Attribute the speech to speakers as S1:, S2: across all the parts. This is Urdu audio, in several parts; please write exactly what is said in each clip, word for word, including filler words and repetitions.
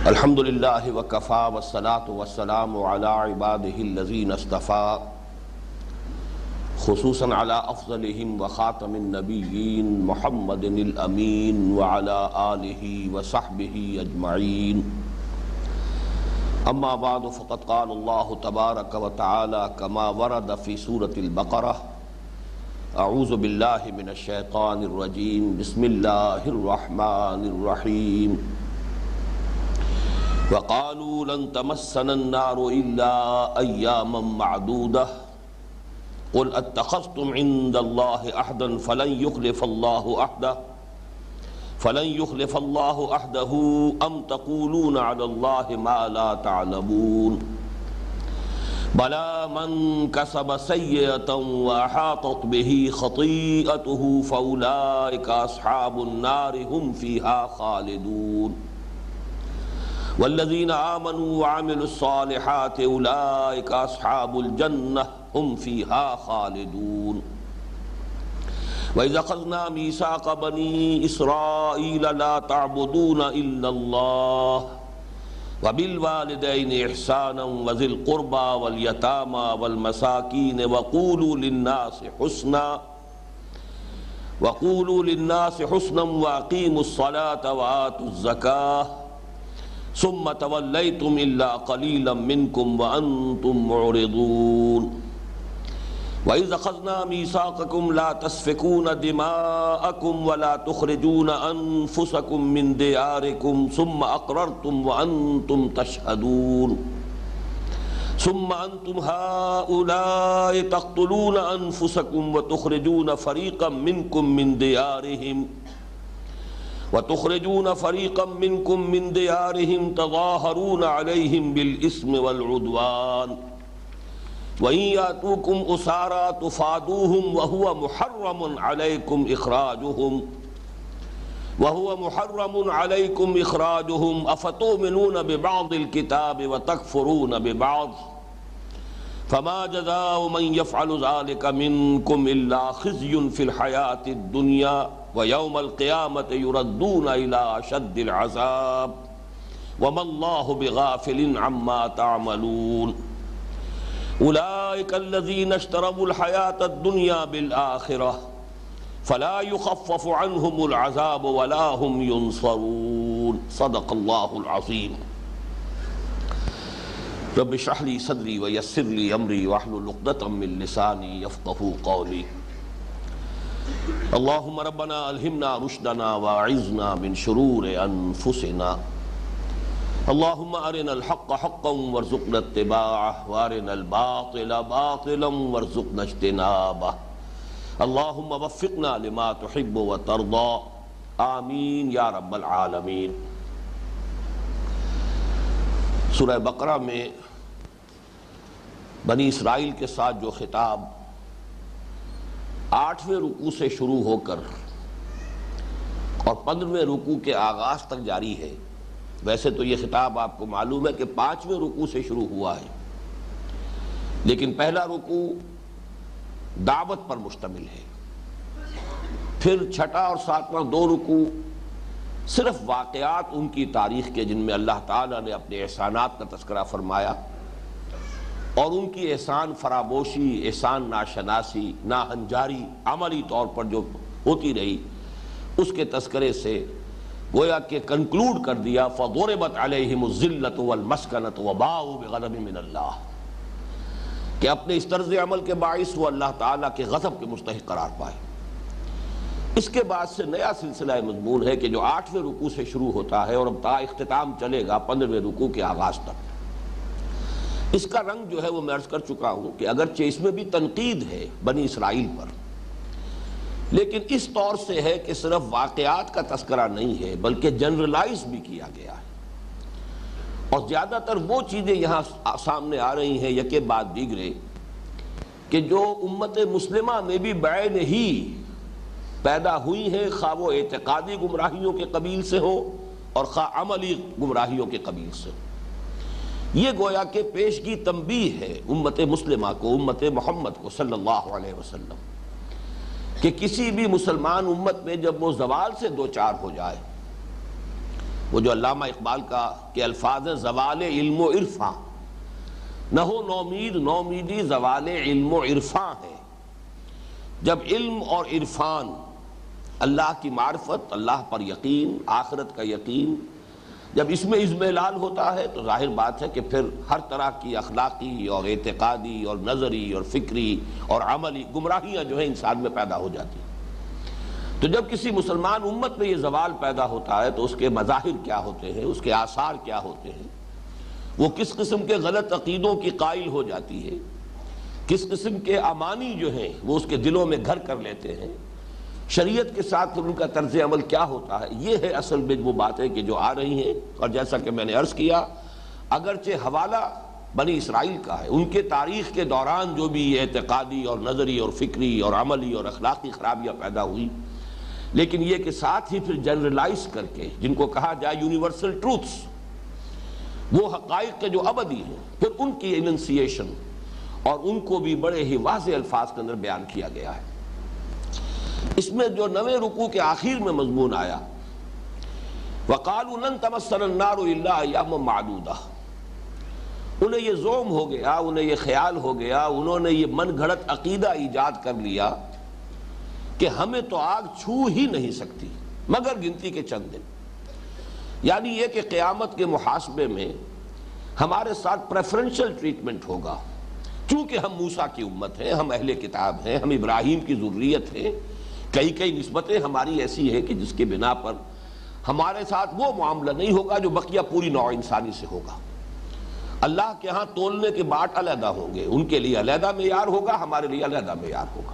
S1: الحمد للہ وکفا والصلاة والسلام علی عباده الذین اصطفیٰ خصوصاً علی افضلہم وخاتم النبیین محمد الامین وعلی آلہ وصحبہ اجمعین اما بعد فقد قال اللہ تبارک وتعالی کما ورد فی سورة البقرہ اعوذ باللہ من الشیطان الرجیم بسم اللہ الرحمن الرحیم وقالوا لن تمسنا النار إلا أياما معدودة قل اتخذتم عند الله عهدا فلن يخلف الله عهده فلن يخلف الله عهده أم تقولون على الله ما لا تعلمون بلى من كسب سيئة وأحاطت به خطيئته فأولئك أصحاب النار هم فيها خالدون والذین آمنوا وعملوا الصالحات اولئک اصحاب الجنہ هم فیہا خالدون وَإِذْ أَخَذْنَا مِيثَاقَ بَنِي إِسْرَائِيلَ لَا تَعْبُدُونَ إِلَّا اللَّهَ وَبِالْوَالِدَيْنِ إِحْسَانًا وَذِي الْقُرْبَى وَالْيَتَامَى وَالْمَسَاكِينِ وَقُولُوا لِلنَّاسِ حُسْنًا وَقُولُوا لِلنَّاسِ حُسْنًا وَأَقِيمُوا الصَّلَاةَ وَآتُوا الزَّكَاةَ ثم تولیتم الا قلیلا منکم وانتم معرضون وَإِذْ أَخَذْنَا مِيثَاقَكُمْ لَا تَسْفِكُونَ دِمَاءَكُمْ وَلَا تُخْرِجُونَ أَنفُسَكُمْ مِنْ دِيَارِكُمْ ثُمَّ أَقْرَرْتُمْ وَأَنْتُمْ تَشْهَدُونَ ثُمَّ أَنْتُمْ هَؤُلَاءِ تَقْتُلُونَ أَنفُسَكُمْ وَتُخْرِجُونَ فَرِيقًا مِنْكُمْ مِنْ دِيَارِهِمْ وَتُخْرِجُونَ فَرِيقًا مِّنكُم مِّن دِيَارِهِمْ تَظَاهَرُونَ عَلَيْهِمْ بِالْإِثْمِ وَالْعُدْوَانِ وَإِن يَأْتُوكُمْ أُسَارَىٰ تُفَادُوهُمْ وَهُوَ مُحَرَّمٌ عَلَيْكُمْ إِخْرَاجُهُمْ وَهُوَ مُحَرَّمٌ عَلَيْكُمْ إِخْرَاجُهُمْ أَفَتُؤْمِنُونَ بِبَعْضِ الْكِتَابِ وَتَكْفُرُونَ بِبَعْضٍ فَمَا جَزَاءُ مَن يَفْعَلُ ذَلِكَ مِنكُمْ إِلَّا خِزْيٌ فِي الْحَيَاةِ الدُّنْيَا وَيَوْمَ الْقِيَامَةِ يُرَدُّونَ إِلَىٰ أَشَدِّ الْعَذَابِ وَمَا اللَّهُ بِغَافِلٍ عَمَّا تَعْمَلُونَ أُولَٰئِكَ الَّذِينَ اشْتَرَوُا الْحَيَاةَ الدُّنْيَا بِالْآخِرَةِ فَلَا يُخَفَّفُ عَنْهُمُ الْعَذَابُ وَلَا هُمْ يُنصَرُونَ صدق اللہ العظیم رب اشرح لي صدري ويسر لي أمري واحلل عقدة من لساني يفقهوا قولي اللهم ربنا الہمنا رشدنا واعذنا من شرور انفسنا اللهم ارنا الحق حقا وارزقنا اتباعه وارنا الباطل باطلا وارزقنا اجتنابه اللهم وفقنا لما تحب وترضى آمین یا رب العالمین۔ سورہ بقرہ میں بنی اسرائیل کے ساتھ جو خطاب آٹھویں رکوع سے شروع ہو کر اور پندرہویں رکوع کے آغاز تک جاری ہے، ویسے تو یہ خطاب آپ کو معلوم ہے کہ پانچویں رکوع سے شروع ہوا ہے، لیکن پہلا رکوع دعوت پر مشتمل ہے، پھر چھٹا اور ساتواں دو رکوع صرف واقعات ان کی تاریخ کے جن میں اللہ تعالیٰ نے اپنے احسانات کا تذکرہ فرمایا اور ان کی احسان فراموشی، احسان ناشناسی، ناہنجاری عملی طور پر جو ہوتی رہی اس کے تذکرے سے گویا کہ کنکلوڈ کر دیا فَضُرِبَتْ عَلَيْهِمُ الذِّلَّةُ وَالْمَسْكَنَةُ وَبَاءُوا بِغَضَبٍ مِّنَ اللَّهِ کہ اپنے اس طرز عمل کے باعث وہ اللہ تعالیٰ کے غضب کے مستحق قرار پائے۔ اس کے بعد سے نیا سلسلہ مضمون ہے کہ جو آٹھویں رکوع سے شروع ہوتا ہے اور اب تا اختتام چلے گا پندرہویں رکوع کے آغاز تک۔ اس کا رنگ جو ہے وہ میں عرض کر چکا ہوں کہ اگرچہ اس میں بھی تنقید ہے بنی اسرائیل پر، لیکن اس طور سے ہے کہ صرف واقعات کا تذکرہ نہیں ہے بلکہ جنرلائز بھی کیا گیا ہے، اور زیادہ تر وہ چیزیں یہاں سامنے آ رہی ہیں یکے بعد دیگرے کہ جو امت مسلمہ میں بھی بعین ہی پیدا ہوئی ہیں، خواہ وہ اعتقادی گمراہیوں کے قبیل سے ہو اور خواہ عملی گمراہیوں کے قبیل سے ہو۔ یہ گویا کہ پیشگی تنبیہ ہے امت مسلمہ کو، امت محمد کو صلی اللہ علیہ وسلم، کہ کسی بھی مسلمان امت میں جب وہ زوال سے دوچار ہو جائے وہ جو علامہ اقبال کا کہ الفاظ زوال علم و عرفاں، نہ ہو نومید نومیدی زوال علم و عرفاں ہے۔ جب علم اور عرفان، اللہ کی معرفت، اللہ پر یقین، آخرت کا یقین، جب اس میں اضمحلال ہوتا ہے تو ظاہر بات ہے کہ پھر ہر طرح کی اخلاقی اور اعتقادی اور نظری اور فکری اور عملی گمراہیاں جو ہیں انسان میں پیدا ہو جاتی ہیں۔ تو جب کسی مسلمان امت میں یہ زوال پیدا ہوتا ہے تو اس کے مظاہر کیا ہوتے ہیں، اس کے آثار کیا ہوتے ہیں، وہ کس قسم کے غلط عقیدوں کی قائل ہو جاتی ہے، کس قسم کے امانی جو ہیں وہ اس کے دلوں میں گھر کر لیتے ہیں، شریعت کے ساتھ ان کا طرز عمل کیا ہوتا ہے، یہ ہے اصل میں وہ باتیں کہ جو آ رہی ہیں۔ اور جیسا کہ میں نے عرض کیا، اگرچہ حوالہ بنی اسرائیل کا ہے، ان کے تاریخ کے دوران جو بھی اعتقادی اور نظری اور فکری اور عملی اور اخلاقی خرابیاں پیدا ہوئی، لیکن یہ کہ ساتھ ہی پھر جنرلائز کر کے جن کو کہا جائے یونیورسل ٹروتھس، وہ حقائق کے جو ابدی ہیں، پھر ان کی اننسیشن اور ان کو بھی بڑے ہی واضح الفاظ کے اندر بیان کیا گیا ہے۔ اس میں جو نویں رکوع کے آخر میں مضمون آیا، وَقَالُوا لَن تَمَسَّنَا النَّارُ إِلَّا أَيَّامًا مَعْدُودَةً، انہیں یہ زوم ہو گیا، انہیں یہ خیال ہو گیا، انہوں نے یہ من گھڑت عقیدہ ایجاد کر لیا کہ ہمیں تو آگ چھو ہی نہیں سکتی مگر گنتی کے چند دن۔ یعنی یہ کہ قیامت کے محاسبے میں ہمارے ساتھ پریفرنشل ٹریٹمنٹ ہوگا، چونکہ ہم موسیٰ کی امت ہیں، ہم اہل کتاب ہیں، ہم ابراہیم کی ذریت ہیں، کئی کئی نسبتیں ہماری ایسی ہیں کہ جس کے بنا پر ہمارے ساتھ وہ معاملہ نہیں ہوگا جو بقیہ پوری نوع انسانی سے ہوگا۔ اللہ کے ہاں تولنے کے باٹ علیحدہ ہوں گے، ان کے لیے علیحدہ معیار ہوگا، ہمارے لیے علیحدہ معیار ہوگا۔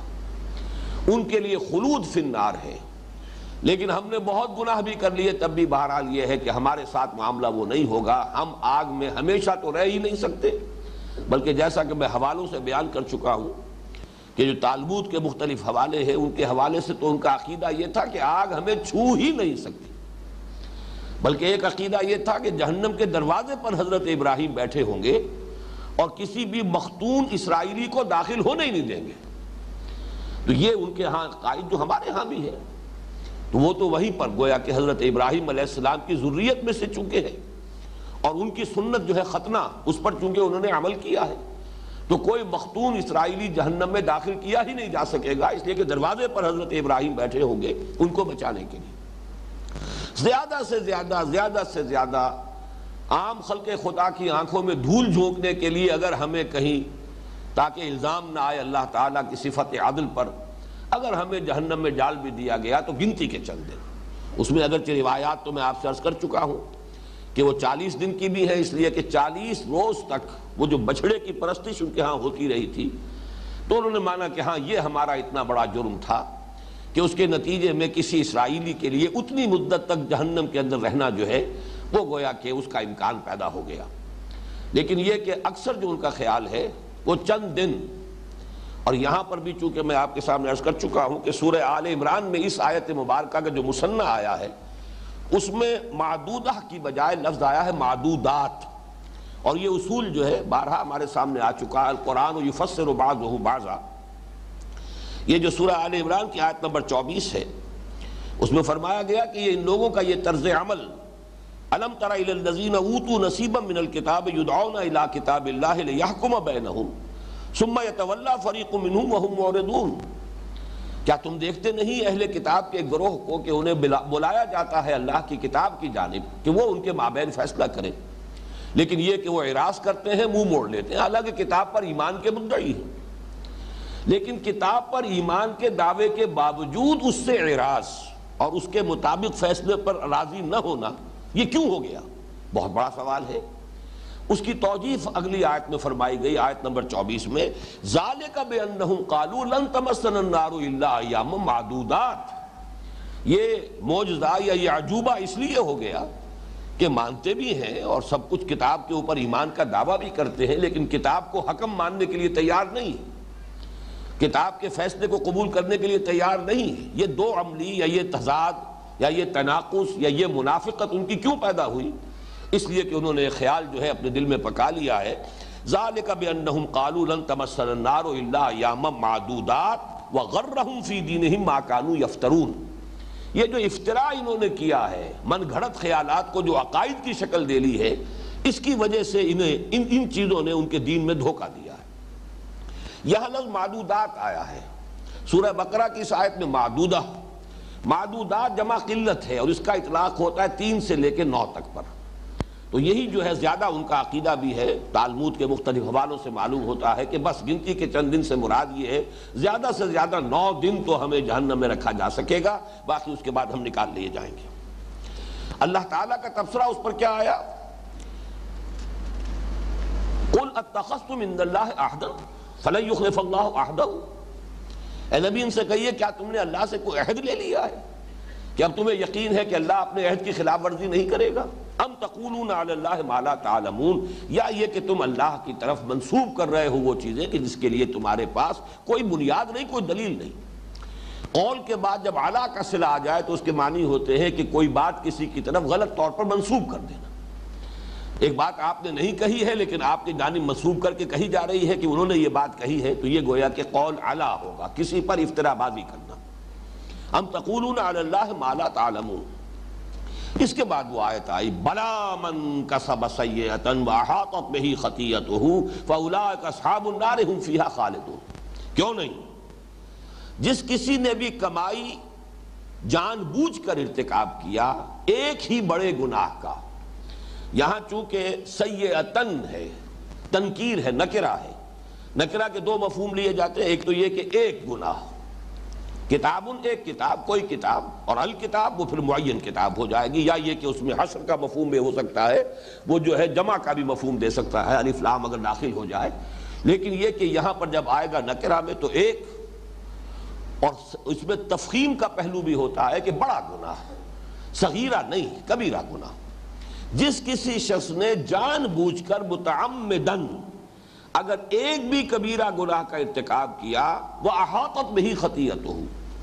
S1: ان کے لیے خلود فی النار ہے، لیکن ہم نے بہت گناہ بھی کر لیے، تب بھی بہرحال یہ ہے کہ ہمارے ساتھ معاملہ وہ نہیں ہوگا، ہم آگ میں ہمیشہ تو رہ ہی نہیں سکتے، بلکہ جیسا کہ میں حوالوں سے بیان کر چکا ہوں کہ جو تالمود کے مختلف حوالے ہیں، ان کے حوالے سے تو ان کا عقیدہ یہ تھا کہ آگ ہمیں چھو ہی نہیں سکتی، بلکہ ایک عقیدہ یہ تھا کہ جہنم کے دروازے پر حضرت ابراہیم بیٹھے ہوں گے اور کسی بھی مختون اسرائیلی کو داخل ہونے ہی نہیں دیں گے۔ تو یہ ان کے ہاں قائد جو ہمارے ہاں بھی ہے، تو وہ تو وہیں پر گویا کہ حضرت ابراہیم علیہ السلام کی ذریت میں سے چونکہ ہے، اور ان کی سنت جو ہے ختنہ، اس پر چونکہ انہوں نے عمل کیا ہے، تو کوئی مختون اسرائیلی جہنم میں داخل کیا ہی نہیں جا سکے گا، اس لیے کہ دروازے پر حضرت ابراہیم بیٹھے ہوں گے ان کو بچانے کے لیے۔ زیادہ سے زیادہ زیادہ سے زیادہ عام خلق خدا کی آنکھوں میں دھول جھونکنے کے لیے اگر ہمیں کہیں، تاکہ الزام نہ آئے اللہ تعالیٰ کی صفت عدل پر، اگر ہمیں جہنم میں ڈال بھی دیا گیا تو گنتی کے چند دن۔ اس میں اگرچہ روایات تو میں آپ سے عرض کر چکا ہوں کہ وہ چالیس دن کی بھی ہے، اس لیے کہ چالیس روز تک وہ جو بچھڑے کی پرستش ان کے ہاں ہوتی رہی تھی، تو انہوں نے مانا کہ ہاں یہ ہمارا اتنا بڑا جرم تھا کہ اس کے نتیجے میں کسی اسرائیلی کے لیے اتنی مدت تک جہنم کے اندر رہنا جو ہے وہ گویا کہ اس کا امکان پیدا ہو گیا۔ لیکن یہ کہ اکثر جو ان کا خیال ہے وہ چند دن، اور یہاں پر بھی چونکہ میں آپ کے سامنے عرض کر چکا ہوں کہ سورہ آل عمران میں اس آیت مبارکہ کا جو مثنى آیا ہے اس میں معدودہ کی بجائے لفظ آیا ہے معدودات، اور یہ اصول جو ہے بارہا ہمارے سامنے آ چکا ہے، القرآن یفسر بعضہ بعضا۔ یہ جو سورہ آل عمران کی آیت نمبر چوبیس ہے، اس میں فرمایا گیا کہ یہ ان لوگوں کا یہ طرز عمل، الم تر الی الذین اوتوا نصیبا من الکتاب یدعون الی کتاب اللہ لیحکم بینہم ثم یتولی فریق منہم وہم معرضون، کیا تم دیکھتے نہیں اہل کتاب کے گروہ کو کہ انہیں بلایا جاتا ہے اللہ کی کتاب کی جانب کہ وہ ان کے مابین فیصلہ کریں، لیکن یہ کہ وہ اعراض کرتے ہیں، منہ موڑ لیتے ہیں، حالانکہ کتاب پر ایمان کے مدعی ہیں، لیکن کتاب پر ایمان کے دعوے کے باوجود اس سے اعراض اور اس کے مطابق فیصلے پر راضی نہ ہونا، یہ کیوں ہو گیا؟ بہت بڑا سوال ہے۔ اس کی توجیہ اگلی آیت میں فرمائی گئی، آیت نمبر چوبیس میں، ذالک بانہم قالوا لن تمسنا النار الا ایاما معدودات، یہ معجزہ یا یہ عجوبہ اس لیے ہو گیا کہ مانتے بھی ہیں اور سب کچھ کتاب کے اوپر ایمان کا دعویٰ بھی کرتے ہیں، لیکن کتاب کو حکم ماننے کے لیے تیار نہیں، کتاب کے فیصلے کو قبول کرنے کے لیے تیار نہیں۔ یہ دو عملی یا یہ تضاد یا یہ تناقض یا یہ منافقت ان کی کیوں پیدا ہوئی؟ اس لیے کہ انہوں نے خیال جو ہے اپنے دل میں پکا لیا ہے، ذالک بانہم قالوا لن تمسنا النار الا ایاما معدودات وغرہم فی دینہم ما کانوا یفترون، یہ جو افتراء انہوں نے کیا ہے، من گھڑت خیالات کو جو عقائد کی شکل دے لی ہے، اس کی وجہ سے انہیں ان ان چیزوں نے ان کے دین میں دھوکہ دیا ہے۔ یہاں لفظ معدودات آیا ہے سورہ بقرہ کی اس آیت میں، معدودہ معدودات جمع قلت ہے، اور اس کا اطلاق ہوتا ہے تین سے لے کے نو تک پر۔ تو یہی جو ہے زیادہ ان کا عقیدہ بھی ہے، تالمود کے مختلف حوالوں سے معلوم ہوتا ہے کہ بس گنتی کے چند دن سے مراد یہ ہے زیادہ سے زیادہ نو دن تو ہمیں جہنم میں رکھا جا سکے گا، باقی اس کے بعد ہم نکال لیے جائیں گے۔ اللہ تعالیٰ کا تبصرہ اس پر کیا آیا؟ قُلْ اتَّخَذْتُمْ عِندَ اللَّهِ عَهْدًا فَلَن يُخْلِفَ اللَّهُ عَهْدَهُ۔ اے نبی ان سے کہیے کیا تم نے اللہ سے کوئی عہد لے لیا ہے کہ اب تمہیں یقین ہے کہ اللہ اپنے عہد کی خلاف ورزی نہیں کرے گا؟ ام تقولون علی اللہ ما لا تعلمون، یا یہ کہ تم اللہ کی طرف منسوب کر رہے ہو وہ چیزیں کہ جس کے لیے تمہارے پاس کوئی بنیاد نہیں، کوئی دلیل نہیں۔ قول کے بعد جب اعلیٰ کا صلہ آ جائے تو اس کے معنی ہوتے ہیں کہ کوئی بات کسی کی طرف غلط طور پر منسوب کر دینا۔ ایک بات آپ نے نہیں کہی ہے لیکن آپ کی جانب منسوب کر کے کہی جا رہی ہے کہ انہوں نے یہ بات کہی ہے، تو یہ گویا کہ قول اعلیٰ ہوگا، کسی پر افتراء بازی کرنا۔ ام تقولون علی اللہ ما لا تعلمون۔ اس کے بعد وہ آیت آئی، بلا من کسب سیئۃ واحاطت بہ خطیئتہ فاولئک اصحاب النار هم فیہا خالدون۔ کیوں نہیں؟ جس کسی نے بھی کمائی جان بوجھ کر ارتکاب کیا ایک ہی بڑے گناہ کا، یہاں چونکہ سیئۃن ہے، تنکیر ہے، نکرہ ہے، نکرہ کے دو مفہوم لیے جاتے ہیں، ایک تو یہ کہ ایک گناہ، کتابن ایک کتاب، کوئی کتاب، اور الکتاب وہ پھر معین کتاب ہو جائے گی، یا یہ کہ اس میں حشر کا مفہوم بھی ہو سکتا ہے، وہ جو ہے جمع کا بھی مفہوم دے سکتا ہے، الف لام اگر داخل ہو جائے، لیکن یہ کہ یہاں پر جب آئے گا نکرہ میں تو ایک، اور اس میں تفخیم کا پہلو بھی ہوتا ہے کہ بڑا گناہ، صغیرہ نہیں، کبیرہ گناہ۔ جس کسی شخص نے جان بوجھ کر متعمدن اگر ایک بھی کبیرہ گناہ کا ارتکاب کیا، وہ احاطت بہ خطیئتہ،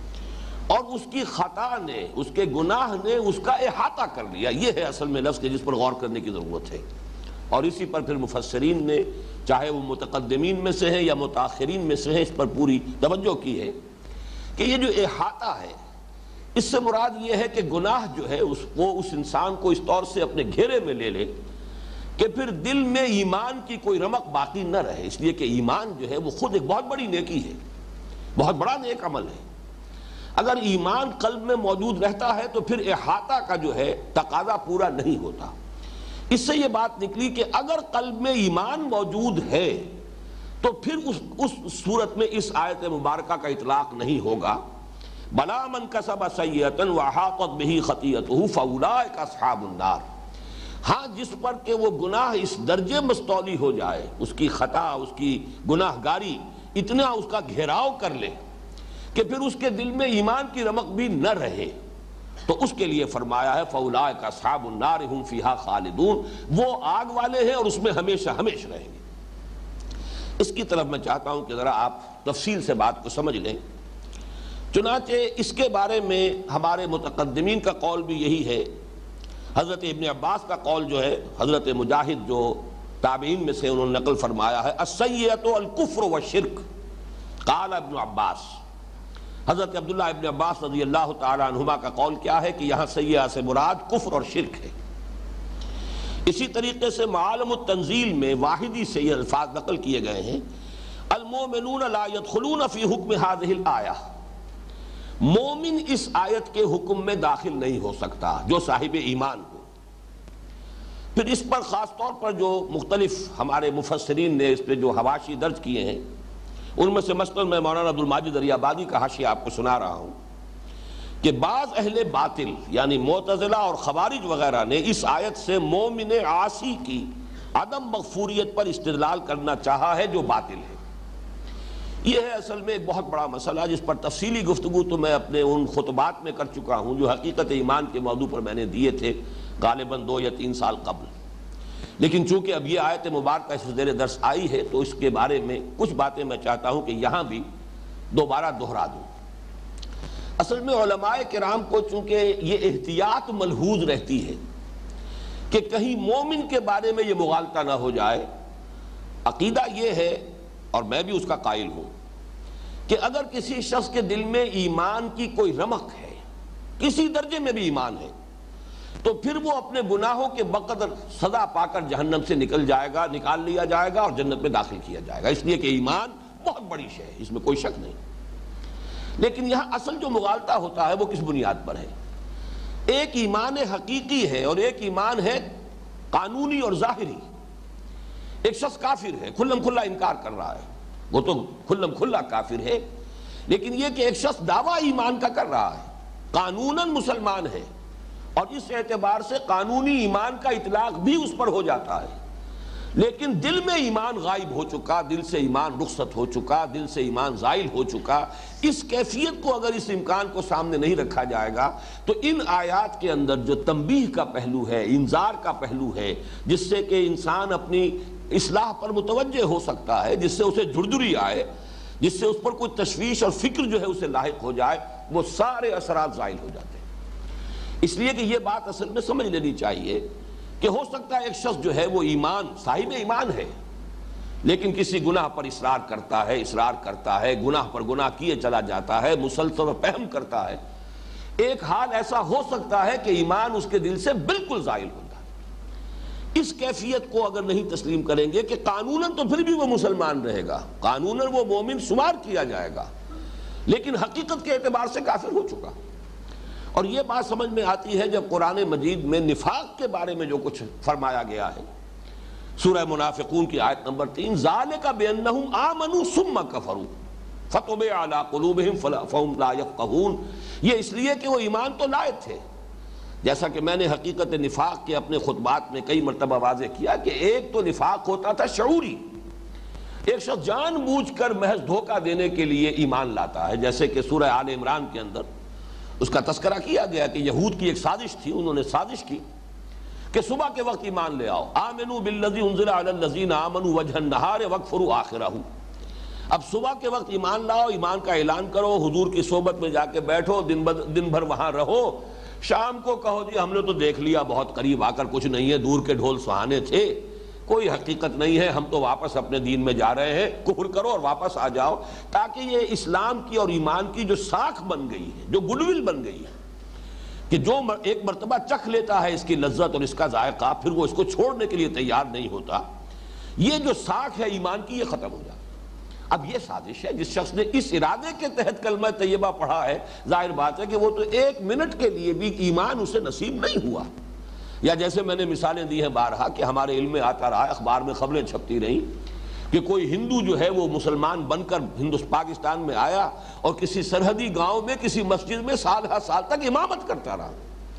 S1: اور اس کی خطا نے، اس کے گناہ نے اس کا احاطہ کر لیا، یہ ہے اصل میں لفظ کے جس پر غور کرنے کی ضرورت ہے۔ اور اسی پر پھر مفسرین نے، چاہے وہ متقدمین میں سے ہیں یا متاخرین میں سے ہیں، اس پر پوری توجہ کی ہے کہ یہ جو احاطہ ہے، اس سے مراد یہ ہے کہ گناہ جو ہے اس وہ اس انسان کو اس طور سے اپنے گھیرے میں لے لے کہ پھر دل میں ایمان کی کوئی رمق باقی نہ رہے، اس لیے کہ ایمان جو ہے وہ خود ایک بہت بڑی نیکی ہے، بہت بڑا نیک عمل ہے۔ اگر ایمان قلب میں موجود رہتا ہے تو پھر احاطہ کا جو ہے تقاضا پورا نہیں ہوتا۔ اس سے یہ بات نکلی کہ اگر قلب میں ایمان موجود ہے تو پھر اس اس صورت میں اس آیت مبارکہ کا اطلاق نہیں ہوگا، بلا من کسب سیئۃ واحاطت بہ خطیئتہ فاولئک اصحاب النار۔ ہاں جس پر کہ وہ گناہ اس درجے مستولی ہو جائے، اس کی خطا، اس کی گناہ گاری اتنا اس کا گھیراؤ کر لے کہ پھر اس کے دل میں ایمان کی رمق بھی نہ رہے، تو اس کے لیے فرمایا ہے فاولئک اصحاب النار هم فیہا خالدون، وہ آگ والے ہیں اور اس میں ہمیشہ ہمیشہ رہیں گے۔ اس کی طرف میں چاہتا ہوں کہ ذرا آپ تفصیل سے بات کو سمجھ لیں۔ چنانچہ اس کے بارے میں ہمارے متقدمین کا قول بھی یہی ہے، حضرت ابن عباس کا قول جو ہے، حضرت مجاہد جو تابعین میں سے انہوں نے نقل فرمایا ہے، السیئۃ الکفر والشرک، قال ابن عباس۔ حضرت عبداللہ ابن عباس رضی اللہ تعالی عنہما کا قول کیا ہے کہ یہاں سیئہ سے مراد کفر اور شرک ہے۔ اسی طریقے سے معالم التنزیل میں واحدی سے یہ الفاظ نقل کیے گئے ہیں، المؤمنون لا يدخلون فی حکم هذه الآیہ، مومن اس آیت کے حکم میں داخل نہیں ہو سکتا جو صاحب ایمان ہو۔ پھر اس پر خاص طور پر جو مختلف ہمارے مفسرین نے اس پہ جو حواشی درج کیے ہیں، ان میں سے مثلاً میں مولانا عبدالماجد دریابادی کا حاشیہ آپ کو سنا رہا ہوں کہ بعض اہل باطل یعنی معتزلہ اور خوارج وغیرہ نے اس آیت سے مومن عاصی کی عدم مغفوریت پر استدلال کرنا چاہا ہے جو باطل ہے۔ یہ ہے اصل میں ایک بہت بڑا مسئلہ جس پر تفصیلی گفتگو تو میں اپنے ان خطبات میں کر چکا ہوں جو حقیقت ایمان کے موضوع پر میں نے دیے تھے غالباً دو یا تین سال قبل، لیکن چونکہ اب یہ آیت مبارکہ اس زیر درس آئی ہے تو اس کے بارے میں کچھ باتیں میں چاہتا ہوں کہ یہاں بھی دوبارہ دہرا دوں۔ اصل میں علماء کرام کو چونکہ یہ احتیاط ملحوظ رہتی ہے کہ کہیں مومن کے بارے میں یہ مغالطہ نہ ہو جائے۔ عقیدہ یہ ہے اور میں بھی اس کا قائل ہوں کہ اگر کسی شخص کے دل میں ایمان کی کوئی رمق ہے کسی درجے میں بھی ایمان ہے، تو پھر وہ اپنے گناہوں کے بقدر سزا پا کر جہنم سے نکل جائے گا، نکال لیا جائے گا اور جنت میں داخل کیا جائے گا، اس لیے کہ ایمان بہت بڑی شے ہے، اس میں کوئی شک نہیں۔ لیکن یہاں اصل جو مغالطہ ہوتا ہے وہ کس بنیاد پر ہے؟ ایک ایمان حقیقی ہے اور ایک ایمان ہے قانونی اور ظاہری۔ ایک شخص کافر ہے، کھلم کھلا انکار کر رہا ہے، وہ تو کھلم کھلا کافر ہے، لیکن یہ کہ ایک شخص دعویٰ ایمان کا کر رہا ہے، قانوناً مسلمان ہے، اور اس اعتبار سے قانونی ایمان کا اطلاق بھی اس پر ہو جاتا ہے، لیکن دل میں ایمان غائب ہو چکا، دل سے ایمان رخصت ہو چکا، دل سے ایمان زائل ہو چکا۔ اس کیفیت کو اگر اس امکان کو سامنے نہیں رکھا جائے گا تو ان آیات کے اندر جو تنبیہ کا پہلو ہے، انذار کا پہلو ہے، جس سے کہ انسان اپنی اصلاح پر متوجہ ہو سکتا ہے، جس سے اسے جھرجھری آئے، جس سے اس پر کوئی تشویش اور فکر جو ہے اسے لاحق ہو جائے، وہ سارے اثرات زائل ہو جاتے ہیں۔ اس لیے کہ یہ بات اصل میں سمجھ لینی چاہیے کہ ہو سکتا ہے ایک شخص جو ہے وہ ایمان صاحب ایمان ہے، لیکن کسی گناہ پر اصرار کرتا ہے اصرار کرتا ہے گناہ پر گناہ کیے چلا جاتا ہے، مسلسل پہم کرتا ہے۔ ایک حال ایسا ہو سکتا ہے کہ ایمان اس کے دل سے بالکل زائل ہو جائے۔ اس کیفیت کو اگر نہیں تسلیم کریں گے کہ قانوناً تو پھر بھی وہ مسلمان رہے گا، قانوناً وہ مومن شمار کیا جائے گا، لیکن حقیقت کے اعتبار سے کافر ہو چکا۔ اور یہ بات سمجھ میں آتی ہے جب قرآن مجید میں نفاق کے بارے میں جو کچھ فرمایا گیا ہے، سورہ منافقون کی آیت نمبر تین، ذالک بانہم آمنوا ثم کفروا فطبع علی قلوبہم فہم لا یفقہون۔ یہ اس لیے کہ وہ ایمان تو لائے تھے، جیسا کہ میں نے حقیقت نفاق کے اپنے خطبات میں کئی مرتبہ واضح کیا کہ ایک تو نفاق ہوتا تھا شعوری، ایک شخص جان بوجھ کر محض دھوکہ دینے کے لیے ایمان لاتا ہے، جیسے کہ سورہ آل عمران کے اندر اس کا تذکرہ کیا گیا کہ یہود کی ایک سازش تھی، انہوں نے سازش کی کہ صبح کے وقت ایمان لے آؤ، آمنوا بالذی انزل علی الذین آمنوا وجہ النہار واکفروا آخرہ۔ اب صبح کے وقت ایمان لاؤ، ایمان کا اعلان کرو، حضور کی صحبت میں جا کے بیٹھو، دن دن بھر وہاں رہو، شام کو کہو جی ہم نے تو دیکھ لیا، بہت قریب آ کر کچھ نہیں ہے، دور کے ڈھول سہانے تھے، کوئی حقیقت نہیں ہے، ہم تو واپس اپنے دین میں جا رہے ہیں، کفر کرو اور واپس آ جاؤ، تاکہ یہ اسلام کی اور ایمان کی جو ساکھ بن گئی ہے، جو گڈ ول بن گئی ہے کہ جو ایک مرتبہ چکھ لیتا ہے اس کی لذت اور اس کا ذائقہ، پھر وہ اس کو چھوڑنے کے لیے تیار نہیں ہوتا، یہ جو ساکھ ہے ایمان کی یہ ختم ہو جاتی۔ اب یہ سازش ہے، جس شخص نے اس ارادے کے تحت کلمہ طیبہ پڑھا ہے، ظاہر بات ہے کہ وہ تو ایک منٹ کے لیے بھی ایمان اسے نصیب نہیں ہوا۔ یا جیسے میں نے مثالیں دی ہیں بارہا کہ ہمارے علم میں آتا رہا، اخبار میں خبریں چھپتی رہیں کہ کوئی ہندو جو ہے وہ مسلمان بن کر ہندوستان پاکستان میں آیا اور کسی سرحدی گاؤں میں کسی مسجد میں سال ہر سال تک امامت کرتا رہا۔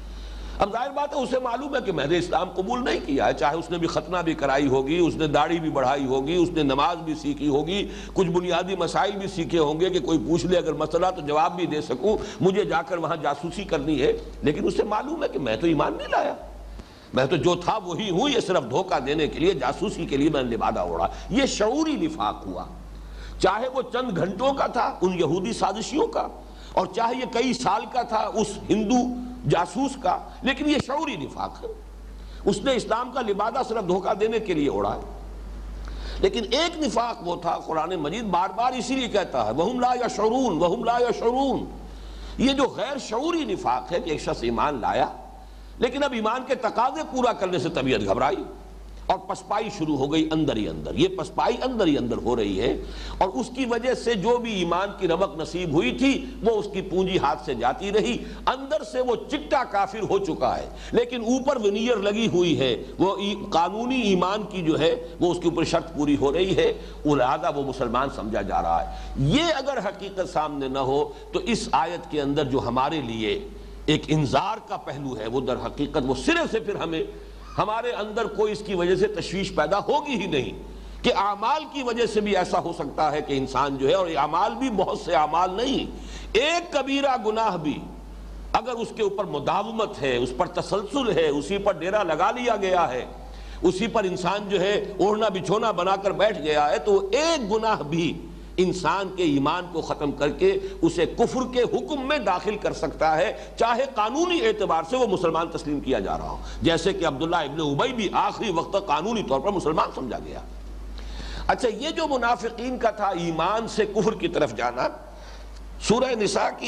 S1: اب ظاہر بات ہے اسے معلوم ہے کہ میں نے اسلام قبول نہیں کیا ہے، چاہے اس نے بھی ختنہ بھی کرائی ہوگی، اس نے داڑھی بھی بڑھائی ہوگی، اس نے نماز بھی سیکھی ہوگی، کچھ بنیادی مسائل بھی سیکھے ہوں گے کہ کوئی پوچھ لے اگر مسئلہ تو جواب بھی دے سکوں، مجھے جا کر وہاں جاسوسی کرنی ہے، لیکن اسے معلوم ہے کہ میں تو ایمان نہیں لایا، میں تو جو تھا وہی ہوں، یہ صرف دھوکہ دینے کے لیے، جاسوسی کے لیے میں نے لبادہ اوڑھا۔ یہ شعوری نفاق ہوا، چاہے وہ چند گھنٹوں کا تھا ان یہودی سازشیوں کا، اور چاہے یہ کئی سال کا تھا اس ہندو جاسوس کا، لیکن یہ شعوری نفاق ہے، اس نے اسلام کا لبادہ صرف دھوکہ دینے کے لیے اوڑھا ہے۔ لیکن ایک نفاق وہ تھا، قرآن مجید بار بار اسی لیے کہتا ہے وَهُمْ لَا يَشْعُرُونَ وَهُمْ لَا يَشْعُرُونَ، یہ جو غیر شعوری نفاق ہے کہ ایک شخص ایمان لایا لیکن اب ایمان کے تقاضے پورا کرنے سے طبیعت گھبرائی اور پسپائی شروع ہو گئی اندر ہی اندر، یہ پسپائی اندر ہی اندر ہو رہی ہے، اور اس کی وجہ سے جو بھی ایمان کی رمق نصیب ہوئی تھی وہ اس کی پونجی ہاتھ سے جاتی رہی، اندر سے وہ چٹا کافر ہو چکا ہے، لیکن اوپر ونیئر لگی ہوئی ہے، وہ قانونی ایمان کی جو ہے وہ اس کے اوپر شرط پوری ہو رہی ہے، لہذا وہ مسلمان سمجھا جا رہا ہے۔ یہ اگر حقیقت سامنے نہ ہو تو اس آیت کے اندر جو ہمارے لیے ایک انذار کا پہلو ہے وہ در حقیقت وہ سرے سے پھر ہمیں ہمارے اندر کوئی اس کی وجہ سے تشویش پیدا ہوگی ہی نہیں کہ اعمال کی وجہ سے بھی ایسا ہو سکتا ہے کہ انسان جو ہے، اور اعمال بھی بہت سے اعمال نہیں، ایک کبیرہ گناہ بھی اگر اس کے اوپر مداومت ہے، اس پر تسلسل ہے، اسی پر ڈیرا لگا لیا گیا ہے، اسی پر انسان جو ہے اوڑھنا بچھونا بنا کر بیٹھ گیا ہے، تو ایک گناہ بھی انسان کے ایمان کو ختم کر کے اسے کفر کے حکم میں داخل کر سکتا ہے، چاہے قانونی اعتبار سے وہ مسلمان تسلیم کیا جا رہا ہو، جیسے کہ عبداللہ ابن ابی بھی آخری وقت قانونی طور پر مسلمان سمجھا گیا۔ اچھا، یہ جو منافقین کا تھا ایمان سے کفر کی طرف جانا، سورہ نساء کی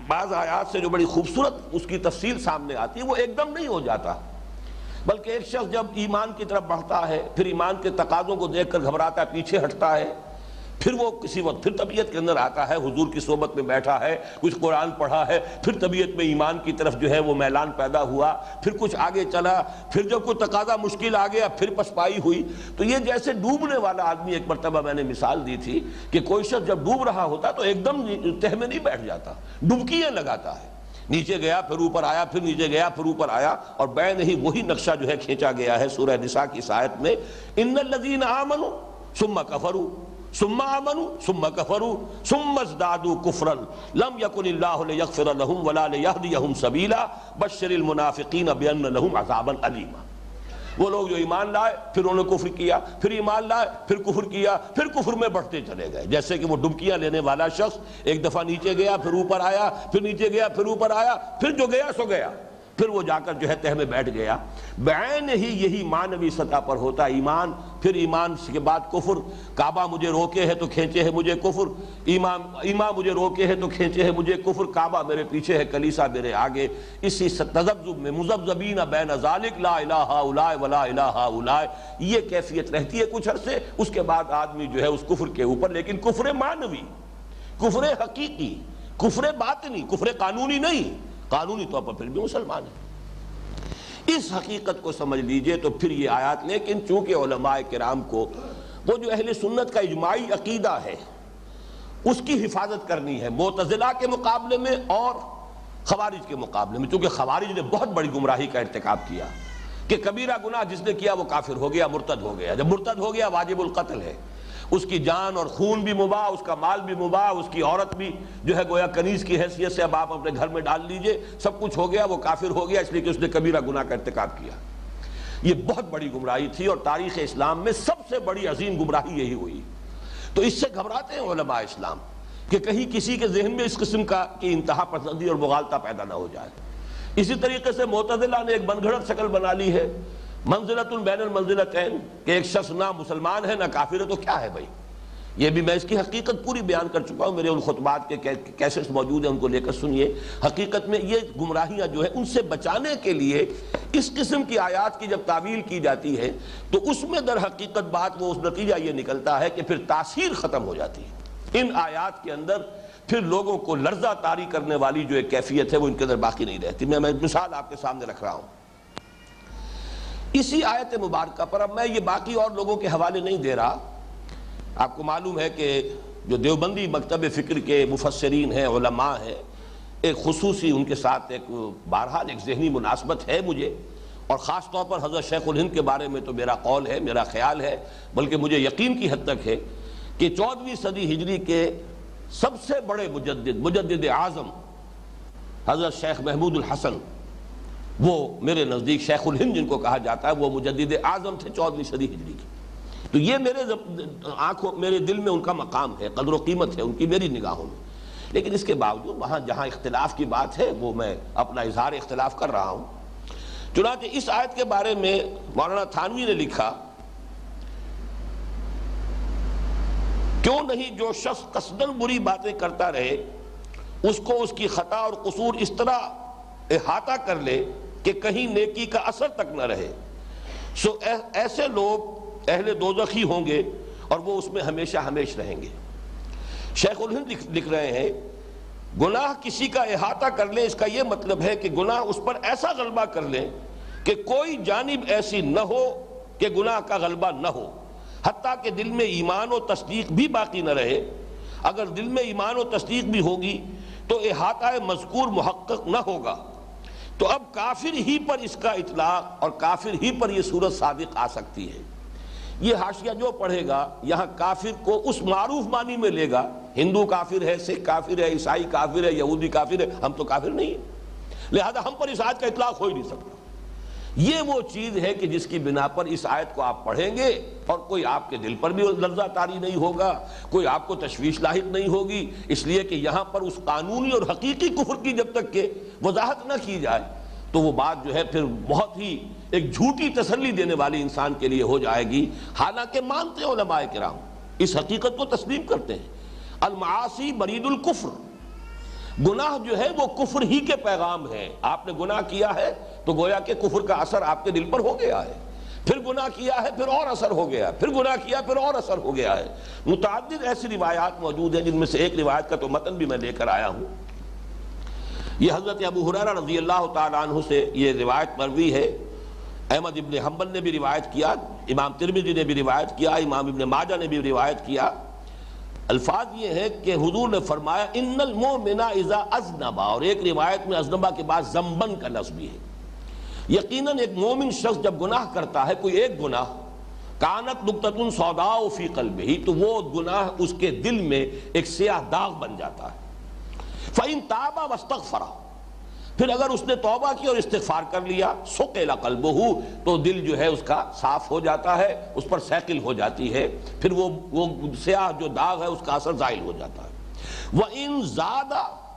S1: بعض آیات سے جو بڑی خوبصورت اس کی تفصیل سامنے آتی ہے، وہ ایک دم نہیں ہو جاتا، بلکہ ایک شخص جب ایمان کی طرف بڑھتا ہے، پھر ایمان کے تقاضوں کو دیکھ کر گھبراتا ہے، پیچھے ہٹتا ہے، پھر وہ کسی وقت پھر طبیعت کے اندر آتا ہے، حضور کی صحبت میں بیٹھا ہے، کچھ قرآن پڑھا ہے، پھر طبیعت میں ایمان کی طرف جو ہے وہ میلان پیدا ہوا، پھر کچھ آگے چلا، پھر جب کوئی تقاضا مشکل آ گیا پھر پسپائی ہوئی۔ تو یہ جیسے ڈوبنے والا آدمی، ایک مرتبہ میں نے مثال دی تھی کہ کوئی شخص جب ڈوب رہا ہوتا تو ایک دم تہ میں نہیں بیٹھ جاتا، ڈبکیاں لگاتا ہے، نیچے گیا پھر اوپر آیا، پھر نیچے گیا پھر اوپر آیا، اور بین ہی وہی نقشہ جو ہے کھینچا گیا ہے سورہ نساء کی اس آیت میں، ان الذین آمنوا ثم کفروا ثم آمنوا ثم کفروا ثم ازدادوا کفرا لم یکن اللہ لیغفر لهم ولا لیہدیہم سبیلا بشر المنافقین بان لهم عذابا الیما۔ وہ لوگ جو ایمان لائے پھر انہوں نے کفر کیا، پھر ایمان لائے پھر کفر کیا، پھر کفر میں بڑھتے چلے گئے، جیسے کہ وہ ڈبکیاں لینے والا شخص ایک دفعہ نیچے گیا پھر اوپر آیا، پھر نیچے گیا پھر اوپر آیا، پھر جو گیا سو گیا، پھر وہ جا کر جو ہے تہ میں بیٹھ گیا۔ بعین ہی یہی معنوی سطح پر ہوتا ہے ایمان، پھر ایمان کے بعد کفر، کعبہ مجھے روکے ہے تو کھینچے ہے مجھے کفر، ایمان ایمان مجھے روکے ہے تو کھینچے ہے مجھے کفر، کعبہ میرے پیچھے ہے کلیسا میرے آگے، اسی تذبذب میں مذبذبین بین ذالک لا الہ ہؤلاء ولا الہ ہؤلاء، یہ کیفیت رہتی ہے کچھ عرصے، اس کے بعد آدمی جو ہے اس کفر کے اوپر، لیکن کفر معنوی، کفر حقیقی، کفر باطنی، کفر قانونی نہیں، قانونی طور پر پھر بھی مسلمان ہے۔ اس حقیقت کو سمجھ لیجئے تو پھر یہ آیات، لیکن چونکہ علماء کرام کو وہ جو اہل سنت کا اجماعی عقیدہ ہے اس کی حفاظت کرنی ہے معتزلہ کے مقابلے میں اور خوارج کے مقابلے میں، چونکہ خوارج نے بہت بڑی گمراہی کا ارتکاب کیا کہ کبیرہ گناہ جس نے کیا وہ کافر ہو گیا، مرتد ہو گیا، جب مرتد ہو گیا واجب القتل ہے، اس کی جان اور خون بھی مباح، اس کا مال بھی مباح، اس کی عورت بھی جو ہے گویا کنیز کی حیثیت سے اب آپ اپنے گھر میں ڈال لیجئے، سب کچھ ہو گیا، وہ کافر ہو گیا اس لیے کہ اس نے کبیرہ گناہ کا ارتکاب کیا۔ یہ بہت بڑی گمراہی تھی اور تاریخ اسلام میں سب سے بڑی عظیم گمراہی یہی ہوئی۔ تو اس سے گھبراتے ہیں علماء اسلام کہ کہیں کسی کے ذہن میں اس قسم کا کی انتہا پسندی اور مغالطہ پیدا نہ ہو جائے۔ اسی طریقے سے معتزلہ نے ایک بن گھڑت شکل بنا لی ہے، منزلۃ بین المنزلتین، کہ ایک شخص نہ مسلمان ہے نہ کافر ہے تو کیا ہے بھائی؟ یہ بھی میں اس کی حقیقت پوری بیان کر چکا ہوں، میرے ان خطبات کے کیسٹس موجود ہیں، ان کو لے کر سنیے۔ حقیقت میں یہ گمراہیاں جو ہے ان سے بچانے کے لیے اس قسم کی آیات کی جب تعویل کی جاتی ہے تو اس میں در حقیقت بات وہ اس نتیجہ یہ نکلتا ہے کہ پھر تاثیر ختم ہو جاتی ہے ان آیات کے اندر، پھر لوگوں کو لرزہ طاری کرنے والی جو ایک کیفیت ہے وہ ان کے اندر باقی نہیں رہتی۔ میں میں مثال آپ کے سامنے رکھ رہا ہوں اسی آیت مبارکہ پر، اب میں یہ باقی اور لوگوں کے حوالے نہیں دے رہا۔ آپ کو معلوم ہے کہ جو دیوبندی مکتب فکر کے مفسرین ہیں، علماء ہیں، ایک خصوصی ان کے ساتھ ایک بہرحال ایک ذہنی مناسبت ہے مجھے، اور خاص طور پر حضرت شیخ الہند کے بارے میں تو میرا قول ہے، میرا خیال ہے، بلکہ مجھے یقین کی حد تک ہے کہ چودہویں صدی ہجری کے سب سے بڑے مجدد مجدد اعظم حضرت شیخ محمود الحسن، وہ میرے نزدیک شیخ الہند جن کو کہا جاتا ہے، وہ مجدد اعظم تھے چودہویں صدی ہجری کی۔ تو یہ میرے آنکھوں میرے دل میں ان کا مقام ہے، قدر و قیمت ہے ان کی میری نگاہوں میں، لیکن اس کے باوجود وہاں جہاں اختلاف کی بات ہے وہ میں اپنا اظہار اختلاف کر رہا ہوں۔ چنانچہ اس آیت کے بارے میں مولانا تھانوی نے لکھا، کیوں نہیں جو شخص قصداً بری باتیں کرتا رہے اس کو اس کی خطا اور قصور اس طرح احاطہ کر لے کہ کہیں نیکی کا اثر تک نہ رہے، سو ایسے لوگ اہل دوزخی ہوں گے اور وہ اس میں ہمیشہ ہمیش رہیں گے۔ شیخ الہند لکھ رہے ہیں، گناہ کسی کا احاطہ کر لے اس کا یہ مطلب ہے کہ گناہ اس پر ایسا غلبہ کر لے کہ کوئی جانب ایسی نہ ہو کہ گناہ کا غلبہ نہ ہو، حتیٰ کہ دل میں ایمان و تصدیق بھی باقی نہ رہے۔ اگر دل میں ایمان و تصدیق بھی ہوگی تو احاطہ مذکور محقق نہ ہوگا، تو اب کافر ہی پر اس کا اطلاق اور کافر ہی پر یہ صورت صادق آ سکتی ہے۔ یہ حاشیہ جو پڑھے گا یہاں کافر کو اس معروف معنی میں لے گا، ہندو کافر ہے، سکھ کافر ہے، عیسائی کافر ہے، یہودی کافر ہے، ہم تو کافر نہیں ہیں، لہذا ہم پر اس آیت کا اطلاق ہو ہی نہیں سکتا۔ یہ وہ چیز ہے کہ جس کی بنا پر اس آیت کو آپ پڑھیں گے اور کوئی آپ کے دل پر بھی لرزہ طاری نہیں ہوگا، کوئی آپ کو تشویش لاحق نہیں ہوگی، اس لیے کہ یہاں پر اس قانونی اور حقیقی کفر کی جب تک کہ وضاحت نہ کی جائے تو وہ بات جو ہے پھر بہت ہی ایک جھوٹی تسلی دینے والی انسان کے لیے ہو جائے گی، حالانکہ مانتے ہیں علماء کرام اس حقیقت کو تسلیم کرتے ہیں، المعاصی برید الکفر، گناہ جو ہے وہ کفر ہی کے پیغام ہے. آپ نے گناہ کیا ہے تو گویا کہ کفر کا اثر آپ کے دل پر ہو گیا ہے، پھر گناہ کیا ہے پھر اور اثر ہو گیا، پھر گناہ کیا پھر اور اثر ہو گیا ہے. متعدد ایسی روایات موجود ہیں جن میں سے ایک روایت کا تو متن بھی میں لے کر آیا ہوں. یہ حضرت ابو ہریرہ رضی اللہ تعالیٰ عنہ سے یہ روایت مروی ہے. احمد ابن حنبل نے بھی روایت کیا، امام ترمذی نے بھی روایت کیا، امام ابن ماجہ نے بھی روایت کیا. الفاظ یہ ہے کہ حضور نے فرمایا ان المؤمن اذا اذنب، اور ایک روایت میں اذنبا کے بعد ذنبن کا لفظ بھی ہے. یقیناً ایک مومن شخص جب گناہ کرتا ہے کوئی ایک گناہ، کانت نقطۃ سوداء فی قلبہ، تو وہ گناہ اس کے دل میں ایک سیاہ داغ بن جاتا ہے. فإن تاب واستغفر، پھر اگر اس نے توبہ کی اور استغفار کر لیا، ثقل قلبہ، تو دل جو ہے اس کا صاف ہو جاتا ہے، اس پر ثقل ہو جاتی ہے، پھر وہ وہ سیاہ جو داغ ہے اس کا اثر زائل ہو جاتا ہے. وإن زاد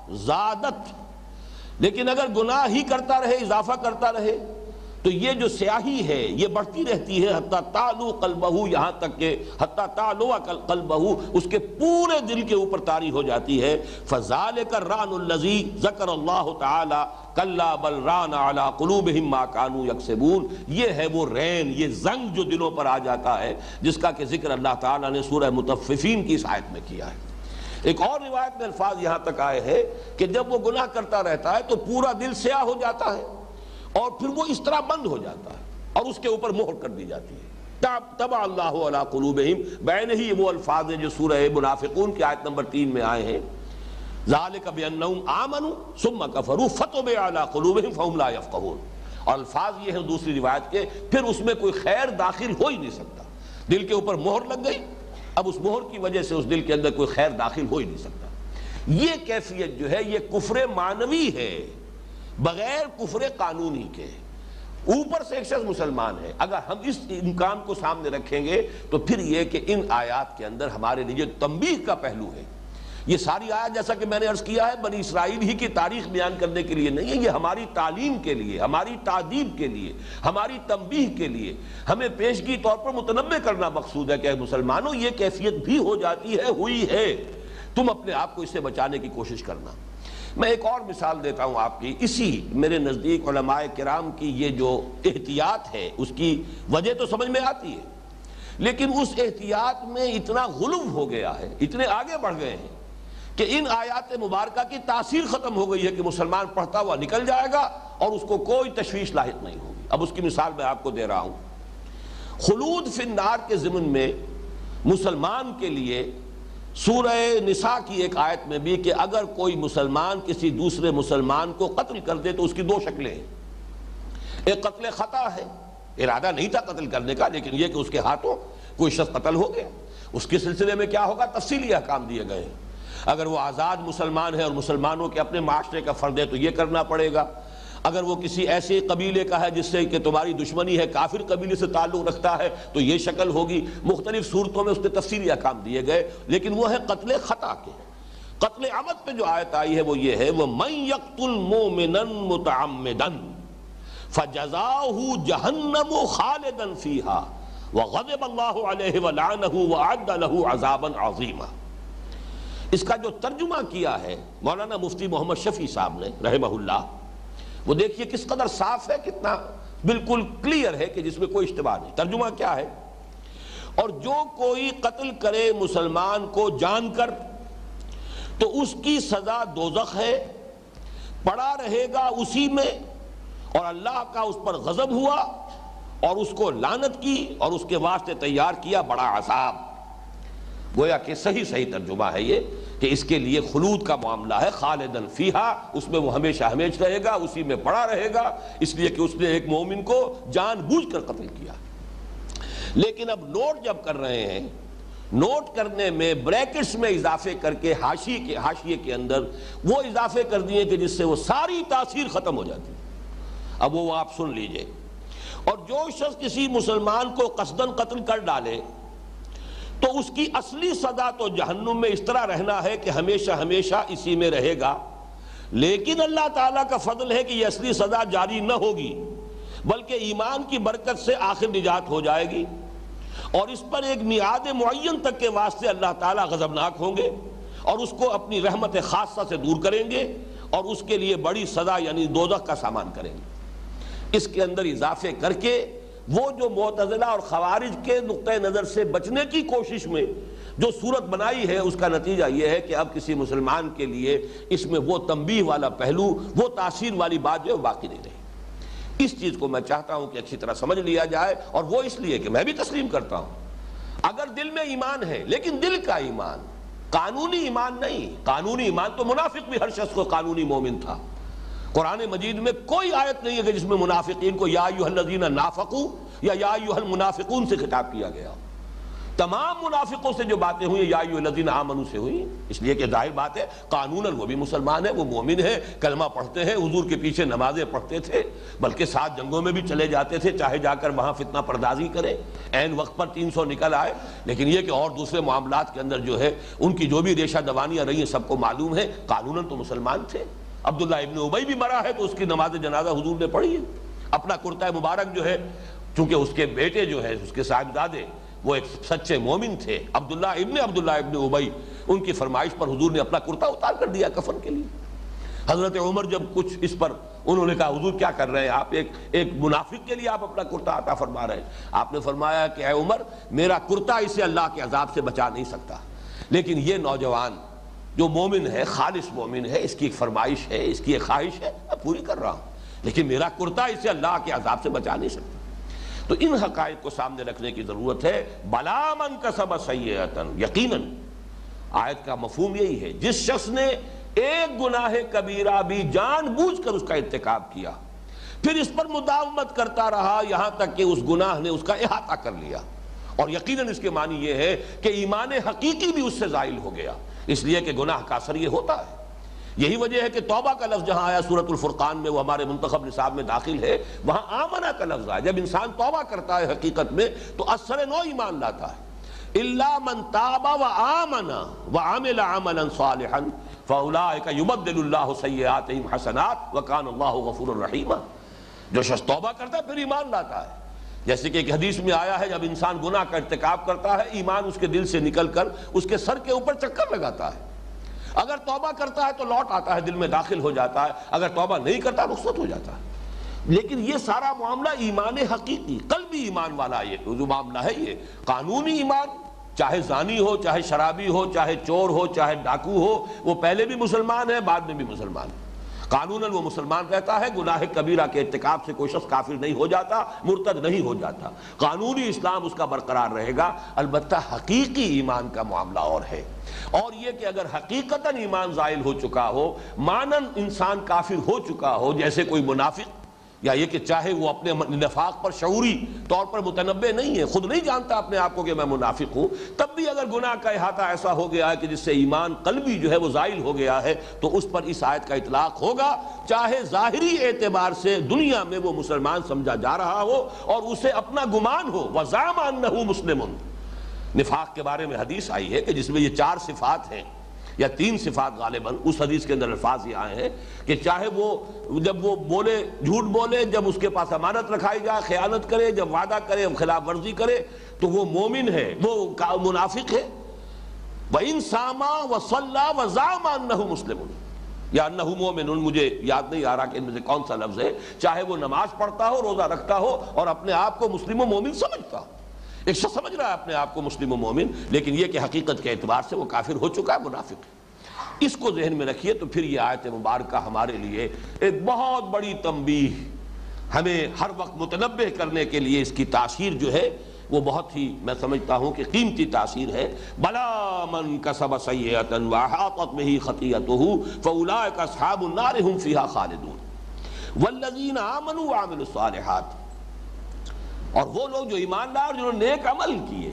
S1: زادت، لیکن اگر گناہ ہی کرتا رہے، اضافہ کرتا رہے، تو یہ جو سیاہی ہے یہ بڑھتی رہتی ہے حتی تعلو قلبہ، یہاں تک کہ حتی تعلو قلبہ، اس کے پورے دل کے اوپر طاری ہو جاتی ہے. فذالک الران الذی ذکر اللہ تعالی کلا بل ران علی قلوبہم ما کانوا یکسبون، یہ ہے وہ رین، یہ زنگ جو دلوں پر آ جاتا ہے جس کا کہ ذکر اللہ تعالی نے سورہ مطففین کی اس آیت میں کیا ہے. ایک اور روایت میں الفاظ یہاں تک آئے ہیں کہ جب وہ گناہ کرتا رہتا ہے تو پورا دل سیاہ ہو جاتا ہے اور پھر وہ اس طرح بند ہو جاتا ہے اور اس کے اوپر مہر کر دی جاتی ہے. طبع اللہ علی قلوبہم، بین ہی وہ الفاظ ہیں جو سورہ منافقون کی آیت نمبر تین میں آئے ہیں. ذالک بانہم آمنوا ثم کفروا فطبع علی قلوبہم فہم لا یفقہون. اور الفاظ یہ ہیں دوسری روایت کے، پھر اس میں کوئی خیر داخل ہو ہی نہیں سکتا، دل کے اوپر مہر لگ گئی، اب اس مہر کی وجہ سے اس دل کے اندر کوئی خیر داخل ہو ہی نہیں سکتا. یہ کیفیت جو ہے یہ کفر معنوی ہے بغیر کفر قانونی کے. اوپر سے ایک شخص مسلمان ہے، اگر ہم اس امکان کو سامنے رکھیں گے تو پھر یہ کہ ان آیات کے اندر ہمارے لیے تنبیہ کا پہلو ہے. یہ ساری آیات جیسا کہ میں نے عرض کیا ہے بنی اسرائیل ہی کی تاریخ بیان کرنے کے لیے نہیں ہے، یہ ہماری تعلیم کے لیے، ہماری تعدیب کے لیے، ہماری تنبیہ کے لیے ہمیں پیشگی طور پر متنبہ کرنا مقصود ہے کہ مسلمانوں یہ کیفیت بھی ہو جاتی ہے، ہوئی ہے، تم اپنے آپ کو اس سے بچانے کی کوشش کرنا. میں ایک اور مثال دیتا ہوں آپ کی. اسی میرے نزدیک علماء کرام کی یہ جو احتیاط ہے اس کی وجہ تو سمجھ میں آتی ہے، لیکن اس احتیاط میں اتنا غلو ہو گیا ہے، اتنے آگے بڑھ گئے ہیں کہ ان آیات مبارکہ کی تاثیر ختم ہو گئی ہے کہ مسلمان پڑھتا ہوا نکل جائے گا اور اس کو کوئی تشویش لاحق نہیں ہوگی. اب اس کی مثال میں آپ کو دے رہا ہوں. خلود فی النار کے ضمن میں مسلمان کے لیے سورہ نساء کی ایک آیت میں بھی کہ اگر کوئی مسلمان کسی دوسرے مسلمان کو قتل کر دے تو اس کی دو شکلیں ہیں. ایک قتل خطا ہے، ارادہ نہیں تھا قتل کرنے کا، لیکن یہ کہ اس کے ہاتھوں کوئی شخص قتل ہو گیا، اس کے سلسلے میں کیا ہوگا، تفصیلی احکام دیے گئے ہیں. اگر وہ آزاد مسلمان ہے اور مسلمانوں کے اپنے معاشرے کا فرد ہے تو یہ کرنا پڑے گا. اگر وہ کسی ایسے قبیلے کا ہے جس سے کہ تمہاری دشمنی ہے، کافر قبیلے سے تعلق رکھتا ہے تو یہ شکل ہوگی. مختلف صورتوں میں اس نے تفصیلی احکام دیے گئے، لیکن وہ ہے قتل خطا کے. قتل عمد پہ جو آیت آئی ہے وہ یہ ہے وَمَن يَقْتُلْ مُؤْمِنًا مُتَعَمِّدًا فَجَزَاؤُهُ جَهَنَّمُ خَالِدًا فِيهَا وَغَضِبَ اللَّهُ عَلَيْهِ وَلَعَنَهُ وَأَعَدَّ لَهُ عَذَابًا عَظِيمًا. اس کا جو ترجمہ کیا ہے مولانا مفتی محمد شفیع صاحب نے رحمہ اللہ، وہ دیکھیے کس قدر صاف ہے، کتنا بالکل کلیئر ہے کہ جس میں کوئی اشتباہ نہیں. ترجمہ کیا ہے، اور جو کوئی قتل کرے مسلمان کو جان کر تو اس کی سزا دوزخ ہے، پڑا رہے گا اسی میں، اور اللہ کا اس پر غضب ہوا اور اس کو لعنت کی اور اس کے واسطے تیار کیا بڑا عذاب. گویا کہ صحیح صحیح ترجمہ ہے یہ کہ اس کے لیے خلود کا معاملہ ہے، خالدن فیہا، اس میں وہ ہمیشہ ہمیش رہے گا، اسی میں پڑا رہے گا، اس لیے کہ اس نے ایک مومن کو جان بوجھ کر قتل کیا. لیکن اب نوٹ جب کر رہے ہیں، نوٹ کرنے میں بریکٹس میں اضافے کر کے حاشیے کے حاشیے کے اندر وہ اضافے کر دیے کہ جس سے وہ ساری تاثیر ختم ہو جاتی. اب وہ آپ سن لیجئے. اور جو شخص کسی مسلمان کو قصدن قتل کر ڈالے تو اس کی اصلی سزا تو جہنم میں اس طرح رہنا ہے کہ ہمیشہ ہمیشہ اسی میں رہے گا. لیکن اللہ تعالیٰ کا فضل ہے کہ یہ اصلی سزا جاری نہ ہوگی، بلکہ ایمان کی برکت سے آخر نجات ہو جائے گی، اور اس پر ایک میعاد معین تک کے واسطے اللہ تعالیٰ غضبناک ہوں گے اور اس کو اپنی رحمت خاصہ سے دور کریں گے اور اس کے لیے بڑی سزا یعنی دوزخ کا سامان کریں گے۔ اس کے اندر اضافے کر کے وہ جو معتزلہ اور خوارج کے نقطۂ نظر سے بچنے کی کوشش میں جو صورت بنائی ہے، اس کا نتیجہ یہ ہے کہ اب کسی مسلمان کے لیے اس میں وہ تنبیہ والا پہلو، وہ تاثیر والی بات جو ہے باقی نہیں رہی۔ اس چیز کو میں چاہتا ہوں کہ اچھی طرح سمجھ لیا جائے، اور وہ اس لیے کہ میں بھی تسلیم کرتا ہوں اگر دل میں ایمان ہے، لیکن دل کا ایمان، قانونی ایمان نہیں۔ قانونی ایمان تو منافق بھی ہر شخص کو قانونی مومن تھا۔ قرآن مجید میں کوئی آیت نہیں ہے کہ جس میں منافقین کو یا ایھا الذین نافقوا یا یا ایھا المنافقون سے خطاب کیا گیا۔ تمام منافقوں سے جو باتیں ہوئی یا ایھا الذین آمنوا سے ہوئی، اس لیے کہ ظاہر بات ہے قانوناً وہ بھی مسلمان ہے، وہ مومن ہے، کلمہ پڑھتے ہیں، حضور کے پیچھے نمازیں پڑھتے تھے، بلکہ سات جنگوں میں بھی چلے جاتے تھے، چاہے جا کر وہاں فتنہ پردازی کرے، عین وقت پر تین سو نکل آئے، لیکن یہ کہ اور دوسرے معاملات کے اندر جو ہے ان کی جو بھی ریشہ دوانیاں رہی ہیں سب کو معلوم ہے، قانوناً تو مسلمان تھے۔ عبداللہ ابن ابی بھی مرا ہے تو اس کی نماز جنازہ حضور نے پڑھی ہے۔ اپنا کرتا مبارک جو ہے، چونکہ اس کے بیٹے جو ہے اس کے صاحبزادے وہ ایک سچے مومن تھے، عبداللہ ابن عبداللہ ابن ابی، ان کی فرمائش پر حضور نے اپنا کرتا اتار کر دیا کفن کے لیے۔ حضرت عمر جب کچھ اس پر انہوں نے کہا حضور کیا کر رہے ہیں آپ، ایک ایک منافق کے لیے آپ اپنا کرتا عطا فرما رہے ہیں؟ آپ نے فرمایا کہ اے عمر، میرا کرتا اسے اللہ کے عذاب سے بچا نہیں سکتا، لیکن یہ نوجوان جو مومن ہے، خالص مومن ہے، اس کی ایک فرمائش ہے، اس کی ایک خواہش ہے، میں پوری کر رہا ہوں، لیکن میرا کرتا اسے اللہ کے عذاب سے بچا نہیں سکتا۔ تو ان حقائق کو سامنے رکھنے کی ضرورت ہے۔ بلا من کسب سیئۃ، یقیناً آیت کا مفہوم یہی ہے، جس شخص نے ایک گناہ کبیرہ بھی جان بوجھ کر اس کا ارتکاب کیا، پھر اس پر مداومت کرتا رہا یہاں تک کہ اس گناہ نے اس کا احاطہ کر لیا، اور یقیناً اس کے معنی یہ ہے کہ ایمان حقیقی بھی اس سے زائل ہو گیا، اس لیے کہ گناہ کا اثر یہ ہوتا ہے۔ یہی وجہ ہے کہ توبہ کا لفظ جہاں آیا سورۃ الفرقان میں، وہ ہمارے منتخب نصاب میں داخل ہے، وہاں آمنہ کا لفظ آیا۔ جب انسان توبہ کرتا ہے حقیقت میں تو اثر نو ایمان لاتا ہے۔ الا من تاب وآمن وعمل عملا صالحا فاولئک یبدل اللہ سیئاتہم حسنات وکان اللہ غفورا رحیما۔ جو شخص توبہ کرتا ہے پھر ایمان لاتا ہے، جیسے کہ ایک حدیث میں آیا ہے، جب انسان گناہ کا ارتکاب کرتا ہے ایمان اس کے دل سے نکل کر اس کے سر کے اوپر چکر لگاتا ہے، اگر توبہ کرتا ہے تو لوٹ آتا ہے، دل میں داخل ہو جاتا ہے، اگر توبہ نہیں کرتا رخصت ہو جاتا ہے۔ لیکن یہ سارا معاملہ ایمان حقیقی، قلبی ایمان والا یہ جو معاملہ ہے، یہ قانونی ایمان، چاہے زانی ہو، چاہے شرابی ہو، چاہے چور ہو، چاہے ڈاکو ہو، وہ پہلے بھی مسلمان ہے، بعد میں بھی مسلمان ہے، قانوناً وہ مسلمان رہتا ہے، گناہ کبیرہ کے ارتکاب سے کوئی شخص کافر نہیں ہو جاتا، مرتد نہیں ہو جاتا، قانونی اسلام اس کا برقرار رہے گا۔ البتہ حقیقی ایمان کا معاملہ اور ہے، اور یہ کہ اگر حقیقتاً ایمان زائل ہو چکا ہو، مانن انسان کافر ہو چکا ہو، جیسے کوئی منافق، یا یہ کہ چاہے وہ اپنے نفاق پر شعوری طور پر متنبع نہیں ہے، خود نہیں جانتا اپنے آپ کو کہ میں منافق ہوں، تب بھی اگر گناہ کا احاطہ ایسا ہو گیا ہے کہ جس سے ایمان قلبی جو ہے وہ زائل ہو گیا ہے، تو اس پر اس آیت کا اطلاق ہوگا، چاہے ظاہری اعتبار سے دنیا میں وہ مسلمان سمجھا جا رہا ہو اور اسے اپنا گمان ہو۔ وَزَعَمَ أَنَّهُ مُسْلِمٌ، نفاق کے بارے میں حدیث آئی ہے کہ جس میں یہ چار صفات ہیں یا تین صفات غالباً، اس حدیث کے اندر الفاظ یہ آئے ہیں کہ چاہے وہ جب وہ بولے جھوٹ بولے، جب اس کے پاس امانت رکھائی جائے خیانت کرے، جب وعدہ کرے خلاف ورزی کرے تو وہ مومن ہے، وہ منافق ہے۔ وَإِن صَامَ وَصَلَّى وَزَعَمَ أَنَّهُ مُسْلِمٌ یا انہو مومن، مجھے یاد نہیں آ رہا کہ ان میں سے کون سا لفظ ہے، چاہے وہ نماز پڑھتا ہو، روزہ رکھتا ہو اور اپنے آپ کو مسلم و مومن سمجھتا ہو، ایک شخص سمجھ رہا ہے اپنے آپ کو مسلم و مومن، لیکن یہ کہ حقیقت کے اعتبار سے وہ کافر ہو چکا ہے، منافق ہے۔ اس کو ذہن میں رکھیے تو پھر یہ آیت مبارکہ ہمارے لیے ایک بہت بڑی تنبیہ، ہمیں ہر وقت متنبہ کرنے کے لیے اس کی تاثیر جو ہے وہ بہت ہی، میں سمجھتا ہوں کہ قیمتی تاثیر ہے۔ بلا من کسب سیئۃ واحاطت بہ خطیئتہ فاولئک اصحاب النار هم فیہا خالدون والذین آمنوا وعملوا الصالحات، اور وہ لوگ جو ایمان لائے اور جنہوں نے نیک عمل کیے،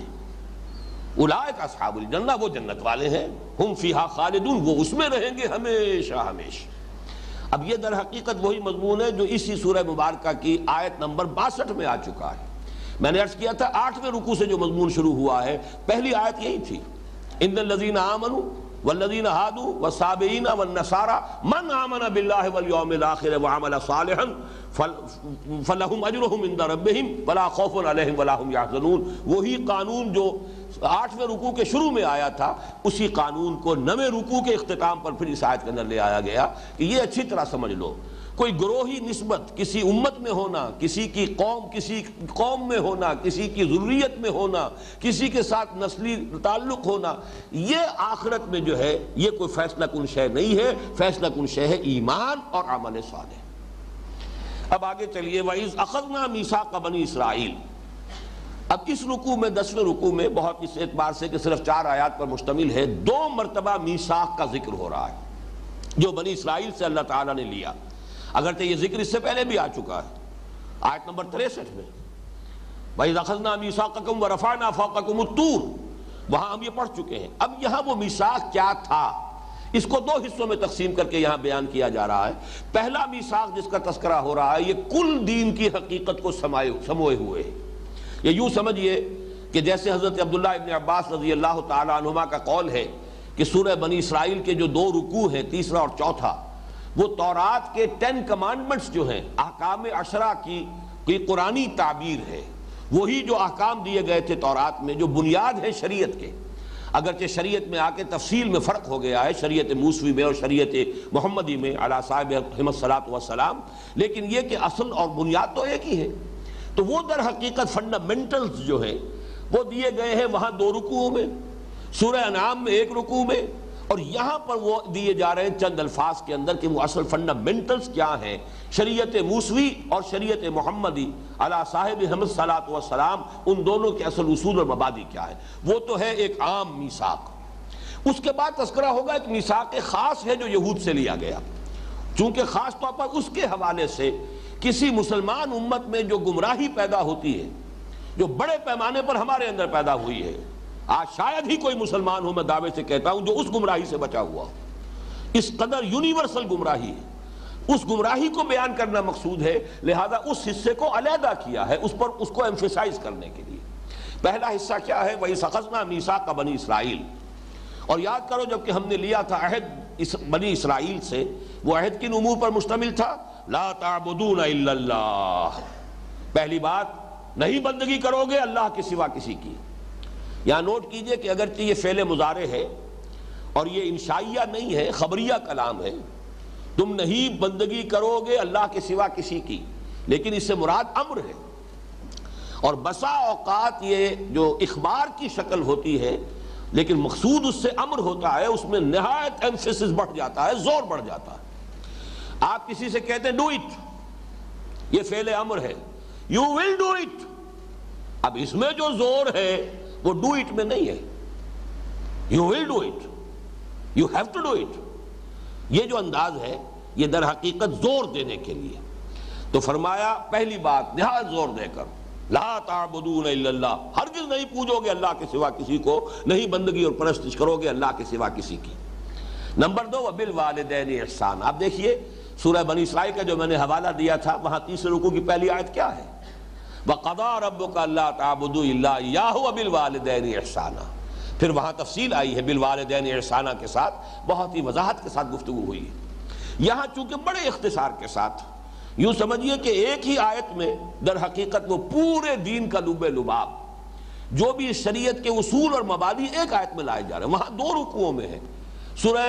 S1: اولئک اصحاب الجنہ، وہ جنت والے ہیں، ہم فیہا خالدون، وہ اس میں رہیں گے ہمیشہ ہمیشہ۔ اب یہ در حقیقت وہی مضمون ہے جو اسی سورہ مبارکہ کی آیت نمبر باسٹھ میں آ چکا ہے۔ میں نے عرض کیا تھا آٹھویں رکوع سے جو مضمون شروع ہوا ہے، پہلی آیت یہی تھی، ان الذین آمنوا والذین ہادوا والصابئین والنصارى من آمن باللہ والیوم الآخر وعمل صالحا فلہم اجرہم عند ربہم ولا خوف علیہم ولا ہم یحزنون. وہی قانون جو آٹھویں رکوع کے شروع میں آیا تھا اسی قانون کو نویں رکوع کے اختتام پر پھر اس آیت کے اندر لے آیا گیا کہ یہ اچھی طرح سمجھ لو کوئی گروہی نسبت کسی امت میں ہونا، کسی کی قوم کسی قوم میں ہونا، کسی کی ذریت میں ہونا، کسی کے ساتھ نسلی تعلق ہونا، یہ آخرت میں جو ہے یہ کوئی فیصلہ کن شے نہیں ہے. فیصلہ کن شے ہے ایمان اور عمل صالح. اب آگے چلیے وَإِذْ أَخَذْنَا مِيثَاقَ بَنِي اسرائیل. اب اس رکوع میں دسویں رکوع میں بہت اس اعتبار سے کہ صرف چار آیات پر مشتمل ہے، دو مرتبہ میثاق کا ذکر ہو رہا ہے جو بنی اسرائیل سے اللہ تعالیٰ نے لیا. اگرچہ یہ ذکر اس سے پہلے بھی آ چکا ہے آیت نمبر تریسٹھ میں وَإِذْ أَخَذْنَا مِيثَاقَكُمْ وَرَفَعْنَا فَوْقَكُمُ الطُّورَ، وہاں ہم یہ پڑھ چکے ہیں. اب یہاں وہ میثاق کیا تھا اس کو دو حصوں میں تقسیم کر کے یہاں بیان کیا جا رہا ہے. پہلا میثاق جس کا تذکرہ ہو رہا ہے یہ کل دین کی حقیقت کو سموئے ہوئے ہے. یہ یوں سمجھیے کہ جیسے حضرت عبداللہ ابن عباس رضی اللہ تعالیٰ عنہما کا قول ہے کہ سورہ بنی اسرائیل کے جو دو رکوع ہیں تیسرا اور چوتھا وہ تورات کے ٹین کمانڈمنٹس جو ہیں احکام عشرہ کی کی قرآنی تعبیر ہے. وہی جو احکام دیے گئے تھے تورات میں جو بنیاد ہے شریعت کے، اگرچہ شریعت میں آ کے تفصیل میں فرق ہو گیا ہے شریعت موسوی میں اور شریعت محمدی میں علی صاحب الصلاۃ والسلام، لیکن یہ کہ اصل اور بنیاد تو ایک ہی ہے. تو وہ در حقیقت فنڈامنٹلز جو ہیں وہ دیے گئے ہیں وہاں دو رکوعوں میں، سورہ انعام میں ایک رکوع میں، اور یہاں پر وہ دیے جا رہے ہیں چند الفاظ کے اندر کہ وہ اصل فنڈامنٹلز کیا ہیں شریعت موسوی اور شریعت محمدی علی صاحب الصلاۃ والسلام، ان دونوں کے اصل اصول اور مبادی کیا ہے. وہ تو ہے ایک عام میثاق. اس کے بعد تذکرہ ہوگا ایک میثاق خاص ہے جو یہود سے لیا گیا، چونکہ خاص طور پر اس کے حوالے سے کسی مسلمان امت میں جو گمراہی پیدا ہوتی ہے جو بڑے پیمانے پر ہمارے اندر پیدا ہوئی ہے، آج شاید ہی کوئی مسلمان ہو میں دعوے سے کہتا ہوں جو اس گمراہی سے بچا ہوا. اس قدر یونیورسل گمراہی ہے، اس گمراہی کو بیان کرنا مقصود ہے، لہذا اس حصے کو علیحدہ کیا ہے اس پر اس کو ایمفیسائز کرنے کے لیے. پہلا حصہ کیا ہے وَإِذْ أَخَذْنَا مِيثَاقَ بَنِي اسرائیل. اور یاد کرو جب کہ ہم نے لیا تھا عہد بنی اسرائیل سے، وہ عہد کن امور پر مشتمل تھا؟ لا تعبدون الا اللہ. پہلی بات نہیں بندگی کرو گے اللہ کے سوا کسی کی. یہاں نوٹ کیجئے کہ اگرچہ یہ فعل مضارع ہے اور یہ انشائیہ نہیں ہے، خبریہ کلام ہے، تم نہیں بندگی کرو گے اللہ کے سوا کسی کی، لیکن اس سے مراد امر ہے. اور بسا اوقات یہ جو اخبار کی شکل ہوتی ہے لیکن مقصود اس سے امر ہوتا ہے، اس میں نہایت ایمفیسس بڑھ جاتا ہے، زور بڑھ جاتا ہے. آپ کسی سے کہتے ہیں ڈو اٹ، یہ فعل امر ہے، یو ول ڈو اٹ. اب اس میں جو زور ہے وہ ڈو اٹ میں نہیں ہے، you will do it, you have to do it. یہ جو انداز ہے یہ در حقیقت زور دینے کے لیے. تو فرمایا پہلی بات نہایت زور دے کر لا تعبدون الا اللہ، ہرگز نہیں پوجو گے اللہ کے سوا کسی کو، نہیں بندگی اور پرستش کرو گے اللہ کے سوا کسی کی. نمبر دو وبالوالدین احسان. آپ دیکھیے سورہ بنی اسرائیل کا جو میں نے حوالہ دیا تھا وہاں تیسرے رکوع کی پہلی آیت کیا ہے؟ وَقَضَىٰ رَبُّكَ أَلَّا تَعْبُدُوا إِلَّا إِيَّاهُ وَبِالْوَالِدَيْنِ إِحْسَانًا. پھر وہاں تفصیل آئی ہے بالوالدین احسانہ کے ساتھ، بہت ہی وضاحت کے ساتھ گفتگو ہوئی ہے. یہاں چونکہ بڑے اختصار کے ساتھ یوں سمجھیے کہ ایک ہی آیت میں در حقیقت وہ پورے دین کا لب لباب جو بھی شریعت کے اصول اور مبادی ایک آیت میں لائے جا رہے ہیں. وہاں دو رکوعوں میں ہے، سورہ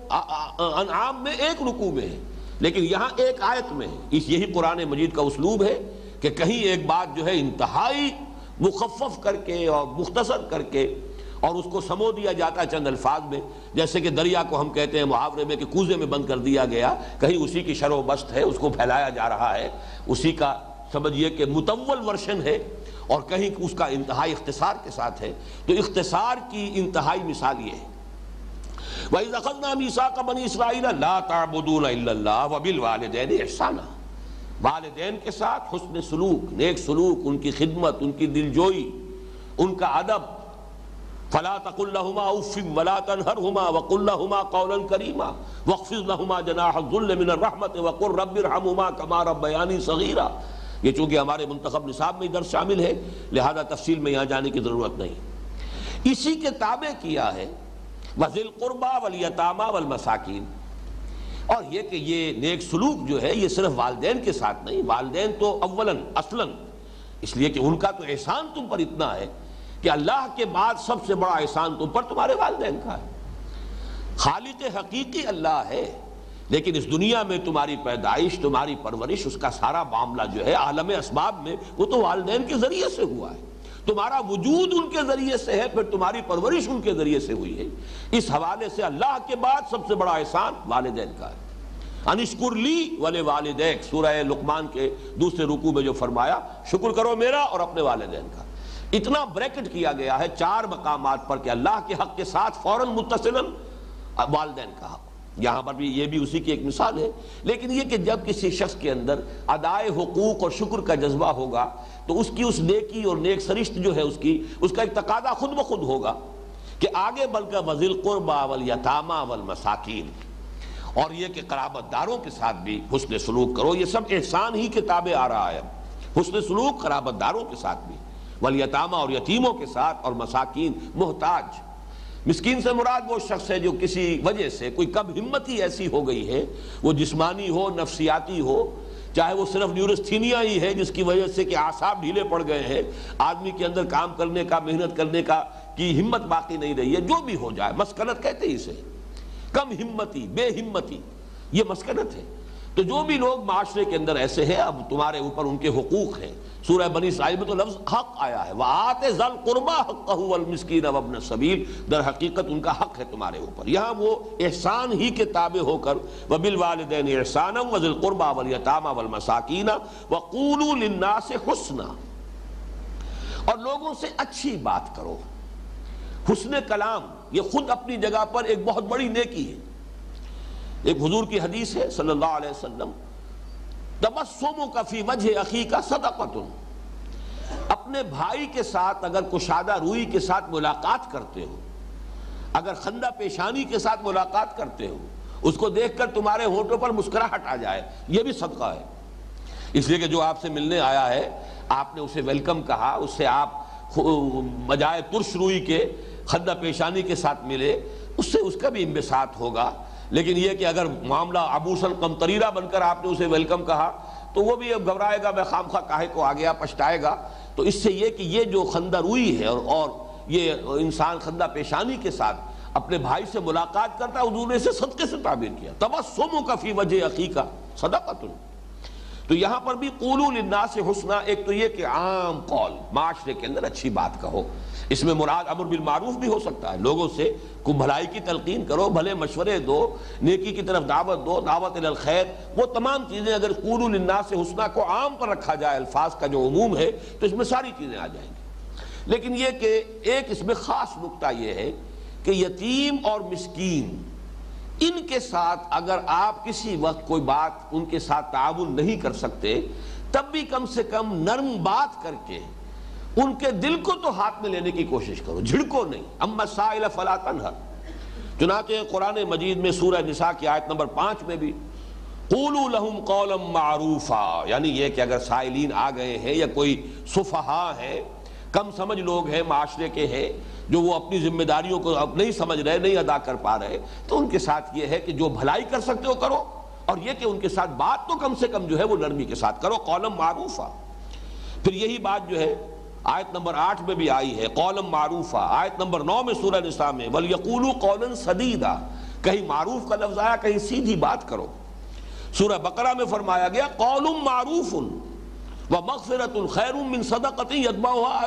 S1: انعام میں ایک رکوع میں ہے، لیکن یہاں ایک آیت میں ہے. اس یہی قرآن مجید کا اسلوب ہے کہ کہیں ایک بات جو ہے انتہائی مخفف کر کے اور مختصر کر کے اور اس کو سمو دیا جاتا ہے چند الفاظ میں، جیسے کہ دریا کو ہم کہتے ہیں محاورے میں کہ کوزے میں بند کر دیا گیا، کہیں اسی کی شرح و بست ہے، اس کو پھیلایا جا رہا ہے، اسی کا سمجھیے کہ متول ورشن ہے، اور کہیں اس کا انتہائی اختصار کے ساتھ ہے. تو اختصار کی انتہائی مثال یہ ہے وَإِذْ أَخَذْنَا مِيثَاقَ بَنِي إِسْرَائِيلَ لَا تَعْبُدُونَ إِلَّا اللَّهَ وَبِالْوَالِدَيْنِ إِحْسَانًا. والدین کے ساتھ حسن سلوک، نیک سلوک، ان کی خدمت، ان کی دلجوئی، ان کا ادب. فَلَا تَقُلْ لَهُمَا أُفٍّ وَلَا تَنْهَرْهُمَا وَقُلْ لَهُمَا قَوْلًا كَرِيمًا وَاخْفِضْ لَهُمَا جَنَاحَ الذُّلِّ مِنَ الرَّحْمَةِ وَقُلْ رَبِّ ارْحَمْهُمَا كَمَا رَبَّيَانِي صَغِيرًا. یہ چونکہ ہمارے منتخب نصاب میں درس شامل ہے لہذا تفصیل میں یہاں جانے کی ضرورت نہیں. اسی کے تابع کیا ہے وذی القربى والیتامى والمساکین۔ اور یہ کہ یہ نیک سلوک جو ہے یہ صرف والدین کے ساتھ نہیں، والدین تو اولاً اصلاً اس لیے کہ ان کا تو احسان تم پر اتنا ہے کہ اللہ کے بعد سب سے بڑا احسان تم پر تمہارے والدین کا ہے۔ خالق حقیقی اللہ ہے، لیکن اس دنیا میں تمہاری پیدائش، تمہاری پرورش، اس کا سارا معاملہ جو ہے عالم اسباب میں وہ تو والدین کے ذریعے سے ہوا ہے۔ تمہارا وجود ان کے ذریعے سے ہے، پھر تمہاری پرورش ان کے ذریعے سے ہوئی ہے۔ اس حوالے سے اللہ کے بعد سب سے بڑا احسان والدین کا ہے۔ انشکر لی ولوالدیک، سورہ لقمان کے دوسرے رکوع میں جو فرمایا شکر کرو میرا اور اپنے والدین کا، اتنا بریکٹ کیا گیا ہے چار مقامات پر کہ اللہ کے حق کے ساتھ فوراً متصلاً والدین کا حق۔ یہاں پر بھی یہ بھی اسی کی ایک مثال ہے، لیکن یہ کہ جب کسی شخص کے اندر ادائے حقوق اور شکر کا جذبہ ہوگا تو اس کی اس نیکی اور نیک سرشت جو ہے اس کی اس کا ایک تقاضا خود بخود ہوگا کہ آگے بلکہ وذی القربى والیتامى والمساکین، اور یہ کہ قرابت داروں کے ساتھ بھی حسن سلوک کرو۔ یہ سب احسان ہی کے تابع آ رہا ہے، حسن سلوک قرابت داروں کے ساتھ بھی، والیتامى اور یتیموں کے ساتھ، اور مساکین محتاج۔ مسکین سے مراد وہ شخص ہے جو کسی وجہ سے کوئی کم ہمتی ایسی ہو گئی ہے، وہ جسمانی ہو نفسیاتی ہو، چاہے وہ صرف نیورستھینیا ہی ہے جس کی وجہ سے کہ اعصاب ڈھیلے پڑ گئے ہیں، آدمی کے اندر کام کرنے کا، محنت کرنے کا کی ہمت باقی نہیں رہی ہے، جو بھی ہو جائے، مسکنت کہتے ہیں اسے، کم ہمتی، بے ہمتی، یہ مسکنت ہے۔ تو جو بھی لوگ معاشرے کے اندر ایسے ہیں، اب تمہارے اوپر ان کے حقوق ہیں۔ سورہ بنی اسرائیل میں تو لفظ حق آیا ہے، وَآتِ ذَا الْقُرْبَى حَقَّهُ وَالْمِسْكِينَ وَابْنَ السَّبِيلِ، در حقیقت ان کا حق ہے تمہارے اوپر۔ یہاں وہ احسان ہی کے تابع ہو کر وَبِالْوَالِدَيْنِ إِحْسَانًا وَذِي الْقُرْبَى وَالْيَتَامَى وَالْمَسَاكِينَ وَقُولُوا لِلنَّاسِ حُسْنًا، اور لوگوں سے اچھی بات کرو۔ حسن کلام یہ خود اپنی جگہ پر ایک بہت بڑی نیکی ہے۔ ایک حضور کی حدیث ہے صلی اللہ علیہ وسلم، تبسمک فی وجہ اخیک صدقۃ، اپنے بھائی کے ساتھ اگر کشادہ روئی کے ساتھ ملاقات کرتے ہو، اگر خندہ پیشانی کے ساتھ ملاقات کرتے ہو، اس کو دیکھ کر تمہارے ہونٹوں پر مسکراہٹ آ جائے، یہ بھی صدقہ ہے۔ اس لیے کہ جو آپ سے ملنے آیا ہے آپ نے اسے ویلکم کہا، اس سے آپ بجائے ترش روئی کے خندہ پیشانی کے ساتھ ملے، اس سے اس کا بھی انبساط ہوگا۔ لیکن یہ کہ اگر معاملہ عبوساً قمطریرہ بن کر آپ نے اسے ویلکم کہا تو وہ بھی اب گھبرائے گا، میں خام خواہ کاہے کو آ گیا، پچھتائے گا۔ تو اس سے یہ کہ یہ جو خندہ روئی ہے اور اور یہ انسان خندہ پیشانی کے ساتھ اپنے بھائی سے ملاقات کرتا ہے، حضور نے اسے صدقے سے تعبیر کیا، تبسمک فی وجہ اخیک صدقۃ۔ تو یہاں پر بھی قولوا للناس حسنا، ایک تو یہ کہ عام قول، معاشرے کے اندر اچھی بات کہو، اس میں مراد امر بالمعروف بھی ہو سکتا ہے، لوگوں سے کو بھلائی کی تلقین کرو، بھلے مشورے دو، نیکی کی طرف دعوت دو، دعوت الی الخیر، وہ تمام چیزیں اگر قولوا للناس حسنا کو عام پر رکھا جائے، الفاظ کا جو عموم ہے، تو اس میں ساری چیزیں آ جائیں گی۔ لیکن یہ کہ ایک اس میں خاص نکتہ یہ ہے کہ یتیم اور مسکین، ان کے ساتھ اگر آپ کسی وقت کوئی بات ان کے ساتھ تعاون نہیں کر سکتے، تب بھی کم سے کم نرم بات کر کے ان کے دل کو تو ہاتھ میں لینے کی کوشش کرو، جھڑکو نہیں۔ اما السائل فلا تنہر، چنانچہ قرآن مجید میں سورہ نساء کی آیت نمبر پانچ میں بھی قولوا لہم قولا معروفا، یعنی یہ کہ اگر سائلین آ گئے ہیں یا کوئی سفہا ہے، کم سمجھ لوگ ہیں معاشرے کے ہیں جو وہ اپنی ذمہ داریوں کو اب نہیں سمجھ رہے، نہیں ادا کر پا رہے، تو ان کے ساتھ یہ ہے کہ جو بھلائی کر سکتے ہو کرو، اور یہ کہ ان کے ساتھ بات تو کم سے کم جو ہے وہ نرمی کے ساتھ کرو، قولا معروفا۔ پھر یہی بات جو ہے آیت نمبر آٹھ میں بھی آئی ہے، قولا معروفا۔ آیت نمبر نو میں سورہ نساء میں وَلْيَقُولُوا قَوْلًا سَدِيدًا، کہیں معروف کا لفظ آیا، کہیں سیدھی بات کرو۔ سورہ بقرہ میں فرمایا گیا قَوْلٌ مَعْرُوفٌ وَمَغْفِرَةٌ خَيْرٌ مِّن صَدَقَةٍ يَتْبَعُهَا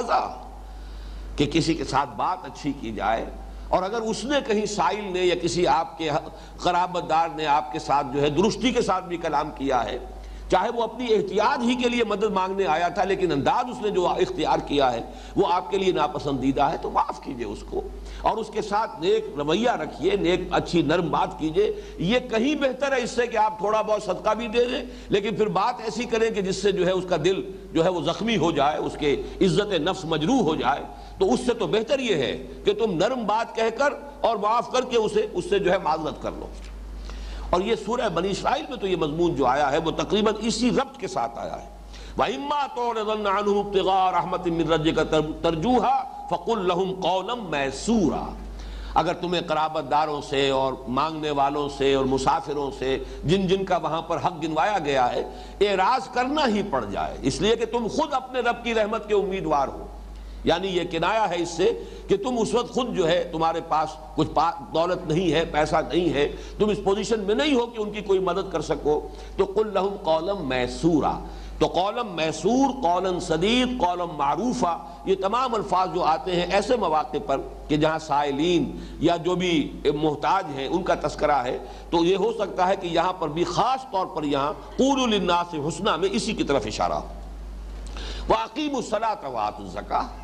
S1: أَذًى، کہ کسی کے ساتھ بات اچھی کی جائے، اور اگر اس نے کہیں سائل نے یا کسی آپ کے قرابت دار نے آپ کے ساتھ جو ہے درستی کے ساتھ بھی کلام کیا ہے، چاہے وہ اپنی احتیاط ہی کے لیے مدد مانگنے آیا تھا، لیکن انداز اس نے جو اختیار کیا ہے وہ آپ کے لیے ناپسندیدہ ہے، تو معاف کیجئے اس کو، اور اس کے ساتھ نیک رویہ رکھیے، نیک اچھی نرم بات کیجئے۔ یہ کہیں بہتر ہے اس سے کہ آپ تھوڑا بہت صدقہ بھی دے دیں، لیکن پھر بات ایسی کریں کہ جس سے جو ہے اس کا دل جو ہے وہ زخمی ہو جائے، اس کے عزت نفس مجروح ہو جائے۔ تو اس سے تو بہتر یہ ہے کہ تم نرم بات کہہ کر اور معاف کر کے اسے اس سے جو ہے معذرت کر لو۔ اور یہ سورہ بنی اسرائیل میں تو یہ مضمون جو آیا ہے وہ تقریباً اسی ربط کے ساتھ آیا ہے، وَإِمَّا تُعْرِضَنَّ عَنْهُمُ ابْتِغَاءَ رَحْمَةٍ مِّن رَّبِّكَ تَرْجُوهَا فَقُل لَّهُمْ قَوْلًا مَّيْسُورًا۔ اگر تمہیں قرابت داروں سے اور مانگنے والوں سے اور مسافروں سے جن جن کا وہاں پر حق گنوایا گیا ہے اعراض کرنا ہی پڑ جائے، اس لیے کہ تم خود اپنے رب کی رحمت کے امیدوار ہو، یعنی یہ کنایا ہے اس سے کہ تم اس وقت خود جو ہے تمہارے پاس کچھ دولت نہیں ہے، پیسہ نہیں ہے، تم اس پوزیشن میں نہیں ہو کہ ان کی کوئی مدد کر سکو، تو قل لہم قولا میسورا، تو قولم میسور، قولن سدید، قولم معروفہ، یہ تمام الفاظ جو آتے ہیں ایسے مواقع پر کہ جہاں سائلین یا جو بھی محتاج ہیں ان کا تذکرہ ہے، تو یہ ہو سکتا ہے کہ یہاں پر بھی خاص طور پر یہاں قولوا للناس حسنا میں اسی کی طرف اشارہ ہو۔ وَأَقِیمُوا الصَّلَاةَ وَآتُوا الزَّکَاةَ،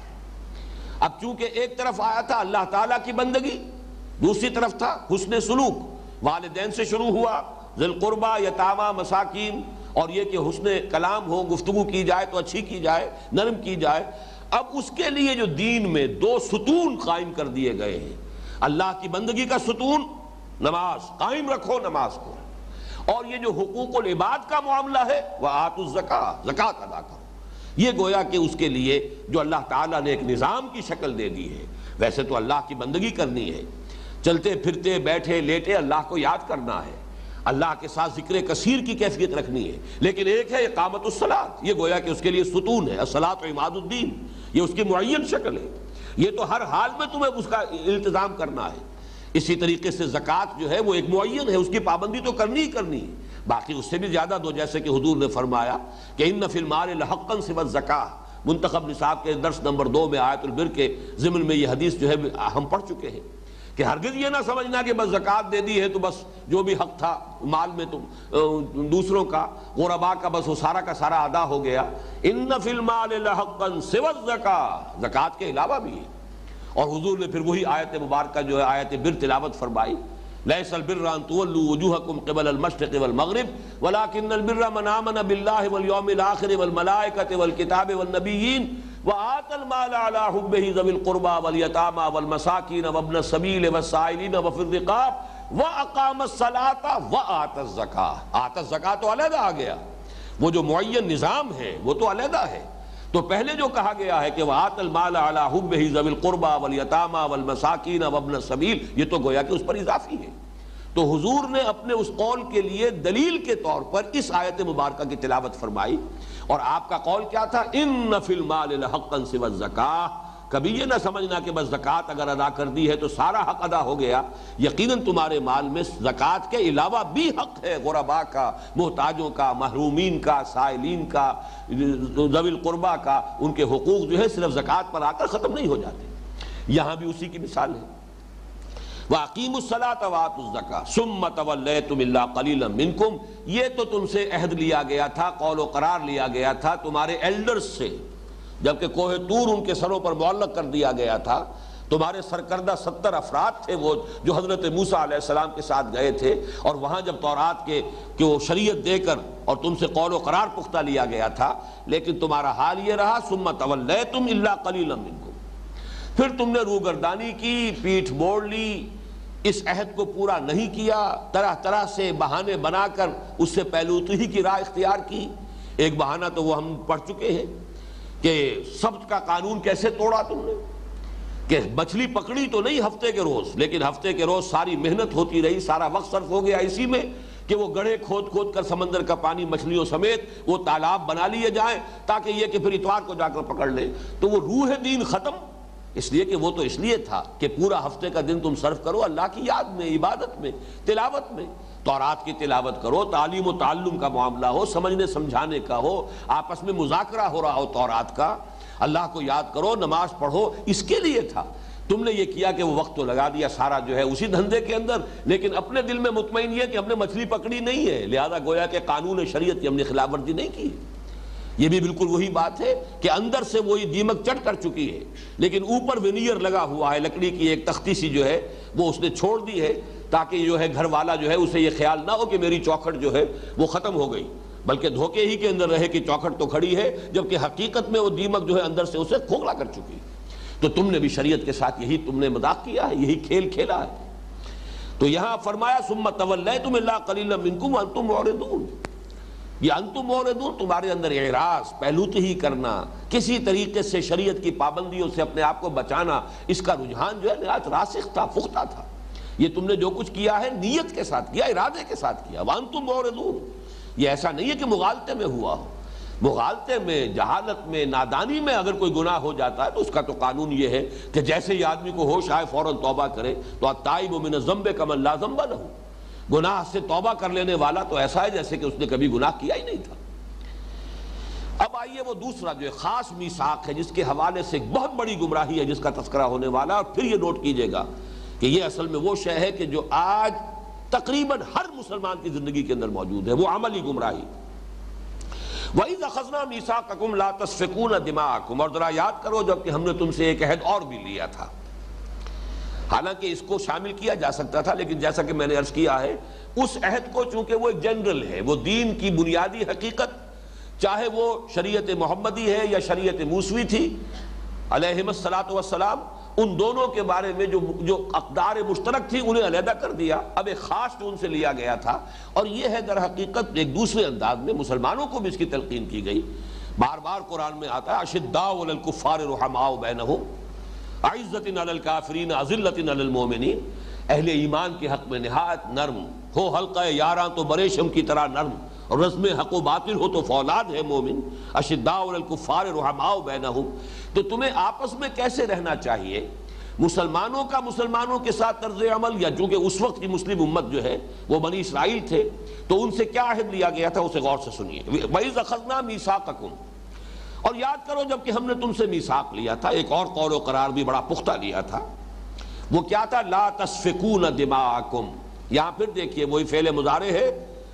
S1: اب چونکہ ایک طرف آیا تھا اللہ تعالیٰ کی بندگی، دوسری طرف تھا حسن سلوک، والدین سے شروع ہوا، ذی القربہ، یتامہ، مساکین، اور یہ کہ حسن کلام ہو، گفتگو کی جائے تو اچھی کی جائے، نرم کی جائے۔ اب اس کے لیے جو دین میں دو ستون قائم کر دیے گئے ہیں، اللہ کی بندگی کا ستون نماز، قائم رکھو نماز کو، اور یہ جو حقوق العباد کا معاملہ ہے وَآتُوا الزَّکَاةَ، زکوٰۃ ادا کرو، یہ گویا کہ اس کے لیے جو اللہ تعالیٰ نے ایک نظام کی شکل دے دی ہے۔ ویسے تو اللہ کی بندگی کرنی ہے، چلتے پھرتے بیٹھے لیٹے اللہ کو یاد کرنا ہے، اللہ کے ساتھ ذکر کثیر کی کیفیت رکھنی ہے، لیکن ایک ہے اقامت الصلاۃ، یہ گویا کہ اس کے لیے ستون ہے، الصلاۃ عماد الدین، یہ اس کی معین شکل ہے، یہ تو ہر حال میں تمہیں اس کا التزام کرنا ہے۔ اسی طریقے سے زکوٰۃ جو ہے وہ ایک معین ہے، اس کی پابندی تو کرنی ہی کرنی ہے، باقی اس سے بھی زیادہ دو، جیسے کہ حضور نے فرمایا کہ ان فی المال لحقا سوی الزکاۃ، منتخب نصاب کے درس نمبر دو میں آیت البر کے ضمن میں یہ حدیث جو ہے ہم پڑھ چکے ہیں کہ ہرگز یہ نہ سمجھنا کہ بس زکوٰۃ دے دی ہے تو بس جو بھی حق تھا مال میں تم دوسروں کا، غرباء کا، بس وہ سارا کا سارا ادا ہو گیا۔ ان فی المال لحقا سوی الزکاۃ، زکوٰۃ کے علاوہ بھی ہے، اور حضور نے پھر وہی آیت مبارکہ جو ہے آیت بر تلاوت فرمائی، لیس البر ان تولوا وجوہکم قبل المشرق والمغرب ولکن البر من آمن باللہ والیوم الآخر والملائکۃ والکتاب والنبیین وآتى المال على حبه ذوي القربى واليتامى والمساكين وابن السبيل والسائلين وفي الرقاب وأقام الصلاة وآتى الزكاة، آتى الزكاة تو علیحدہ آ گیا، وہ جو معین نظام ہے وہ تو علیحدہ ہے، تو پہلے جو کہا گیا ہے کہ وآتى المال على حبه ذوي القربى واليتامى والمساكين وابن السبيل، یہ تو گویا کہ اس پر اضافی ہے۔ تو حضور نے اپنے اس قول کے لیے دلیل کے طور پر اس آیت مبارکہ کی تلاوت فرمائی، اور آپ کا قول کیا تھا؟ ان فی المال لحقا سوی الزکاۃ، کبھی یہ نہ سمجھنا کہ بس زکوٰۃ اگر ادا کر دی ہے تو سارا حق ادا ہو گیا، یقیناً تمہارے مال میں زکوٰۃ کے علاوہ بھی حق ہے، غرباء کا، محتاجوں کا، محرومین کا، سائلین کا، ذوی القربہ کا، ان کے حقوق جو ہے صرف زکوٰۃ پر آ کر ختم نہیں ہو جاتے، یہاں بھی اسی کی مثال ہے۔ وَأَقِیمُوا الصَّلَاةَ وَآتُوا الزَّکَاةَ ثُمَّ تَوَلَّیْتُمْ إِلَّا قَلِیلًا مِنکُم، یہ تو تم سے عہد لیا گیا تھا، قول و قرار لیا گیا تھا تمہارے ایلڈرز سے، جبکہ کوہ طور ان کے سروں پر معلق کر دیا گیا تھا، تمہارے سرکردہ ستر افراد تھے وہ جو حضرت موسیٰ علیہ السلام کے ساتھ گئے تھے، اور وہاں جب تورات کے کہ وہ شریعت دے کر اور تم سے قول و قرار پختہ لیا گیا تھا، لیکن تمہارا حال یہ رہا ثُمَّ تَوَلَّیْتُمْ إِلَّا قَلِيلًا مِنکُم، پھر تم نے روگردانی کی، پیٹھ موڑ لی، اس عہد کو پورا نہیں کیا، طرح طرح سے بہانے بنا کر اس سے پہلوتی کی راہ اختیار کی۔ ایک بہانہ تو وہ ہم پڑھ چکے ہیں کہ سبت کا قانون کیسے توڑا تم نے، کہ مچھلی پکڑی تو نہیں ہفتے کے روز، لیکن ہفتے کے روز ساری محنت ہوتی رہی، سارا وقت صرف ہو گیا اسی میں کہ وہ گڑھے کھود کھود کر سمندر کا پانی مچھلیوں سمیت وہ تالاب بنا لیے جائیں تاکہ یہ کہ پھر اتوار کو جا کر پکڑ لیں، تو وہ روح دین ختم، اس لیے کہ وہ تو اس لیے تھا کہ پورا ہفتے کا دن تم صرف کرو اللہ کی یاد میں، عبادت میں، تلاوت میں، تورات کی تلاوت کرو، تعلیم و تعلم کا معاملہ ہو، سمجھنے سمجھانے کا ہو، آپس میں مذاکرہ ہو رہا ہو تورات کا، اللہ کو یاد کرو، نماز پڑھو، اس کے لیے تھا۔ تم نے یہ کیا کہ وہ وقت تو لگا دیا سارا جو ہے اسی دھندے کے اندر، لیکن اپنے دل میں مطمئن یہ کہ ہم نے مچھلی پکڑی نہیں ہے، لہذا گویا کہ قانون شریعت کی ہم نے خلاف ورزی نہیں کی۔ یہ بھی بالکل وہی بات ہے کہ اندر سے وہی دیمک چٹ کر چکی ہے، لیکن اوپر ونیئر لگا ہوا ہے، لکڑی کی ایک تختی سی جو ہے وہ اس نے چھوڑ دی ہے، تاکہ جو ہے گھر والا جو ہے اسے یہ خیال نہ ہو کہ میری چوکھٹ جو ہے وہ ختم ہو گئی، بلکہ دھوکے ہی کے اندر رہے کہ چوکھٹ تو کھڑی ہے، جبکہ حقیقت میں وہ دیمک جو ہے اندر سے اسے کھوکھلا کر چکی۔ تو تم نے بھی شریعت کے ساتھ یہی تم نے مذاق کیا ہے، یہی کھیل کھیلا ہے۔ تو یہاں فرمایا ثم تولیتم الا قلیلا منکم وانتم معرضون، یہ انتم موردون، تمہارے اندر اعراض، پہلوتہی کرنا، کسی طریقے سے شریعت کی پابندیوں سے اپنے آپ کو بچانا، اس کا رجحان جو ہے نہایت راسخ تھا، پختہ تھا۔ یہ تم نے جو کچھ کیا ہے نیت کے ساتھ کیا، ارادے کے ساتھ کیا۔ وانتم موردون، یہ ایسا نہیں ہے کہ مغالطے میں ہوا ہو۔ مغالطے میں، جہالت میں، نادانی میں اگر کوئی گناہ ہو جاتا ہے تو اس کا تو قانون یہ ہے کہ جیسے ہی آدمی کو ہوش آئے فوراً توبہ کرے۔ تو التائب من الذنب کمن لا ذنب لہ، گناہ سے توبہ کر لینے والا تو ایسا ہے جیسے کہ اس نے کبھی گناہ کیا ہی نہیں تھا۔ اب آئیے وہ دوسرا جو خاص میثاق ہے جس کے حوالے سے ایک بہت بڑی گمراہی ہے جس کا تذکرہ ہونے والا، اور پھر یہ نوٹ کیجئے گا کہ یہ اصل میں وہ شے ہے کہ جو آج تقریباً ہر مسلمان کی زندگی کے اندر موجود ہے، وہ عملی گمراہی۔ وَإِذْ أَخَذْنَا مِيثَاقَكُمْ لَا تَسْفِكُونَ دِمَاءَكُمْ، اور ذرا یاد کرو جب کہ ہم نے تم سے ایک عہد اور بھی لیا تھا۔ حالانکہ اس کو شامل کیا جا سکتا تھا، لیکن جیسا کہ میں نے عرض کیا ہے اس عہد کو چونکہ وہ ایک جنرل ہے، وہ دین کی بنیادی حقیقت، چاہے وہ شریعت محمدی ہے یا شریعت موسوی تھی علیہم الصلاۃ والسلام، ان دونوں کے بارے میں جو جو اقدار مشترک تھی انہیں علیحدہ کر دیا۔ اب ایک خاص جو ان سے لیا گیا تھا، اور یہ ہے در حقیقت ایک دوسرے انداز میں مسلمانوں کو بھی اس کی تلقین کی گئی۔ بار بار قرآن میں آتا ہے اشداء علی الکفار رحماء بینہم اعزۃ علی الکافرین اذلۃ علی المؤمنین، اہل ایمان کے حق میں نہایت نرم ہو، حلقہ یاراں تو بریشم کی طرح نرم، اور رسم حق و باطل ہو تو فولاد ہے مومن۔ اشداء علی الکفار رحماء بینہم، تو تمہیں آپس میں کیسے رہنا چاہیے؟ مسلمانوں کا مسلمانوں کے ساتھ طرز عمل، یا چونکہ اس وقت کی مسلم امت جو ہے وہ بنی اسرائیل تھے تو ان سے کیا عہد لیا گیا تھا اسے غور سے سنیے۔ وَإِذْ أَخَذْنَا مِيثَاقَكُمْ، اور یاد کرو جب کہ ہم نے تم سے میثاق لیا تھا، ایک اور قول و قرار بھی بڑا پختہ لیا تھا، وہ کیا تھا؟ لا تسفکون دماءکم۔ یہاں پھر دیکھیے وہی فعل مضارع ہے،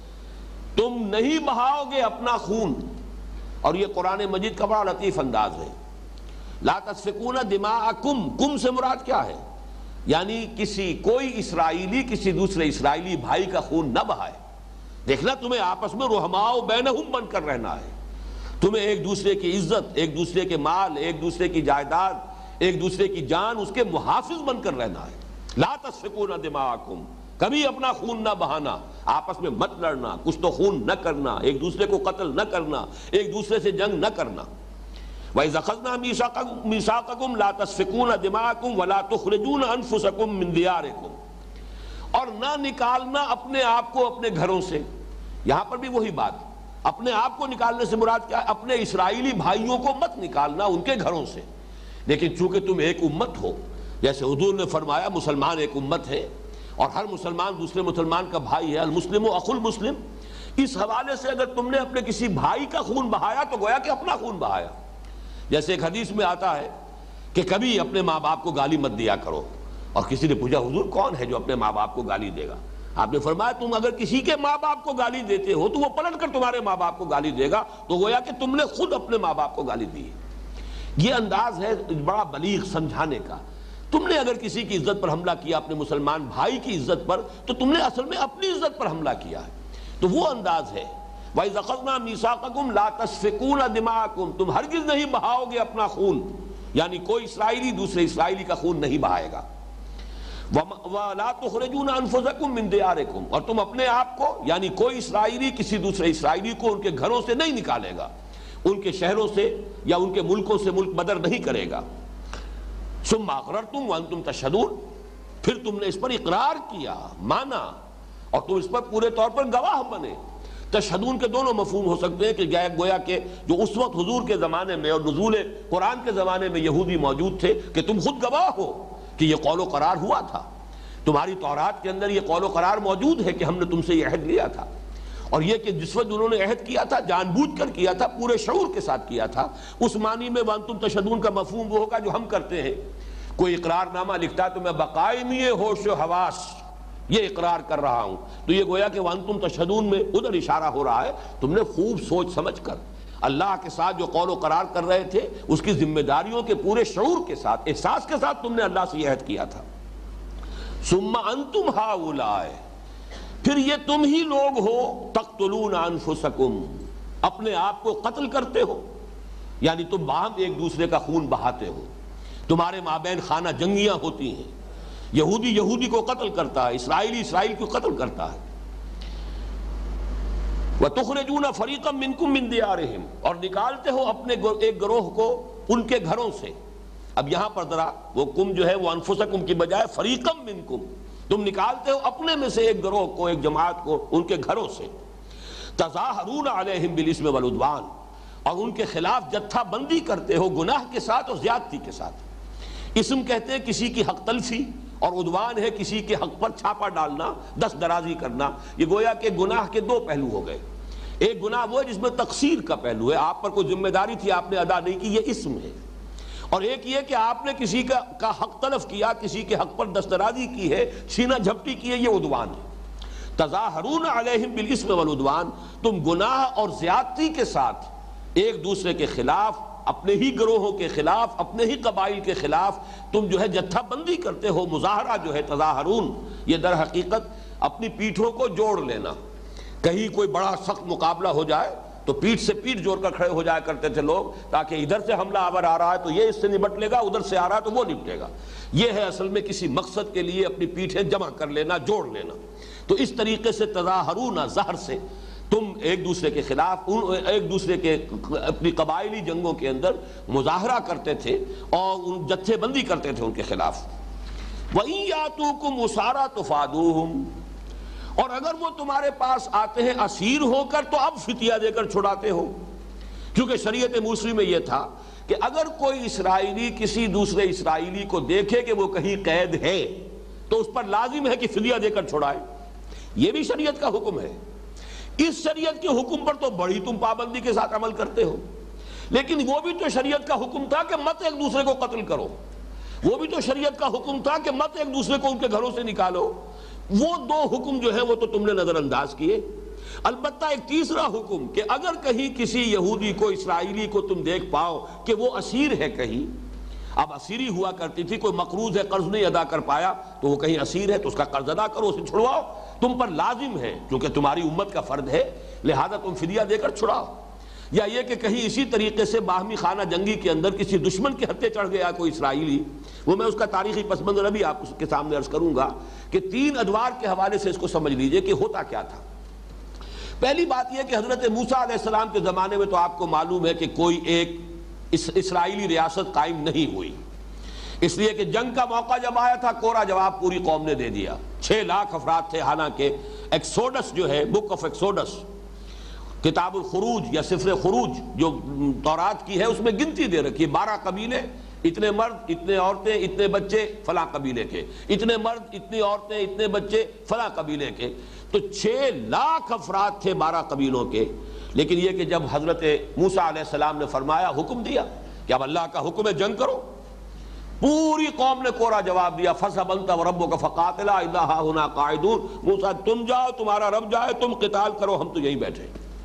S1: تم نہیں بہاؤ گے اپنا خون، اور یہ قرآن مجید کا بڑا لطیف انداز ہے۔ لا تسفکون دماءکم، کم سے مراد کیا ہے؟ یعنی کسی کوئی اسرائیلی کسی دوسرے اسرائیلی بھائی کا خون نہ بہائے۔ دیکھنا تمہیں آپس میں رحماء بینہم بن کر رہنا ہے، تمہیں ایک دوسرے کی عزت، ایک دوسرے کے مال، ایک دوسرے کی جائیداد، ایک دوسرے کی جان، اس کے محافظ بن کر رہنا ہے۔ لا تسفکون دماءکم، کبھی اپنا خون نہ بہانا، آپس میں مت لڑنا، کچھ تو خون نہ کرنا، ایک دوسرے کو قتل نہ کرنا، ایک دوسرے سے جنگ نہ کرنا۔ وَإِذْ أَخَذْنَا مِيثَاقَكُمْ لَا تَسْفِكُونَ دِمَاءَكُمْ وَلَا تُخْرِجُونَ أَنفُسَكُمْ مِنْ دِيَارِكُمْ، اور نہ نکالنا اپنے آپ کو اپنے گھروں سے۔ یہاں پر بھی وہی بات، اپنے آپ کو نکالنے سے مراد کیا ہے؟ اپنے اسرائیلی بھائیوں کو مت نکالنا ان کے گھروں سے، لیکن چونکہ تم ایک امت ہو، جیسے حضور نے فرمایا مسلمان ایک امت ہے اور ہر مسلمان دوسرے مسلمان کا بھائی ہے، المسلم اخو المسلم، اس حوالے سے اگر تم نے اپنے کسی بھائی کا خون بہایا تو گویا کہ اپنا خون بہایا۔ جیسے ایک حدیث میں آتا ہے کہ کبھی اپنے ماں باپ کو گالی مت دیا کرو، اور کسی نے پوچھا حضور کون ہے جو اپنے ماں باپ کو گالی دے گا؟ آپ نے فرمایا تم اگر کسی کے ماں باپ کو گالی دیتے ہو تو وہ پلٹ کر تمہارے ماں باپ کو گالی دے گا، تو گویا کہ تم نے خود اپنے ماں باپ کو گالی دی۔ یہ انداز ہے بڑا بلیغ سمجھانے کا۔ تم نے اگر کسی کی عزت پر حملہ کیا، اپنے مسلمان بھائی کی عزت پر، تو تم نے اصل میں اپنی عزت پر حملہ کیا ہے۔ تو وہ انداز ہے وَإِذْ أَخَذْنَا مِيثَاقَكُمْ لَا تَسْفِكُونَ دِمَاءَكُمْ، تم ہرگز نہیں بہاؤ گے اپنا خون، یعنی کوئی اسرائیلی دوسرے اسرائیلی کا خون نہیں بہائے گا۔ وَلَا تُخْرِجُونَ أَنفُسَكُمْ مِنْ دِيَارِكُمْ، اور تم اپنے آپ کو، یعنی کوئی اسرائیلی کسی دوسرے اسرائیلی کو ان کے گھروں سے نہیں نکالے گا، ان کے شہروں سے یا ان کے ملکوں سے ملک بدر نہیں کرے گا۔ ثُمَّ أَقْرَرْتُمْ وَأَنْتُمْ تَشْهَدُونَ، پھر تم نے اس پر اقرار کیا، مانا، اور تم اس پر پورے طور پر گواہ بنے۔ تشہدون کے دونوں مفہوم ہو سکتے ہیں کہ گویا کہ جو اس وقت حضور کے زمانے میں اور نزول قرآن کے زمانے میں یہودی موجود تھے کہ تم خود گواہ ہو کہ یہ قول و قرار ہوا تھا، تمہاری تورات کے اندر یہ قول و قرار موجود ہے کہ ہم نے تم سے یہ عہد لیا تھا، اور یہ کہ جس وقت انہوں نے عہد کیا تھا جان بوجھ کر کیا تھا، پورے شعور کے ساتھ کیا تھا۔ اس معنی میں وانتم تشہدون کا مفہوم وہ ہوگا جو ہم کرتے ہیں، کوئی اقرار نامہ لکھتا ہے تو میں بقائمی ہوش و حواس یہ اقرار کر رہا ہوں، تو یہ گویا کہ وانتم تشہدون میں ادھر اشارہ ہو رہا ہے، تم نے خوب سوچ سمجھ کر اللہ کے ساتھ جو قول و قرار کر رہے تھے اس کی ذمہ داریوں کے پورے شعور کے ساتھ، احساس کے ساتھ تم نے اللہ سے یہ عہد کیا تھا۔ ثم انتم ہؤلاء، پھر یہ تم ہی لوگ ہو، تقتلون انفسکم، اپنے آپ کو قتل کرتے ہو، یعنی تم باہم ایک دوسرے کا خون بہاتے ہو، تمہارے مابین خانہ جنگیاں ہوتی ہیں، یہودی یہودی کو قتل کرتا ہے، اسرائیلی اسرائیل کو قتل کرتا ہے۔ وَتُخْرِجُونَ فَرِيقًا مِّنكُم مِّن دِيَارِهِمْ، اور نکالتے ہو اپنے ایک گروہ کو ان کے گھروں سے. اب یہاں پر ذرا وہ کم جو ہے وہ انفسکم کی بجائے فریقم منکم، تم نکالتے ہو اپنے میں سے ایک گروہ کو، ایک جماعت کو ان کے گھروں سے. تظاہرون علیہم بالاسم والعدوان، اور ان کے خلاف جتھا بندی کرتے ہو گناہ کے ساتھ اور زیادتی کے ساتھ. اسم کہتے ہیں کسی کی حق تلفی، اور عدوان ہے کسی کے حق پر چھاپا ڈالنا، دست درازی کرنا. یہ گویا کہ گناہ کے دو پہلو ہو گئے. ایک گناہ وہ ہے جس میں تقصیر کا پہلو ہے، آپ پر کوئی ذمہ داری تھی آپ نے ادا نہیں کی، یہ اسم ہے. اور ایک یہ کہ آپ نے کسی کا کا حق تلف کیا، کسی کے حق پر دسترازی کی ہے، سینہ جھپٹی کی ہے، یہ عدوان ہے. تظاہرون علیہم بالاسم والعدوان، تم گناہ اور زیادتی کے ساتھ ایک دوسرے کے خلاف، اپنے ہی گروہوں کے خلاف، اپنے ہی قبائل کے خلاف تم جو ہے جتھا بندی کرتے ہو. مظاہرہ جو ہے تظاہرون، یہ در حقیقت اپنی پیٹھوں کو جوڑ لینا. کہیں کوئی بڑا سخت مقابلہ ہو جائے تو پیٹھ سے پیٹھ جوڑ کر کھڑے ہو جایا کرتے تھے لوگ، تاکہ ادھر سے حملہ آور آ رہا ہے تو یہ اس سے نمٹ لے گا، ادھر سے آ رہا ہے تو وہ نپٹے گا. یہ ہے اصل میں کسی مقصد کے لیے اپنی پیٹھیں جمع کر لینا، جوڑ لینا. تو اس طریقے سے تظاہرون، زہر سے تم ایک دوسرے کے خلاف، ایک دوسرے کے اپنی قبائلی جنگوں کے اندر مظاہرہ کرتے تھے اور ان جتھے بندی کرتے تھے ان کے خلاف. وَإِن يَأْتُوكُمْ أُسَارَىٰ تُفَادُوهُمْ، اور اگر وہ تمہارے پاس آتے ہیں اسیر ہو کر تو اب فتیہ دے کر چھڑاتے ہو. کیونکہ شریعت موسوی میں یہ تھا کہ اگر کوئی اسرائیلی کسی دوسرے اسرائیلی کو دیکھے کہ وہ کہیں قید ہے تو اس پر لازم ہے کہ فدیہ دے کر چھڑائے. یہ بھی شریعت کا حکم ہے. اس شریعت کے حکم پر تو بڑی تم پابندی کے ساتھ عمل کرتے ہو، لیکن وہ بھی تو شریعت کا حکم تھا کہ مت ایک دوسرے کو قتل کرو. وہ بھی تو شریعت کا حکم تھا کہ مت ایک دوسرے کو ان کے گھروں سے نکالو. وہ دو حکم جو ہے وہ تو تم نے نظر انداز کیے. البتہ ایک تیسرا حکم کہ اگر کہیں کسی یہودی کو، اسرائیلی کو تم دیکھ پاؤ کہ وہ اسیر ہے کہیں، اب اسیری ہوا کرتی تھی، کوئی مقروض ہے قرض نہیں ادا کر پایا تو وہ کہیں اسیر ہے تو اس کا قرض ادا کرو، اسے چھڑواؤ. تم پر لازم ہے کیونکہ تمہاری امت کا فرد ہے، لہذا تم فدیہ دے کر چھڑاؤ. یا یہ کہ کہیں اسی طریقے سے باہمی خانہ جنگی کے اندر کسی دشمن کے ہتھے چڑھ گیا کوئی اسرائیلی، وہ میں اس کا تاریخی پس منظر بھی آپ کے سامنے عرض کروں گا کہ تین ادوار کے حوالے سے اس کو سمجھ لیجئے کہ ہوتا کیا تھا. پہلی بات یہ کہ حضرت موسیٰ علیہ السلام کے زمانے میں تو آپ کو معلوم ہے کہ کوئی ایک اسرائیلی ریاست قائم نہیں ہوئی، اس لیے کہ جنگ کا موقع جب آیا تھا کورا جواب پوری قوم نے دے دیا. چھ لاکھ افراد تھے، حالانکہ ایکسوڈس جو ہے، بک آف ایکسوڈس، کتاب الخروج یا سفر خروج جو تورات کی ہے، اس میں گنتی دے رکھی ہے. بارہ قبیلے، اتنے مرد، اتنے عورتیں، اتنے بچے فلاں قبیلے کے، اتنے مرد، اتنی عورتیں، اتنے بچے فلاں قبیلے کے. تو چھ لاکھ افراد تھے بارہ قبیلوں کے. لیکن یہ کہ جب حضرت موسیٰ علیہ السلام نے فرمایا، حکم دیا کہ اب اللہ کا حکم ہے جنگ کرو، پوری قوم نے کورا جواب دیا. فَاذْهَبْ أَنْتَ وَرَبُّكَ فَقَاتِلَا إِنَّا هَاهُنَا قَاعِدُونَ. موسیٰ تم جاؤ، تمہارا رب جائے، تم قتال کرو، ہم تو یہیں بیٹھے.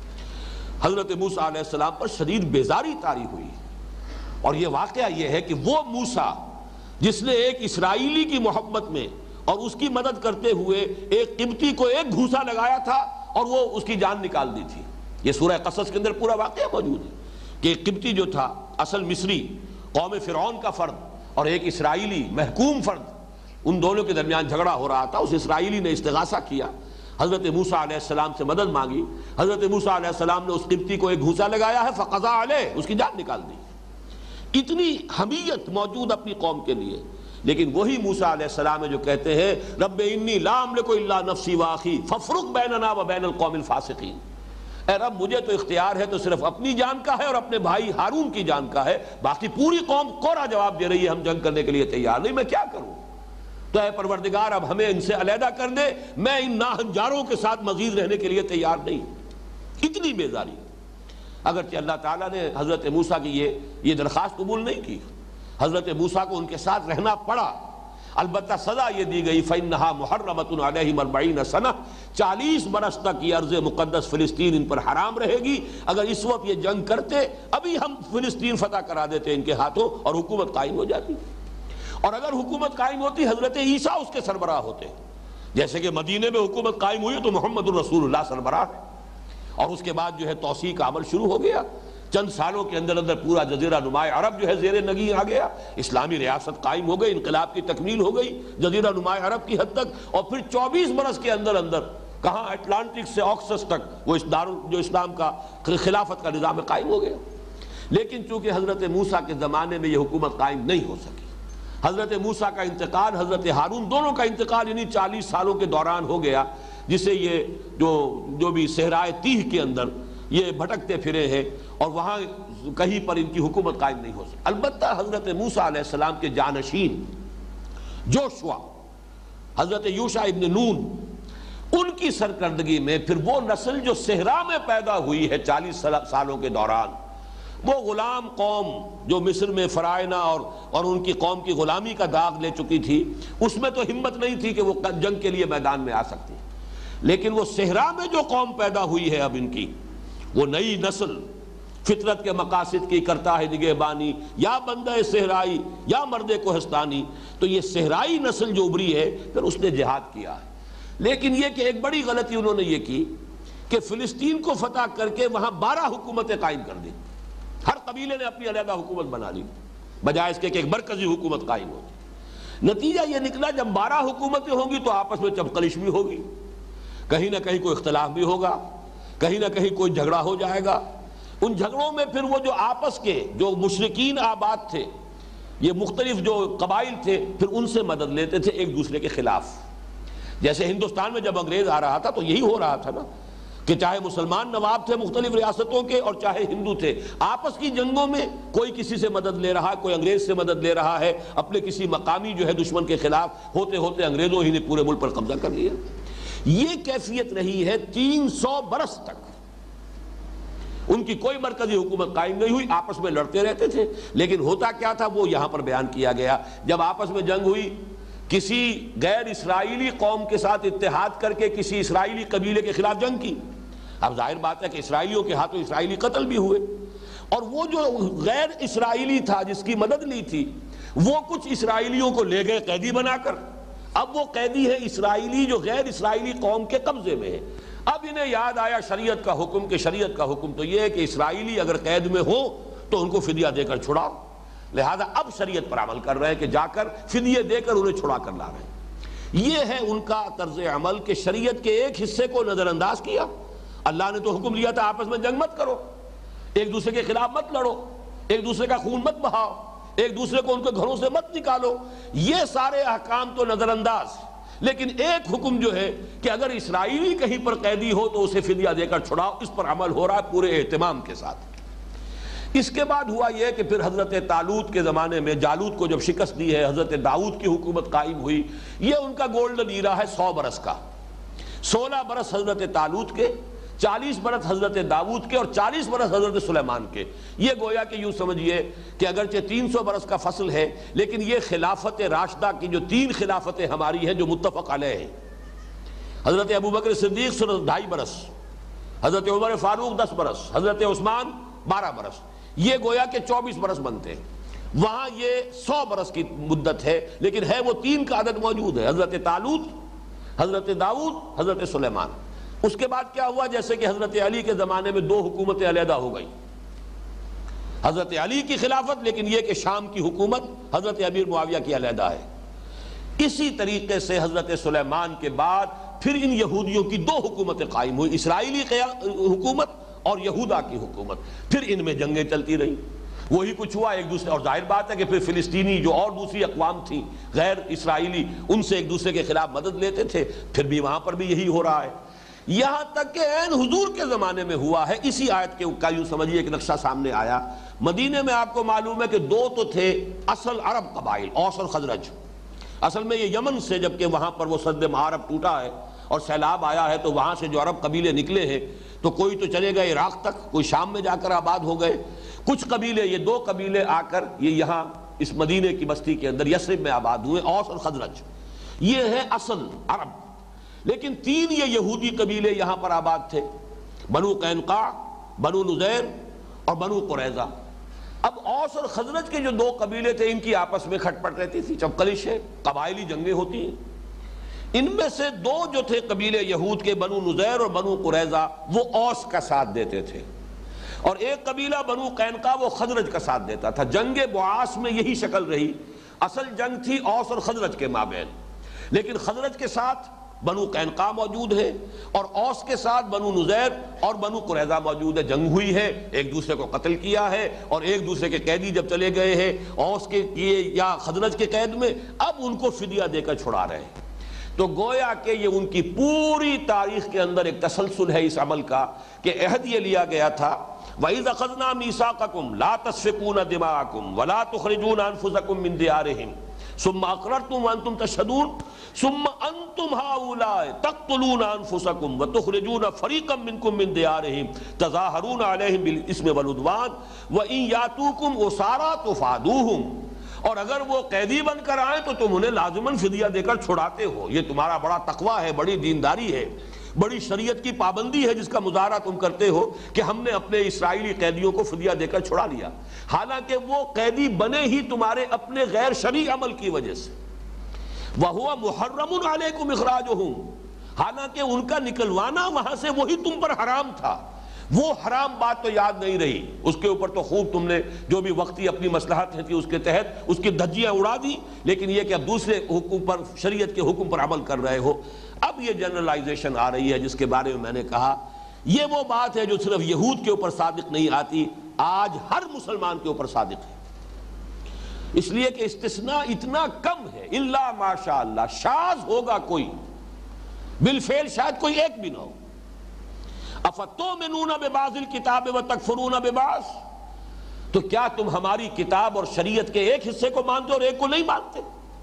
S1: حضرت موسیٰ علیہ السلام پر شدید بیزاری طاری ہوئی. اور یہ واقعہ یہ ہے کہ وہ موسیٰ جس نے ایک اسرائیلی کی محبت میں اور اس کی مدد کرتے ہوئے ایک قبطی کو ایک گھوسا لگایا تھا اور وہ اس کی جان نکال دی تھی. یہ سورہ قصص کے اندر پورا واقعہ موجود ہے کہ ایک قبطی جو تھا، اصل مصری، قوم فرعون کا فرد، اور ایک اسرائیلی محکوم فرد، ان دونوں کے درمیان جھگڑا ہو رہا تھا. اس اسرائیلی نے استغاثہ کیا، حضرت موسیٰ علیہ السلام سے مدد مانگی. حضرت موسیٰ علیہ السلام نے اس قبطی کو ایک گھوسا لگایا ہے، فقضا علیہ، اس کی جان نکال دی. اتنی حمیت موجود اپنی قوم کے لیے. لیکن وہی موسیٰ علیہ السلام ہے جو کہتے ہیں رب انی لا املک الا نفسی واخی فافرق بیننا وبین القوم الفاسقین. اے رب مجھے تو اختیار ہے تو صرف اپنی جان کا ہے اور اپنے بھائی ہارون کی جان کا ہے، باقی پوری قوم کورا جواب دے رہی ہے ہم جنگ کرنے کے لیے تیار نہیں، میں کیا کروں؟ تو اے پروردگار اب ہمیں ان سے علیحدہ کر دے، میں ان ناہنجاروں کے ساتھ مزید رہنے کے لیے تیار نہیں. اتنی بیزاری. اگرچہ اللہ تعالیٰ نے حضرت موسیٰ کی یہ یہ درخواست قبول نہیں کی، حضرت موسیٰ کو ان کے ساتھ رہنا پڑا. البتہ سزا یہ دی گئی فَإِنَّهَا مُحَرَّمَةٌ عَلَيْهِمْ أَرْبَعِينَ سَنَةً، چالیس برس تک یہ ارض مقدس فلسطین ان پر حرام رہے گی. اگر اس وقت یہ جنگ کرتے ابھی ہم فلسطین فتح کرا دیتے ان کے ہاتھوں اور حکومت قائم ہو جاتی. اور اگر حکومت قائم ہوتی حضرت عیسیٰ اس کے سربراہ ہوتے. جیسے کہ مدینے میں حکومت قائم ہوئی تو محمد الرسول اللہ سربراہ ہے، اور اس کے بعد جو ہے توسیع کا عمل شروع ہو گیا. چند سالوں کے اندر اندر پورا جزیرہ نماء عرب جو ہے زیر نگیں آ گیا، اسلامی ریاست قائم ہو گئی، انقلاب کی تکمیل ہو گئی جزیرہ نماء عرب کی حد تک. اور پھر چوبیس برس کے اندر اندر کہاں اٹلانٹک سے آکسس تک وہ اس دار جو اسلام کا خلافت کا نظام قائم ہو گیا. لیکن چونکہ حضرت موسیٰ کے زمانے میں یہ حکومت قائم نہیں ہو سکی. حضرت موسیٰ کا انتقال، حضرت ہارون، دونوں کا انتقال یعنی چالیس سالوں کے دوران ہو گیا، جسے یہ جو جو بھی صحرائے تیہ کے اندر یہ بھٹکتے پھرے ہیں اور وہاں کہیں پر ان کی حکومت قائم نہیں ہو سکی. البتہ حضرت موسیٰ علیہ السلام کے جانشین جوشوا، حضرت یوشع ابن نون، ان کی سرکردگی میں پھر وہ نسل جو صحرا میں پیدا ہوئی ہے چالیس سالوں کے دوران، وہ غلام قوم جو مصر میں فرائنا اور اور ان کی قوم کی غلامی کا داغ لے چکی تھی، اس میں تو ہمت نہیں تھی کہ وہ جنگ کے لیے میدان میں آ سکتی. لیکن وہ صحرا میں جو قوم پیدا ہوئی ہے اب ان کی، وہ نئی نسل فطرت کے مقاصد کی کرتا ہے نگہبانی، یا بندہ صحرائی یا مرد کوہستانی، تو یہ صحرائی نسل جو ابری ہے پھر اس نے جہاد کیا ہے. لیکن یہ کہ ایک بڑی غلطی انہوں نے یہ کی کہ فلسطین کو فتح کر کے وہاں بارہ حکومتیں قائم کر دی. ہر قبیلے نے اپنی علیحدہ حکومت بنا لی بجائے اس کے کہ ایک مرکزی حکومت قائم ہوتی. نتیجہ یہ نکلا جب بارہ حکومتیں ہوں گی تو آپس میں چپقلش بھی ہوگی، کہیں نہ کہیں کوئی اختلاف بھی ہوگا، کہیں نہ کہیں کوئی جھگڑا ہو جائے گا. ان جھگڑوں میں پھر وہ جو آپس کے جو مشرکین آباد تھے، یہ مختلف جو قبائل تھے، پھر ان سے مدد لیتے تھے ایک دوسرے کے خلاف. جیسے ہندوستان میں جب انگریز آ رہا تھا تو یہی ہو رہا تھا نا، کہ چاہے مسلمان نواب تھے مختلف ریاستوں کے اور چاہے ہندو تھے، آپس کی جنگوں میں کوئی کسی سے مدد لے رہا ہے، کوئی انگریز سے مدد لے رہا ہے، اپنے کسی مقامی جو ہے دشمن کے خلاف، ہوتے ہوتے انگریزوں ہی نے پورے ملک پر قبضہ کر لیا. یہ کیفیت رہی ہے تین سو برس تک. ان کی کوئی مرکزی حکومت قائم نہیں ہوئی، آپس میں لڑتے رہتے تھے. لیکن ہوتا کیا تھا وہ یہاں پر بیان کیا گیا. جب آپس میں جنگ ہوئی، کسی غیر اسرائیلی قوم کے ساتھ اتحاد کر کے کسی اسرائیلی قبیلے کے خلاف جنگ کی، اب ظاہر بات ہے کہ اسرائیلیوں کے ہاتھوں اسرائیلی قتل بھی ہوئے، اور وہ جو غیر اسرائیلی تھا جس کی مدد لی تھی، وہ کچھ اسرائیلیوں کو لے گئے قیدی بنا کر. اب وہ قیدی ہے اسرائیلی جو غیر اسرائیلی قوم کے قبضے میں ہے. اب انہیں یاد آیا شریعت کا حکم، کہ شریعت کا حکم تو یہ ہے کہ اسرائیلی اگر قید میں ہو تو ان کو فدیہ دے کر چھڑاؤ. لہذا اب شریعت پر عمل کر رہے ہیں کہ جا کر فدیے دے کر انہیں چھڑا کر لا رہے ہیں. یہ ہے ان کا طرز عمل کہ شریعت کے ایک حصے کو نظر انداز کیا. اللہ نے تو حکم دیا تھا آپس میں جنگ مت کرو، ایک دوسرے کے خلاف مت لڑو، ایک دوسرے کا خون مت بہاؤ، ایک دوسرے کو ان کے گھروں سے مت نکالو. یہ سارے احکام تو نظر انداز. لیکن ایک حکم جو ہے کہ اگر اسرائیلی کہیں پر قیدی ہو تو اسے فدیہ دے کر چھڑاؤ، اس پر عمل ہو رہا ہے پورے اہتمام کے ساتھ. اس کے بعد ہوا یہ کہ پھر حضرت طالوت کے زمانے میں جالوت کو جب شکست دی ہے، حضرت داؤد کی حکومت قائم ہوئی. یہ ان کا گولڈن ایرا ہے سو برس کا. سولہ برس حضرت طالوت کے، چالیس برس حضرت داؤد کے اور چالیس برس حضرت سلیمان کے. یہ گویا کہ یوں سمجھئے کہ اگرچہ تین سو برس کا فصل ہے لیکن یہ خلافت راشدہ کی جو تین خلافتیں ہماری ہیں جو متفق علیہ ہیں. حضرت ابوبکر صدیق ڈھائی برس، حضرت عمر فاروق دس برس، حضرت عثمان بارہ برس. یہ گویا کہ چوبیس برس بنتے ہیں. وہاں یہ سو برس کی مدت ہے لیکن ہے وہ تین کا عدد موجود ہے، حضرت طالوت، حضرت داؤد، حضرت سلیمان. اس کے بعد کیا ہوا؟ جیسے کہ حضرت علی کے زمانے میں دو حکومتیں علیحدہ ہو گئی. حضرت علی کی خلافت، لیکن یہ کہ شام کی حکومت حضرت امیر معاویہ کی علیحدہ ہے. اسی طریقے سے حضرت سلیمان کے بعد پھر ان یہودیوں کی دو حکومتیں قائم ہوئی، اسرائیلی حکومت اور یہودا کی حکومت. پھر ان میں جنگیں چلتی رہیں، وہی کچھ ہوا ایک دوسرے. اور ظاہر بات ہے کہ پھر فلسطینی جو اور دوسری اقوام تھیں غیر اسرائیلی، ان سے ایک دوسرے کے خلاف مدد لیتے تھے. پھر بھی وہاں پر بھی یہی ہو رہا ہے، یہاں تک کہ عین حضور کے زمانے میں ہوا ہے. اسی آیت کے کا یوں سمجھیے ایک نقشہ سامنے آیا. مدینے میں آپ کو معلوم ہے کہ دو تو تھے اصل عرب قبائل، اوس اور خزرج. اصل میں یہ یمن سے، جبکہ وہاں پر وہ سد معارب ٹوٹا ہے اور سیلاب آیا ہے تو وہاں سے جو عرب قبیلے نکلے ہیں تو کوئی تو چلے گئے عراق تک، کوئی شام میں جا کر آباد ہو گئے. کچھ قبیلے، یہ دو قبیلے آ کر یہ یہاں اس مدینے کی بستی کے اندر یثرب میں آباد ہوئے، اوس اور خزرج. یہ ہے اصل عرب. لیکن تین یہ یہودی قبیلے یہاں پر آباد تھے، بنو قینقاع، بنو نذیر اور بنو قریظہ. اب اوس اور خزرج کے جو دو قبیلے تھے ان کی آپس میں کھٹ پٹ رہتی تھی، چپقلش ہے، قبائلی جنگیں ہوتی ہیں. ان میں سے دو جو تھے قبیلے یہود کے، بنو نذیر اور بنو قریظہ، وہ اوس کا ساتھ دیتے تھے، اور ایک قبیلہ بنو قینقاع وہ خزرج کا ساتھ دیتا تھا. جنگ بعاث میں یہی شکل رہی. اصل جنگ تھی اوس اور خزرج کے مابین، لیکن خزرج کے ساتھ بنو قینقاع موجود ہے، اور اوس کے ساتھ بنو نذیر اور بنو قریظہ موجود ہے، جنگ ہوئی ہے، ایک دوسرے کو قتل کیا ہے، اور ایک دوسرے کے قیدی جب چلے گئے ہیں اوس کے کیے یا خزرج کے قید میں، اب ان کو فدیہ دے کر چھڑا رہے ہیں۔ تو گویا کہ یہ ان کی پوری تاریخ کے اندر ایک تسلسل ہے اس عمل کا کہ عہد یہ لیا گیا تھا وَإِذْ أَخَذْنَا مِيثَاقَكُمْ لَا تَسْفِكُونَ دِمَاءَكُمْ وَلَا تُخْرِجُونَ أَنفُسَكُمْ مِنْ دِيَارِهِمْ ثُمَّ أَقْرَرْتُمْ وَأَنْتُمْ تَشْهَدُونَ ثُمَّ أَنْتُمْ هَؤُلَاءِ تَقْتُلُونَ أَنفُسَكُمْ وَتُخْرِجُونَ فَرِيقًا مِنْكُمْ مِنْ دِيَارِهِمْ تَظَاهَرُونَ عَلَيْهِمْ بِالْإِثْمِ وَالْعُدْوَانِ وَإِنْ يَأْتُوكُمْ أُسَارَىٰ تُفَادُوهُمْ، اور اگر وہ قیدی بن کر آئیں تو تم انہیں لازماً فدیہ دے کر چھڑاتے ہو۔ یہ تمہارا بڑا تقویٰ ہے، بڑی دینداری ہے، بڑی شریعت کی پابندی ہے جس کا مظاہرہ تم کرتے ہو کہ ہم نے اپنے اسرائیلی قیدیوں کو فدیہ دے کر چھڑا لیا، حالانکہ وہ قیدی بنے ہی تمہارے اپنے غیر شرعی عمل کی وجہ سے۔ وَهُوَ مُحَرَّمٌ عَلَيْكُمْ إِخْرَاجُهُمْ، حالانکہ ان کا نکلوانا وہاں سے وہی تم پر حرام تھا۔ وہ حرام بات تو یاد نہیں رہی، اس کے اوپر تو خوب تم نے جو بھی وقتی اپنی مصلحت تھی اس کے تحت اس کی دھجیاں اڑا دی، لیکن یہ کہ اب دوسرے حکم پر، شریعت کے حکم پر عمل کر رہے ہو۔ اب یہ جنرلائزیشن آ رہی ہے جس کے بارے میں میں نے کہا یہ وہ بات ہے جو صرف یہود کے اوپر صادق نہیں آتی، آج ہر مسلمان کے اوپر صادق ہے، اس لیے کہ استثناء اتنا کم ہے، الا ماشاء اللہ، شاذ ہوگا کوئی، بالفعل شاید کوئی ایک بھی نہ ہو۔ افتؤمنون ببعض الکتاب وتکفرون ببعض، تو کیا تم ہماری کتاب اور شریعت کے ایک حصے کو مانتے اور ایک کو نہیں مانتے؟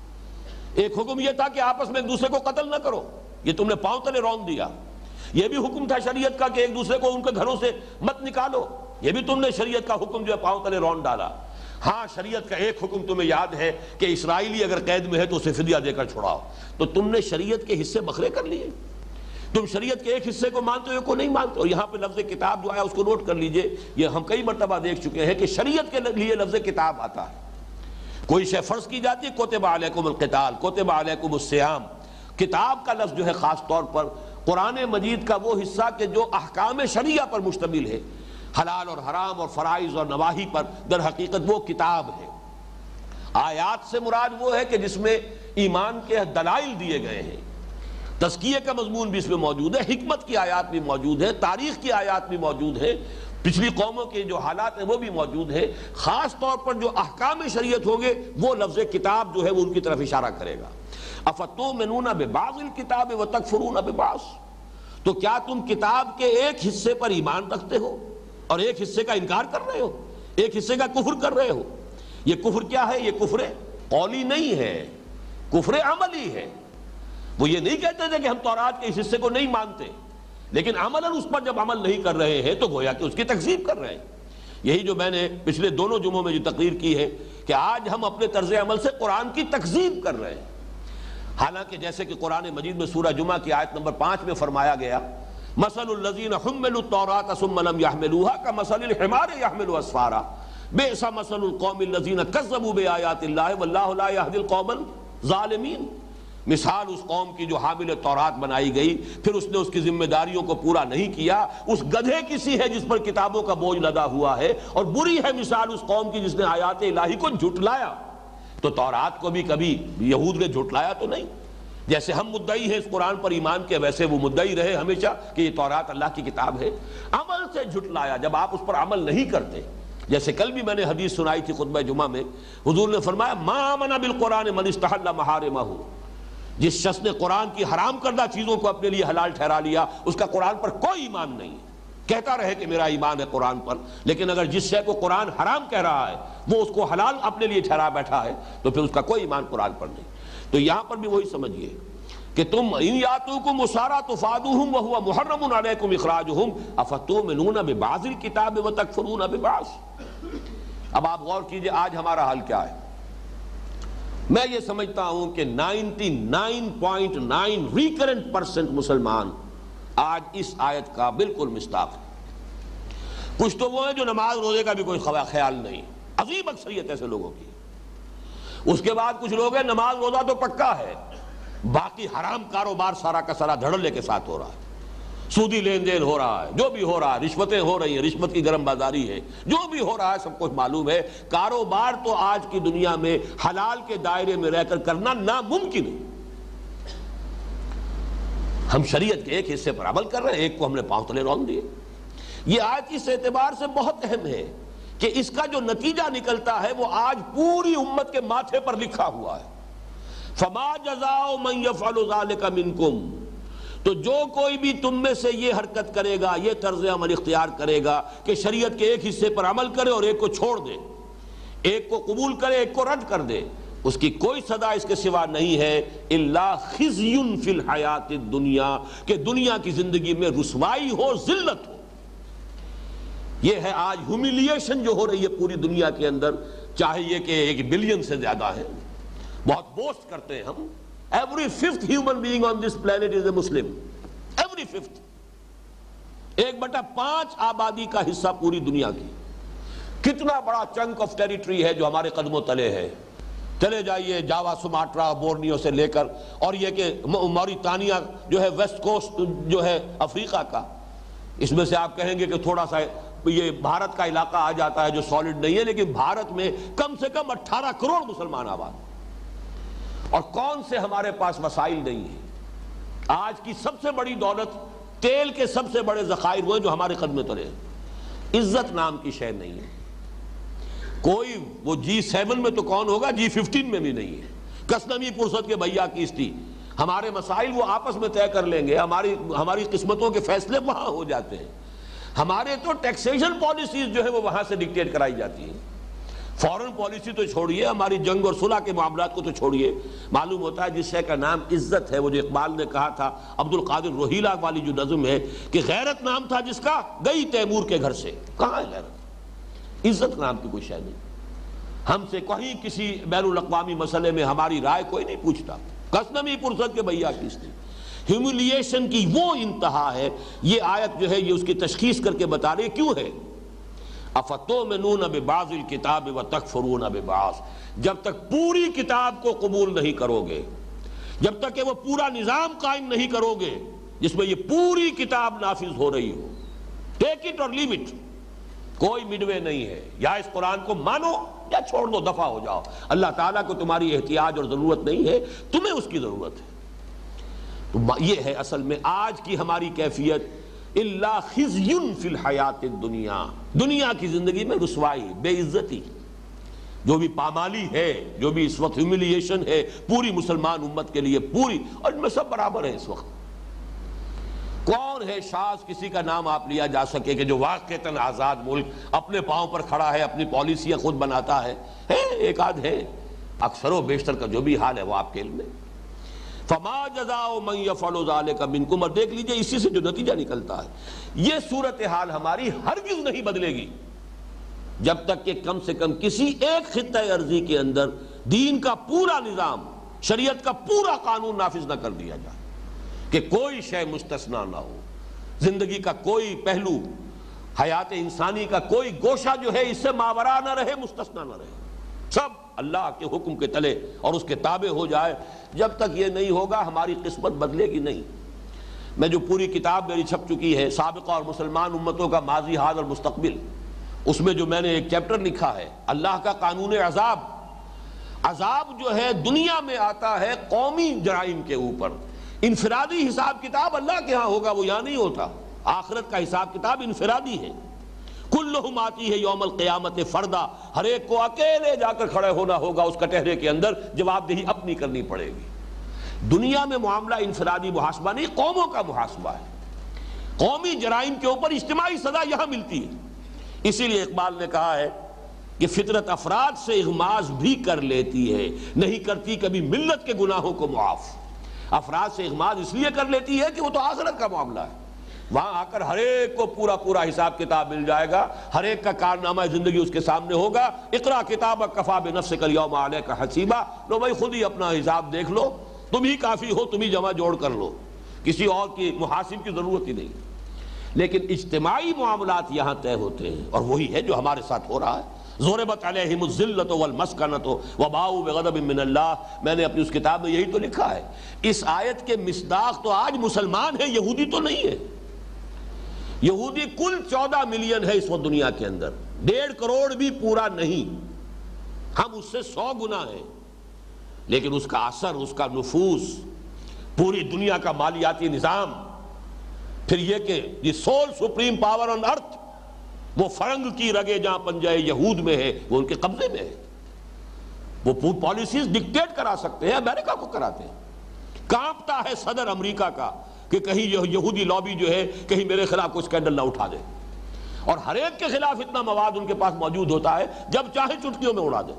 S1: ایک حکم یہ تھا کہ آپس میں ایک دوسرے کو قتل نہ کرو، یہ تم نے پاؤں تلے رون دیا۔ یہ بھی حکم تھا شریعت کا کہ ایک دوسرے کو ان کے گھروں سے مت نکالو، یہ بھی تم نے شریعت کا حکم جو ہے پاؤں تلے رون ڈالا۔ ہاں شریعت کا ایک حکم تمہیں یاد ہے کہ اسرائیلی اگر قید میں ہے تو اسے فدیہ دے کر چھڑاؤ، تو تم نے شریعت کے حصے بکھرے کر لیے، تم شریعت کے ایک حصے کو مانتے ہو ایک کو نہیں مانتے ہو۔ یہاں پہ لفظ کتاب جو آیا اس کو نوٹ کر لیجئے، یہ ہم کئی مرتبہ دیکھ چکے ہیں کہ شریعت کے لیے لفظ کتاب آتا ہے، کوئی شے فرض کی جاتی ہے، کتب علیکم القتال، کتب علیکم الصیام۔ کتاب کا لفظ جو ہے خاص طور پر قرآن مجید کا وہ حصہ کہ جو احکام شریعہ پر مشتمل ہے، حلال اور حرام اور فرائض اور نواہی پر، در حقیقت وہ کتاب ہے۔ آیات سے مراد وہ ہے کہ جس میں ایمان کے دلائل دیے گئے ہیں، تزکیے کا مضمون بھی اس میں موجود ہے، حکمت کی آیات بھی موجود ہے، تاریخ کی آیات بھی موجود ہے، پچھلی قوموں کے جو حالات ہیں وہ بھی موجود ہے۔ خاص طور پر جو احکام شریعت ہوں گے وہ لفظ کتاب جو ہے وہ ان کی طرف اشارہ کرے گا۔ افتؤمنون ببعض الکتاب وتکفرون ببعض، تو کیا تم کتاب کے ایک حصے پر ایمان رکھتے ہو اور ایک حصے کا انکار کر رہے ہو، ایک حصے کا کفر کر رہے ہو؟ یہ کفر کیا ہے؟ یہ کفر قولی نہیں ہے، کفر عملی ہے۔ وہ یہ نہیں کہتے تھے کہ ہم تورات کے اس حصے کو نہیں مانتے، لیکن عملاً اس پر جب عمل نہیں کر رہے ہیں تو گویا کہ اس کی تکذیب کر رہے ہیں۔ یہی جو میں نے پچھلے دونوں جمعوں میں جو تقریر کی ہے کہ آج ہم اپنے طرز عمل سے قرآن کی تکذیب کر رہے ہیں، حالانکہ جیسے کہ قرآن مجید میں سورہ جمعہ کی آیت نمبر پانچ میں فرمایا گیا مثل الذین حملوا التوراۃ ثم لم يحملوها كمثل الحمار يحمل اسفارا بئس مثل القوم الذین کذبوا بآیات اللہ واللہ لا یہدی القوم الظالمین۔ مثال اس قوم کی جو حامل تورات بنائی گئی پھر اس نے اس کی ذمہ داریوں کو پورا نہیں کیا، اس گدھے کسی ہے جس پر کتابوں کا بوجھ لدا ہوا ہے، اور بری ہے مثال اس قوم کی جس نے آیات الہی کو جھٹلایا۔ تو تورات کو بھی کبھی یہود نے جھٹلایا تو نہیں، جیسے ہم مدعی ہیں اس قرآن پر ایمان کے، ویسے وہ مدعی رہے ہمیشہ کہ یہ تورات اللہ کی کتاب ہے۔ عمل سے جھٹلایا جب آپ اس پر عمل نہیں کرتے، جیسے کل بھی میں نے حدیث سنائی تھی خطبہ جمعہ میں، حضور نے فرمایا ما آمن بالقرآن من استحل محارمہ، جس شخص نے قرآن کی حرام کردہ چیزوں کو اپنے لیے حلال ٹھہرا لیا اس کا قرآن پر کوئی ایمان نہیں ہے۔ کہتا رہے کہ میرا ایمان ہے قرآن پر، لیکن اگر جس شے کو قرآن حرام کہہ رہا ہے وہ اس کو حلال اپنے لیے ٹھہرا بیٹھا ہے تو پھر اس کا کوئی ایمان قرآن پر نہیں۔ تو یہاں پر بھی وہی سمجھیے کہ تم ان یاتوکم اسارا تفادوہم وہو محرم علیکم اخراجہم افتؤمنون ببعض الکتاب وتکفرون ببعض۔ اب آپ غور کیجئے آج ہمارا حال کیا ہے۔ میں یہ سمجھتا ہوں کہ ninety nine point nine recurrent percent مسلمان آج اس آیت کا بالکل مصداق ہے۔ کچھ تو وہ ہیں جو نماز روزے کا بھی کوئی خیال نہیں، عظیم اکثریت ایسے لوگوں کی۔ اس کے بعد کچھ لوگ ہیں نماز روزہ تو پکا ہے، باقی حرام کاروبار سارا کا سارا دھڑلے کے ساتھ ہو رہا ہے، سودی لین دین ہو رہا ہے، جو بھی ہو رہا ہے، رشوتیں ہو رہی ہیں، رشوت کی گرم بازاری ہے، جو بھی ہو رہا ہے سب کچھ معلوم ہے۔ کاروبار تو آج کی دنیا میں حلال کے دائرے میں رہ کر کرنا ناممکن ہے۔ ہم شریعت کے ایک حصے پر عمل کر رہے ہیں، ایک کو ہم نے پاؤں تلے رون دیے۔ یہ آیت اس اعتبار سے بہت اہم ہے کہ اس کا جو نتیجہ نکلتا ہے وہ آج پوری امت کے ماتھے پر لکھا ہوا ہے۔ فما جزاء من يفعل ذلك منکم، تو جو کوئی بھی تم میں سے یہ حرکت کرے گا، یہ طرز عمل اختیار کرے گا کہ شریعت کے ایک حصے پر عمل کرے اور ایک کو چھوڑ دے، ایک کو قبول کرے ایک کو رد کر دے، اس کی کوئی سزا اس کے سوا نہیں ہے الا خزی فی الحیات الدنیا، کہ دنیا کی زندگی میں رسوائی ہو، ذلت ہو۔ یہ ہے آج ہیوملیشن جو ہو رہی ہے پوری دنیا کے اندر، چاہے یہ کہ ایک بلین سے زیادہ ہے، بہت بوسٹ کرتے ہیں ہم، every fifth human being on this planet is a Muslim, every fifth، ایک بٹا پانچ آبادی کا حصہ پوری دنیا کی، کتنا بڑا چنک آف ٹیریٹری ہے جو ہمارے قدموں تلے ہے۔ چلے جائیے جاوا، سماٹرا، بورنیو سے لے کر، اور یہ کہ موریتانیہ جو ہے ویسٹ کوسٹ جو ہے افریقہ کا، اس میں سے آپ کہیں گے کہ تھوڑا سا یہ بھارت کا علاقہ آ جاتا ہے جو سالڈ نہیں ہے، لیکن بھارت میں کم سے کم اٹھارہ کروڑ مسلمان آباد، اور کون سے ہمارے پاس وسائل نہیں ہیں۔ آج کی سب سے بڑی دولت، تیل کے سب سے بڑے ذخائر وہ ہیں جو ہمارے قدمے تلے ہیں۔ عزت نام کی شے نہیں ہے، کوئی وہ جی سیون میں تو کون ہوگا، جی ففٹین میں بھی نہیں ہے۔ کسنمی پرست کے بھیا کیستی، ہمارے مسائل وہ آپس میں طے کر لیں گے، ہماری ہماری قسمتوں کے فیصلے وہاں ہو جاتے ہیں۔ ہمارے تو ٹیکسیشن پالیسیز جو ہے وہ وہاں سے ڈکٹیٹ کرائی جاتی ہیں۔ فورن پالیسی تو چھوڑیے، ہماری جنگ اور صلح کے معاملات کو تو چھوڑیے، معلوم ہوتا ہے جس شے کا نام عزت ہے، وہ جو اقبال نے کہا تھا، عبد القادر روہیلا والی جو نظم ہے کہ غیرت نام تھا جس کا گئی تیمور کے گھر سے، کہاں ہے غیرت؟ عزت نام کی کوئی شے نہیں۔ ہم سے کہیں کسی بین الاقوامی مسئلے میں ہماری رائے کوئی نہیں پوچھتا۔ کسنمی پرست کے بھیا کیستی، ہیوملیشن کی وہ انتہا ہے۔ یہ آیت جو ہے یہ اس کی تشخیص کر کے بتا رہی ہے کیوں ہے۔ افتؤمنون ببعض الکتاب وتکفرون ببعض، جب تک پوری کتاب کو قبول نہیں کرو گے، جب تک کہ وہ پورا نظام قائم نہیں کرو گے جس میں یہ پوری کتاب نافذ ہو رہی ہو، ٹیک اٹ اور لیو اٹ، کوئی مڈ وے نہیں ہے، یا اس قرآن کو مانو یا چھوڑ دو، دفع ہو جاؤ۔ اللہ تعالیٰ کو تمہاری احتیاج اور ضرورت نہیں ہے، تمہیں اس کی ضرورت ہے۔ تو یہ ہے اصل میں آج کی ہماری کیفیت، الا خزی فی الحیات الدنیا، دنیا کی زندگی میں رسوائی، بے عزتی، جو بھی پامالی ہے، جو بھی اس وقت ہیوملیشن ہے پوری مسلمان امت کے لیے، پوری، اور ان میں سب برابر ہیں اس وقت۔ کون ہے شاذ کسی کا نام آپ لیا جا سکے کہ جو واقعتاً آزاد ملک اپنے پاؤں پر کھڑا ہے، اپنی پالیسیاں خود بناتا ہے؟ ہے ایک آدھ ہے، اکثر و بیشتر کا جو بھی حال ہے وہ آپ کے علم میں۔ فما جزاء من يفعل ذلك منکم، اور دیکھ لیجئے اسی سے جو نتیجہ نکلتا ہے، یہ صورتحال ہماری ہرگز نہیں بدلے گی جب تک کہ کم سے کم کسی ایک خطہ ارضی کے اندر دین کا پورا نظام، شریعت کا پورا قانون نافذ نہ کر دیا جائے، کہ کوئی شے مستثنا نہ ہو، زندگی کا کوئی پہلو، حیات انسانی کا کوئی گوشہ جو ہے اس سے ماورا نہ رہے، مستثنا نہ رہے، سب اللہ کے حکم کے تلے اور اس کے تابع ہو جائے۔ جب تک یہ نہیں ہوگا ہماری قسمت بدلے گی نہیں۔ میں جو پوری کتاب میری چھپ چکی ہے، سابقہ اور مسلمان امتوں کا ماضی، حال اور مستقبل، اس میں جو میں نے ایک چیپٹر لکھا ہے اللہ کا قانون عذاب۔ عذاب جو ہے دنیا میں آتا ہے قومی جرائم کے اوپر، انفرادی حساب کتاب اللہ کے ہاں ہوگا، وہ یہاں نہیں ہوتا۔ آخرت کا حساب کتاب انفرادی ہے، کلہم آتی ہے یوم القیامت فردا، ہر ایک کو اکیلے جا کر کھڑے ہونا ہوگا اس کٹہرے کے اندر، جواب دہی اپنی کرنی پڑے گی۔ دنیا میں معاملہ انفرادی محاسبہ نہیں، قوموں کا محاسبہ ہے۔ قومی جرائم کے اوپر اجتماعی سزا یہاں ملتی ہے۔ اسی لیے اقبال نے کہا ہے کہ فطرت افراد سے اغماض بھی کر لیتی ہے، نہیں کرتی کبھی ملت کے گناہوں کو معاف۔ افراد سے اغماض اس لیے کر لیتی ہے کہ وہ تو آخرت کا معاملہ ہے، وہاں آ کر ہر ایک کو پورا پورا حساب کتاب مل جائے گا، ہر ایک کا کارنامہ زندگی اس کے سامنے ہوگا۔ اقرا کتابک کفی بنفسک اليوم علیک حسیبا، لو بھائی خود ہی اپنا حساب دیکھ لو، تم ہی کافی ہو، تم ہی جمع جوڑ کر لو، کسی اور کی محاسب کی ضرورت ہی نہیں۔ لیکن اجتماعی معاملات یہاں طے ہوتے ہیں، اور وہی ہے جو ہمارے ساتھ ہو رہا ہے۔ ضربت علیہم الذلۃ والمسکنۃ وباؤوا بغضب من اللہ، میں نے اپنی اس کتاب میں یہی تو لکھا ہے۔ اس آیت کے مصداق تو آج مسلمان ہیں، یہودی تو نہیں ہے۔ یہودی کل چودہ ملین ہے اس وقت دنیا کے اندر، ڈیڑھ کروڑ بھی پورا نہیں، ہم اس سے سو گنا ہیں، لیکن اس کا اثر، اس کا نفوذ، پوری دنیا کا مالیاتی نظام، پھر یہ کہ یہ sole supreme power on earth, وہ فرنگ کی رگے جہاں پنجہ یہود میں ہے وہ ان کے قبضے میں ہے. وہ پالیسیز ڈکٹیٹ کرا سکتے ہیں، امریکہ کو کراتے ہیں. کانپتا ہے صدر امریکہ کا کہ کہیں یہودی لابی جو ہے کہیں میرے خلاف کوئی اسکینڈل نہ اٹھا دے، اور ہر ایک کے خلاف اتنا مواد ان کے پاس موجود ہوتا ہے جب چاہے چٹکیوں میں اڑا دے.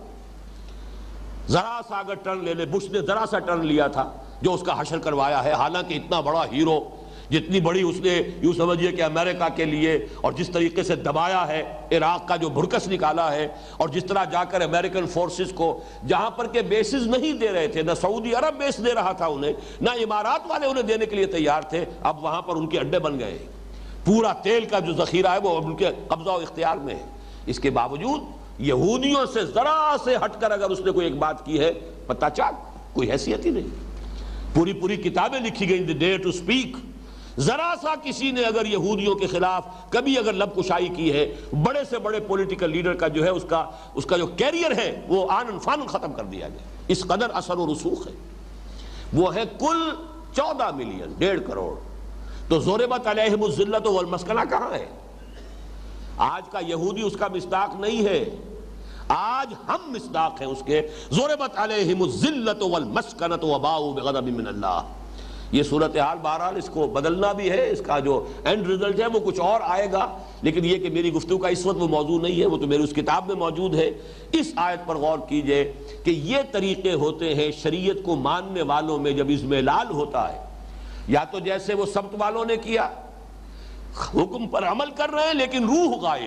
S1: ذرا سا اگر ٹرن لے لے، بش نے ذرا سا ٹرن لیا تھا جو اس کا حشر کروایا ہے، حالانکہ اتنا بڑا ہیرو، جتنی بڑی اس نے یوں سمجھیے کہ امریکہ کے لیے، اور جس طریقے سے دبایا ہے عراق کا جو بھرکس نکالا ہے، اور جس طرح جا کر امریکن فورسز کو جہاں پر کے بیسز نہیں دے رہے تھے، نہ سعودی عرب بیس دے رہا تھا انہیں، نہ امارات والے انہیں دینے کے لیے تیار تھے، اب وہاں پر ان کے اڈے بن گئے. پورا تیل کا جو ذخیرہ ہے وہ ان کے قبضہ و اختیار میں ہے. اس کے باوجود یہودیوں سے ذرا سے ہٹ کر اگر اس نے کوئی ایک بات کی ہے، پتہ چاک کوئی حیثیت ہی نہیں. پوری پوری کتابیں لکھی گئی دی ڈیئر ٹو اسپیک. ذرا سا کسی نے اگر یہودیوں کے خلاف کبھی اگر لب کشائی کی ہے، بڑے سے بڑے پولیٹیکل لیڈر کا جو ہے اس کا اس کا جو کیریئر ہے وہ آنن فانن ختم کر دیا گیا. اس قدر اثر و رسوخ ہے. وہ ہے کل چودہ ملین، ڈیڑھ کروڑ. تو ضربت علیہم الذلۃ والمسکنہ کہاں ہے؟ آج کا یہودی اس کا مصداق نہیں ہے، آج ہم مصداق ہیں اس کے. ضربت علیہم الذلۃ والمسکنۃ وباؤوا بغضب من اللہ. یہ صورتحال بہرحال اس کو بدلنا بھی ہے، اس کا جو اینڈ ریزلٹ ہے وہ کچھ اور آئے گا، لیکن یہ کہ میری گفتگو کا اس وقت وہ موضوع نہیں ہے، وہ تو میری اس کتاب میں موجود ہے. اس آیت پر غور کیجئے کہ یہ طریقے ہوتے ہیں شریعت کو ماننے والوں میں جب اضمحلال ہوتا ہے. یا تو جیسے وہ سبت والوں نے کیا، حکم پر عمل کر رہے ہیں لیکن روح غائب.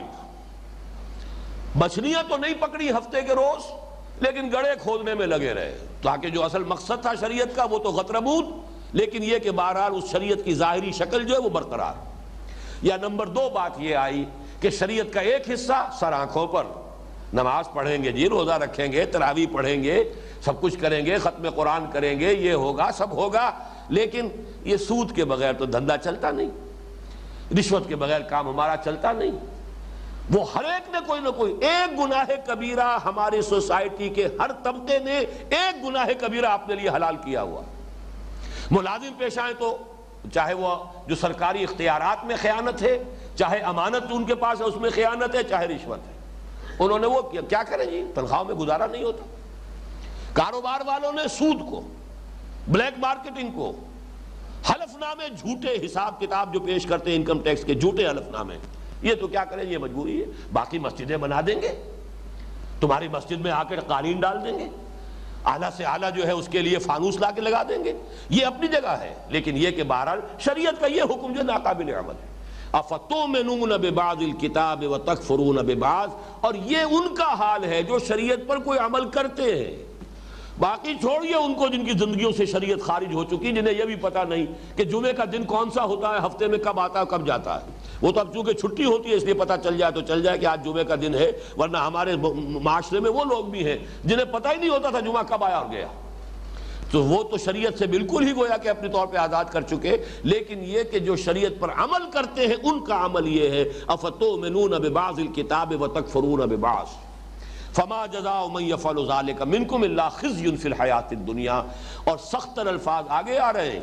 S1: مچھلیاں تو نہیں پکڑی ہفتے کے روز، لیکن گڑھے کھودنے میں لگے رہے، تاکہ جو اصل مقصد تھا شریعت کا وہ تو غتربود، لیکن یہ کہ بہرحال اس شریعت کی ظاہری شکل جو ہے وہ برقرار. یا نمبر دو بات یہ آئی کہ شریعت کا ایک حصہ سر آنکھوں پر، نماز پڑھیں گے جی، روزہ رکھیں گے، تراویح پڑھیں گے، سب کچھ کریں گے، ختم قرآن کریں گے، یہ ہوگا سب ہوگا، لیکن یہ سود کے بغیر تو دھندا چلتا نہیں، رشوت کے بغیر کام ہمارا چلتا نہیں. وہ ہر ایک نے کوئی نہ کوئی ایک گناہ کبیرہ، ہماری سوسائٹی کے ہر طبقے نے ایک گناہ کبیرہ اپنے لیے حلال کیا ہوا. ملازم پیشہ ہیں تو چاہے وہ جو سرکاری اختیارات میں خیانت ہے، چاہے امانت ان کے پاس ہے اس میں خیانت ہے، چاہے رشوت ہے، انہوں نے وہ کیا کیا کریں جی، تنخواہوں میں گزارا نہیں ہوتا. کاروبار والوں نے سود کو، بلیک مارکیٹنگ کو، حلف نامے جھوٹے، حساب کتاب جو پیش کرتے ہیں انکم ٹیکس کے جھوٹے حلف نامے، یہ تو کیا کریں، یہ مجبوری ہے. باقی مسجدیں بنا دیں گے، تمہاری مسجد میں آ کے قالین ڈال دیں گے، اعلیٰ سے اعلیٰ جو ہے اس کے لیے فانوس لا کے لگا دیں گے، یہ اپنی جگہ ہے. لیکن یہ کہ بہرحال شریعت کا یہ حکم جو ناقابل عمل ہے. اَفَتُؤْمِنُونَ بِبَعْضِ الْكِتَابِ وَتَكْفُرُونَ بِبَعْضٍ. اور یہ ان کا حال ہے جو شریعت پر کوئی عمل کرتے ہیں. باقی چھوڑیے ان کو جن کی زندگیوں سے شریعت خارج ہو چکی، جنہیں یہ بھی پتہ نہیں کہ جمعے کا دن کون سا ہوتا ہے، ہفتے میں کب آتا ہے کب جاتا ہے. وہ تو اب چونکہ چھٹی ہوتی ہے اس لیے پتہ چل جائے تو چل جائے کہ آج جمعے کا دن ہے، ورنہ ہمارے معاشرے میں وہ لوگ بھی ہیں جنہیں پتہ ہی نہیں ہوتا تھا جمعہ کب آیا اور گیا. تو وہ تو شریعت سے بالکل ہی گویا کہ اپنے طور پہ آزاد کر چکے. لیکن یہ کہ جو شریعت پر عمل کرتے ہیں ان کا عمل یہ ہے اَفَتُؤْمِنُونَ بِبَعْضِ الْكِتَابِ وَتَكْفُرُونَ بِبَعْضٍ فما جزاء من يفعل ذلك منكم الا خزي في الحیات الدنیا. اور سخت الفاظ آگے آ رہے ہیں.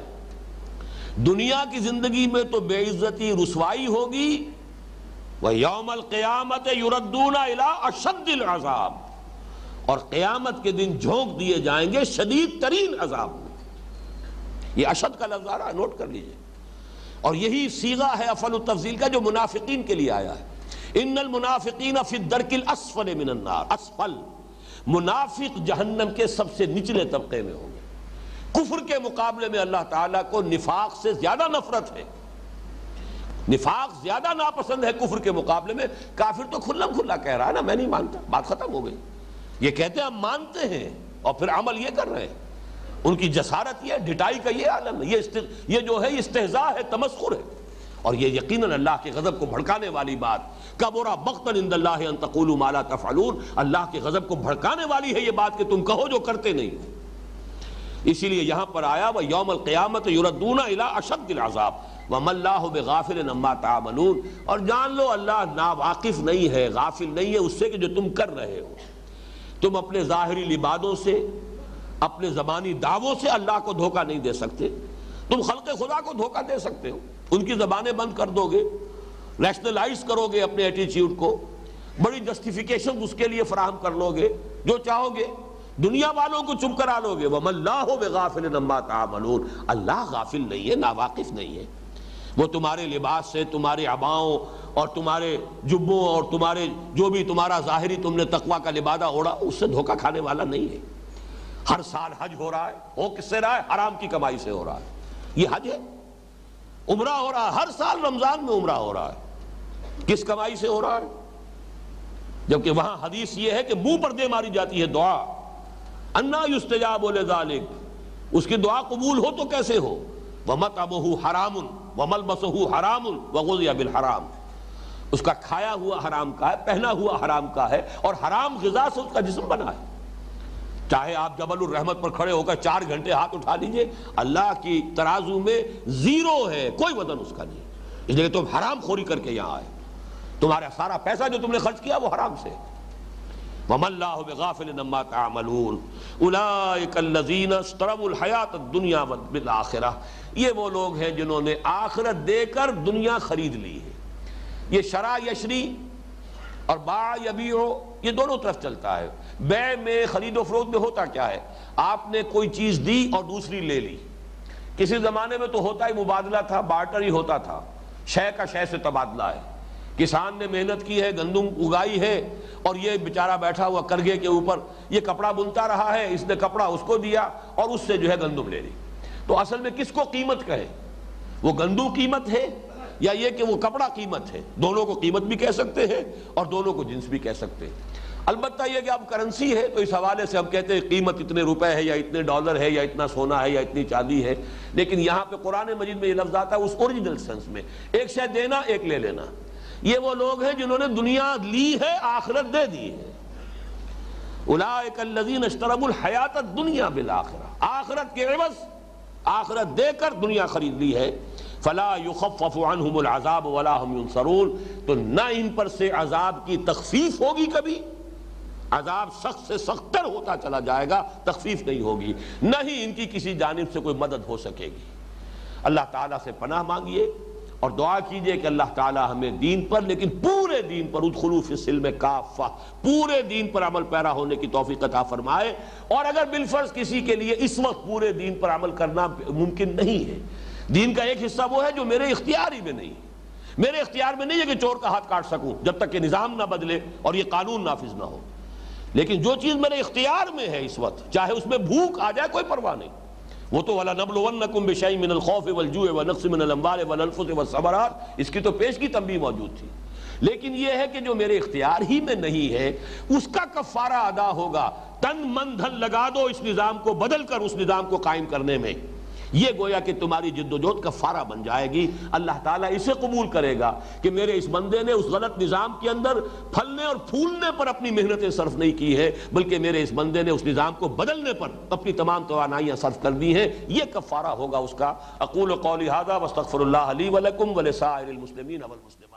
S1: دنیا کی زندگی میں تو بے عزتی رسوائی ہوگی، وَيَوْمَ الْقِيَامَةِ يُرَدُّونَ إِلَىٰ أَشَدِّ الْعَذَابِ. اور قیامت کے دن جھونک دیے جائیں گے شدید ترین عذاب میں. یہ اشد کا لفظ آ رہا ہے، نوٹ کر لیجئے. اور یہی صیغہ ہے افعل التفضیل کا جو منافقین کے لیے آیا ہے. ان المنافقین فی الدرک الاسفل من النار. اسفل، منافق جہنم کے سب سے نچلے طبقے میں ہوں گے. کفر کے مقابلے میں اللہ تعالیٰ کو نفاق سے زیادہ نفرت ہے، نفاق زیادہ ناپسند ہے کفر کے مقابلے میں. کافر تو کھلم کھلا کہہ رہا ہے نا میں نہیں مانتا، بات ختم ہو گئی. یہ کہتے ہیں ہم مانتے ہیں اور پھر عمل یہ کر رہے ہیں. ان کی جسارت یہ، ڈٹائی کا یہ عالم ہے. یہ یہ جو ہے استہزاء ہے، تمسخر ہے. اور یہ یقیناً اللہ کے غضب کو بھڑکانے والی بات، کبرا مقتا عند اللہ ان تقولوا ما لا تفعلون. اللہ کے غضب کو بھڑکانے والی ہے یہ بات کہ تم کہو جو کرتے نہیں ہو. اسی لیے یہاں پر آیا وَيَوْمَ الْقِيَامَةِ يُرَدُّونَ إِلَىٰ أَشَدِّ الْعَذَابِ وَمَا اللَّهُ بِغَافِلٍ عَمَّا تَعْمَلُونَ. اور جان لو اللہ ناواقف نہیں ہے، غافل نہیں ہے اس سے کہ جو تم کر رہے ہو. تم اپنے ظاہری لبادوں سے، اپنے زبانی دعووں سے اللہ کو دھوکہ نہیں دے سکتے. تم خلق خدا کو دھوکہ دے سکتے ہو، ان کی زبانیں بند کر دو گے، ریشنلائز کرو گے اپنے ایٹیچیوڈ کو، بڑی جسٹیفیکیشن اس کے لیے فراہم کر لو گے جو چاہو گے، دنیا والوں کو چپ کرا لو گے۔ وَمَا اللَّهُ بِغَافِلٍ عَمَّا تَعْمَلُونَ، اللہ غافل نہیں ہے، ناواقف نہیں ہے۔ وہ تمہارے لباس سے، تمہارے عباؤں اور تمہارے جبوں اور تمہارے جو بھی تمہارا ظاہری تم نے تقویٰ کا لبادہ اوڑھا، اس سے دھوکہ کھانے والا نہیں ہے۔ ہر سال حج ہو رہا ہے، ہو کس سے رہا ہے؟ حرام کی کمائی سے ہو رہا ہے۔ یہ حج ہے، عمرہ ہو رہا ہے، ہر سال رمضان میں عمرہ ہو رہا ہے، کس کمائی سے ہو رہا ہے؟ جبکہ وہاں حدیث یہ ہے کہ منہ پر دے ماری جاتی ہے دعا، انا یستجاب لذالک، اس کی دعا قبول ہو تو کیسے ہو؟ وَمَطْعَمُهُ حَرَامٌ وَمَلْبَسُهُ حَرَامٌ وَغُذِيَ بِالْحَرَامِ، اس کا کھایا ہوا حرام کا ہے، پہنا ہوا حرام کا ہے، اور حرام غذا سے اس کا جسم بنا ہے۔ چاہے آپ جبل الرحمت پر کھڑے ہو کر چار گھنٹے ہاتھ اٹھا لیجئے، اللہ کی ترازو میں زیرو ہے، کوئی وزن اس کا نہیں، اس لیے تم حرام خوری کر کے یہاں آئے، تمہارا سارا پیسہ جو تم نے خرچ کیا وہ حرام سے۔ وَمَا اللَّهُ بِغَافِلٍ عَمَّا تَعْمَلُونَ أُولَٰئِكَ الَّذِينَ اشْتَرَوُا الْحَيَاةَ الدُّنْيَا بِالْآخِرَةِ، یہ وہ لوگ ہیں جنہوں نے آخرت دے کر دنیا خرید لی ہے۔ یہ شرع یشری اور باع یبیع، یہ دونوں طرف چلتا ہے۔ بیع میں، خرید و فروخت میں ہوتا کیا ہے؟ آپ نے کوئی چیز دی اور دوسری لے لی۔ کسی زمانے میں تو ہوتا ہی مبادلہ تھا، بارٹر ہی ہوتا تھا، شے کا شے سے تبادلہ ہے۔ کسان نے محنت کی ہے، گندم اگائی ہے، اور یہ بیچارہ بیٹھا ہوا کرگے کے اوپر یہ کپڑا بنتا رہا ہے، اس نے کپڑا اس کو دیا اور اس سے جو ہے گندم لے لی۔ تو اصل میں کس کو قیمت کہے؟ وہ گندم قیمت ہے یا یہ کہ وہ کپڑا قیمت ہے؟ دونوں کو قیمت بھی کہہ سکتے ہیں اور دونوں کو جنس بھی کہہ سکتے ہیں۔ البتہ یہ کہ اب کرنسی ہے تو اس حوالے سے ہم کہتے ہیں قیمت اتنے روپے ہے یا اتنے ڈالر ہے یا اتنا سونا ہے یا اتنی چاندی ہے، لیکن یہاں پہ قرآن مجید میں یہ لفظ آتا ہے اس اوریجنل سینس میں، ایک شے دینا ایک لے لینا۔ یہ وہ لوگ ہیں جنہوں نے دنیا لی ہے، آخرت دے دی ہے۔ اولئک الذین اشتروا الحیاۃ الدنیا بالآخرہ، آخرت کے عوض آخرت دے کر دنیا خرید لی ہے۔ فلا یخفف عنہم العذاب ولا هم ینصرون، تو نہ ان پر سے عذاب کی تخفیف ہوگی، کبھی عذاب سخت سے سختر ہوتا چلا جائے گا، تخفیف نہیں ہوگی، نہ ہی ان کی کسی جانب سے کوئی مدد ہو سکے گی۔ اللہ تعالیٰ سے پناہ مانگیے اور دعا کیجئے کہ اللہ تعالیٰ ہمیں دین پر، لیکن پورے دین پر، ادخلوا فی السلم کافہ، پورے دین پر عمل پیرا ہونے کی توفیق عطا فرمائے۔ اور اگر بالفرض کسی کے لیے اس وقت پورے دین پر عمل کرنا ممکن نہیں ہے، دین کا ایک حصہ وہ ہے جو میرے اختیار ہی میں نہیں ہے، میرے اختیار میں نہیں ہے کہ چور کا ہاتھ کاٹ سکوں جب تک کہ نظام نہ بدلے اور یہ قانون نافذ نہ ہو، لیکن جو چیز میرے اختیار میں ہے اس وقت، چاہے اس میں بھوک آ جائے کوئی پرواہ نہیں، وہ تو وَلَنَبْلُوَنَّكُمْ بِشَيْءٍ مِّنَ الْخَوْفِ وَالْجُوعِ وَنَقْصٍ مِّنَ الْأَمْوَالِ وَالْأَنفُسِ وَالثَّمَرَاتِ، اس کی تو پیشگی تنبیہ موجود تھی۔ لیکن یہ ہے کہ جو میرے اختیار ہی میں نہیں ہے اس کا کفارہ ادا ہوگا، تن من دھن لگا دو اس نظام کو بدل کر اس نظام کو قائم کرنے میں، یہ گویا کہ تمہاری جد و جہد کفارہ بن جائے گی۔ اللہ تعالیٰ اسے قبول کرے گا کہ میرے اس بندے نے اس غلط نظام کے اندر پھلنے اور پھولنے پر اپنی محنتیں صرف نہیں کی ہے، بلکہ میرے اس بندے نے اس نظام کو بدلنے پر اپنی تمام توانائیاں صرف کر دی ہیں، یہ کفارہ ہوگا اس کا۔ اقول قولی ھذا واستغفر اللہ لی ولکم ولسائر المسلمین والمسلمات۔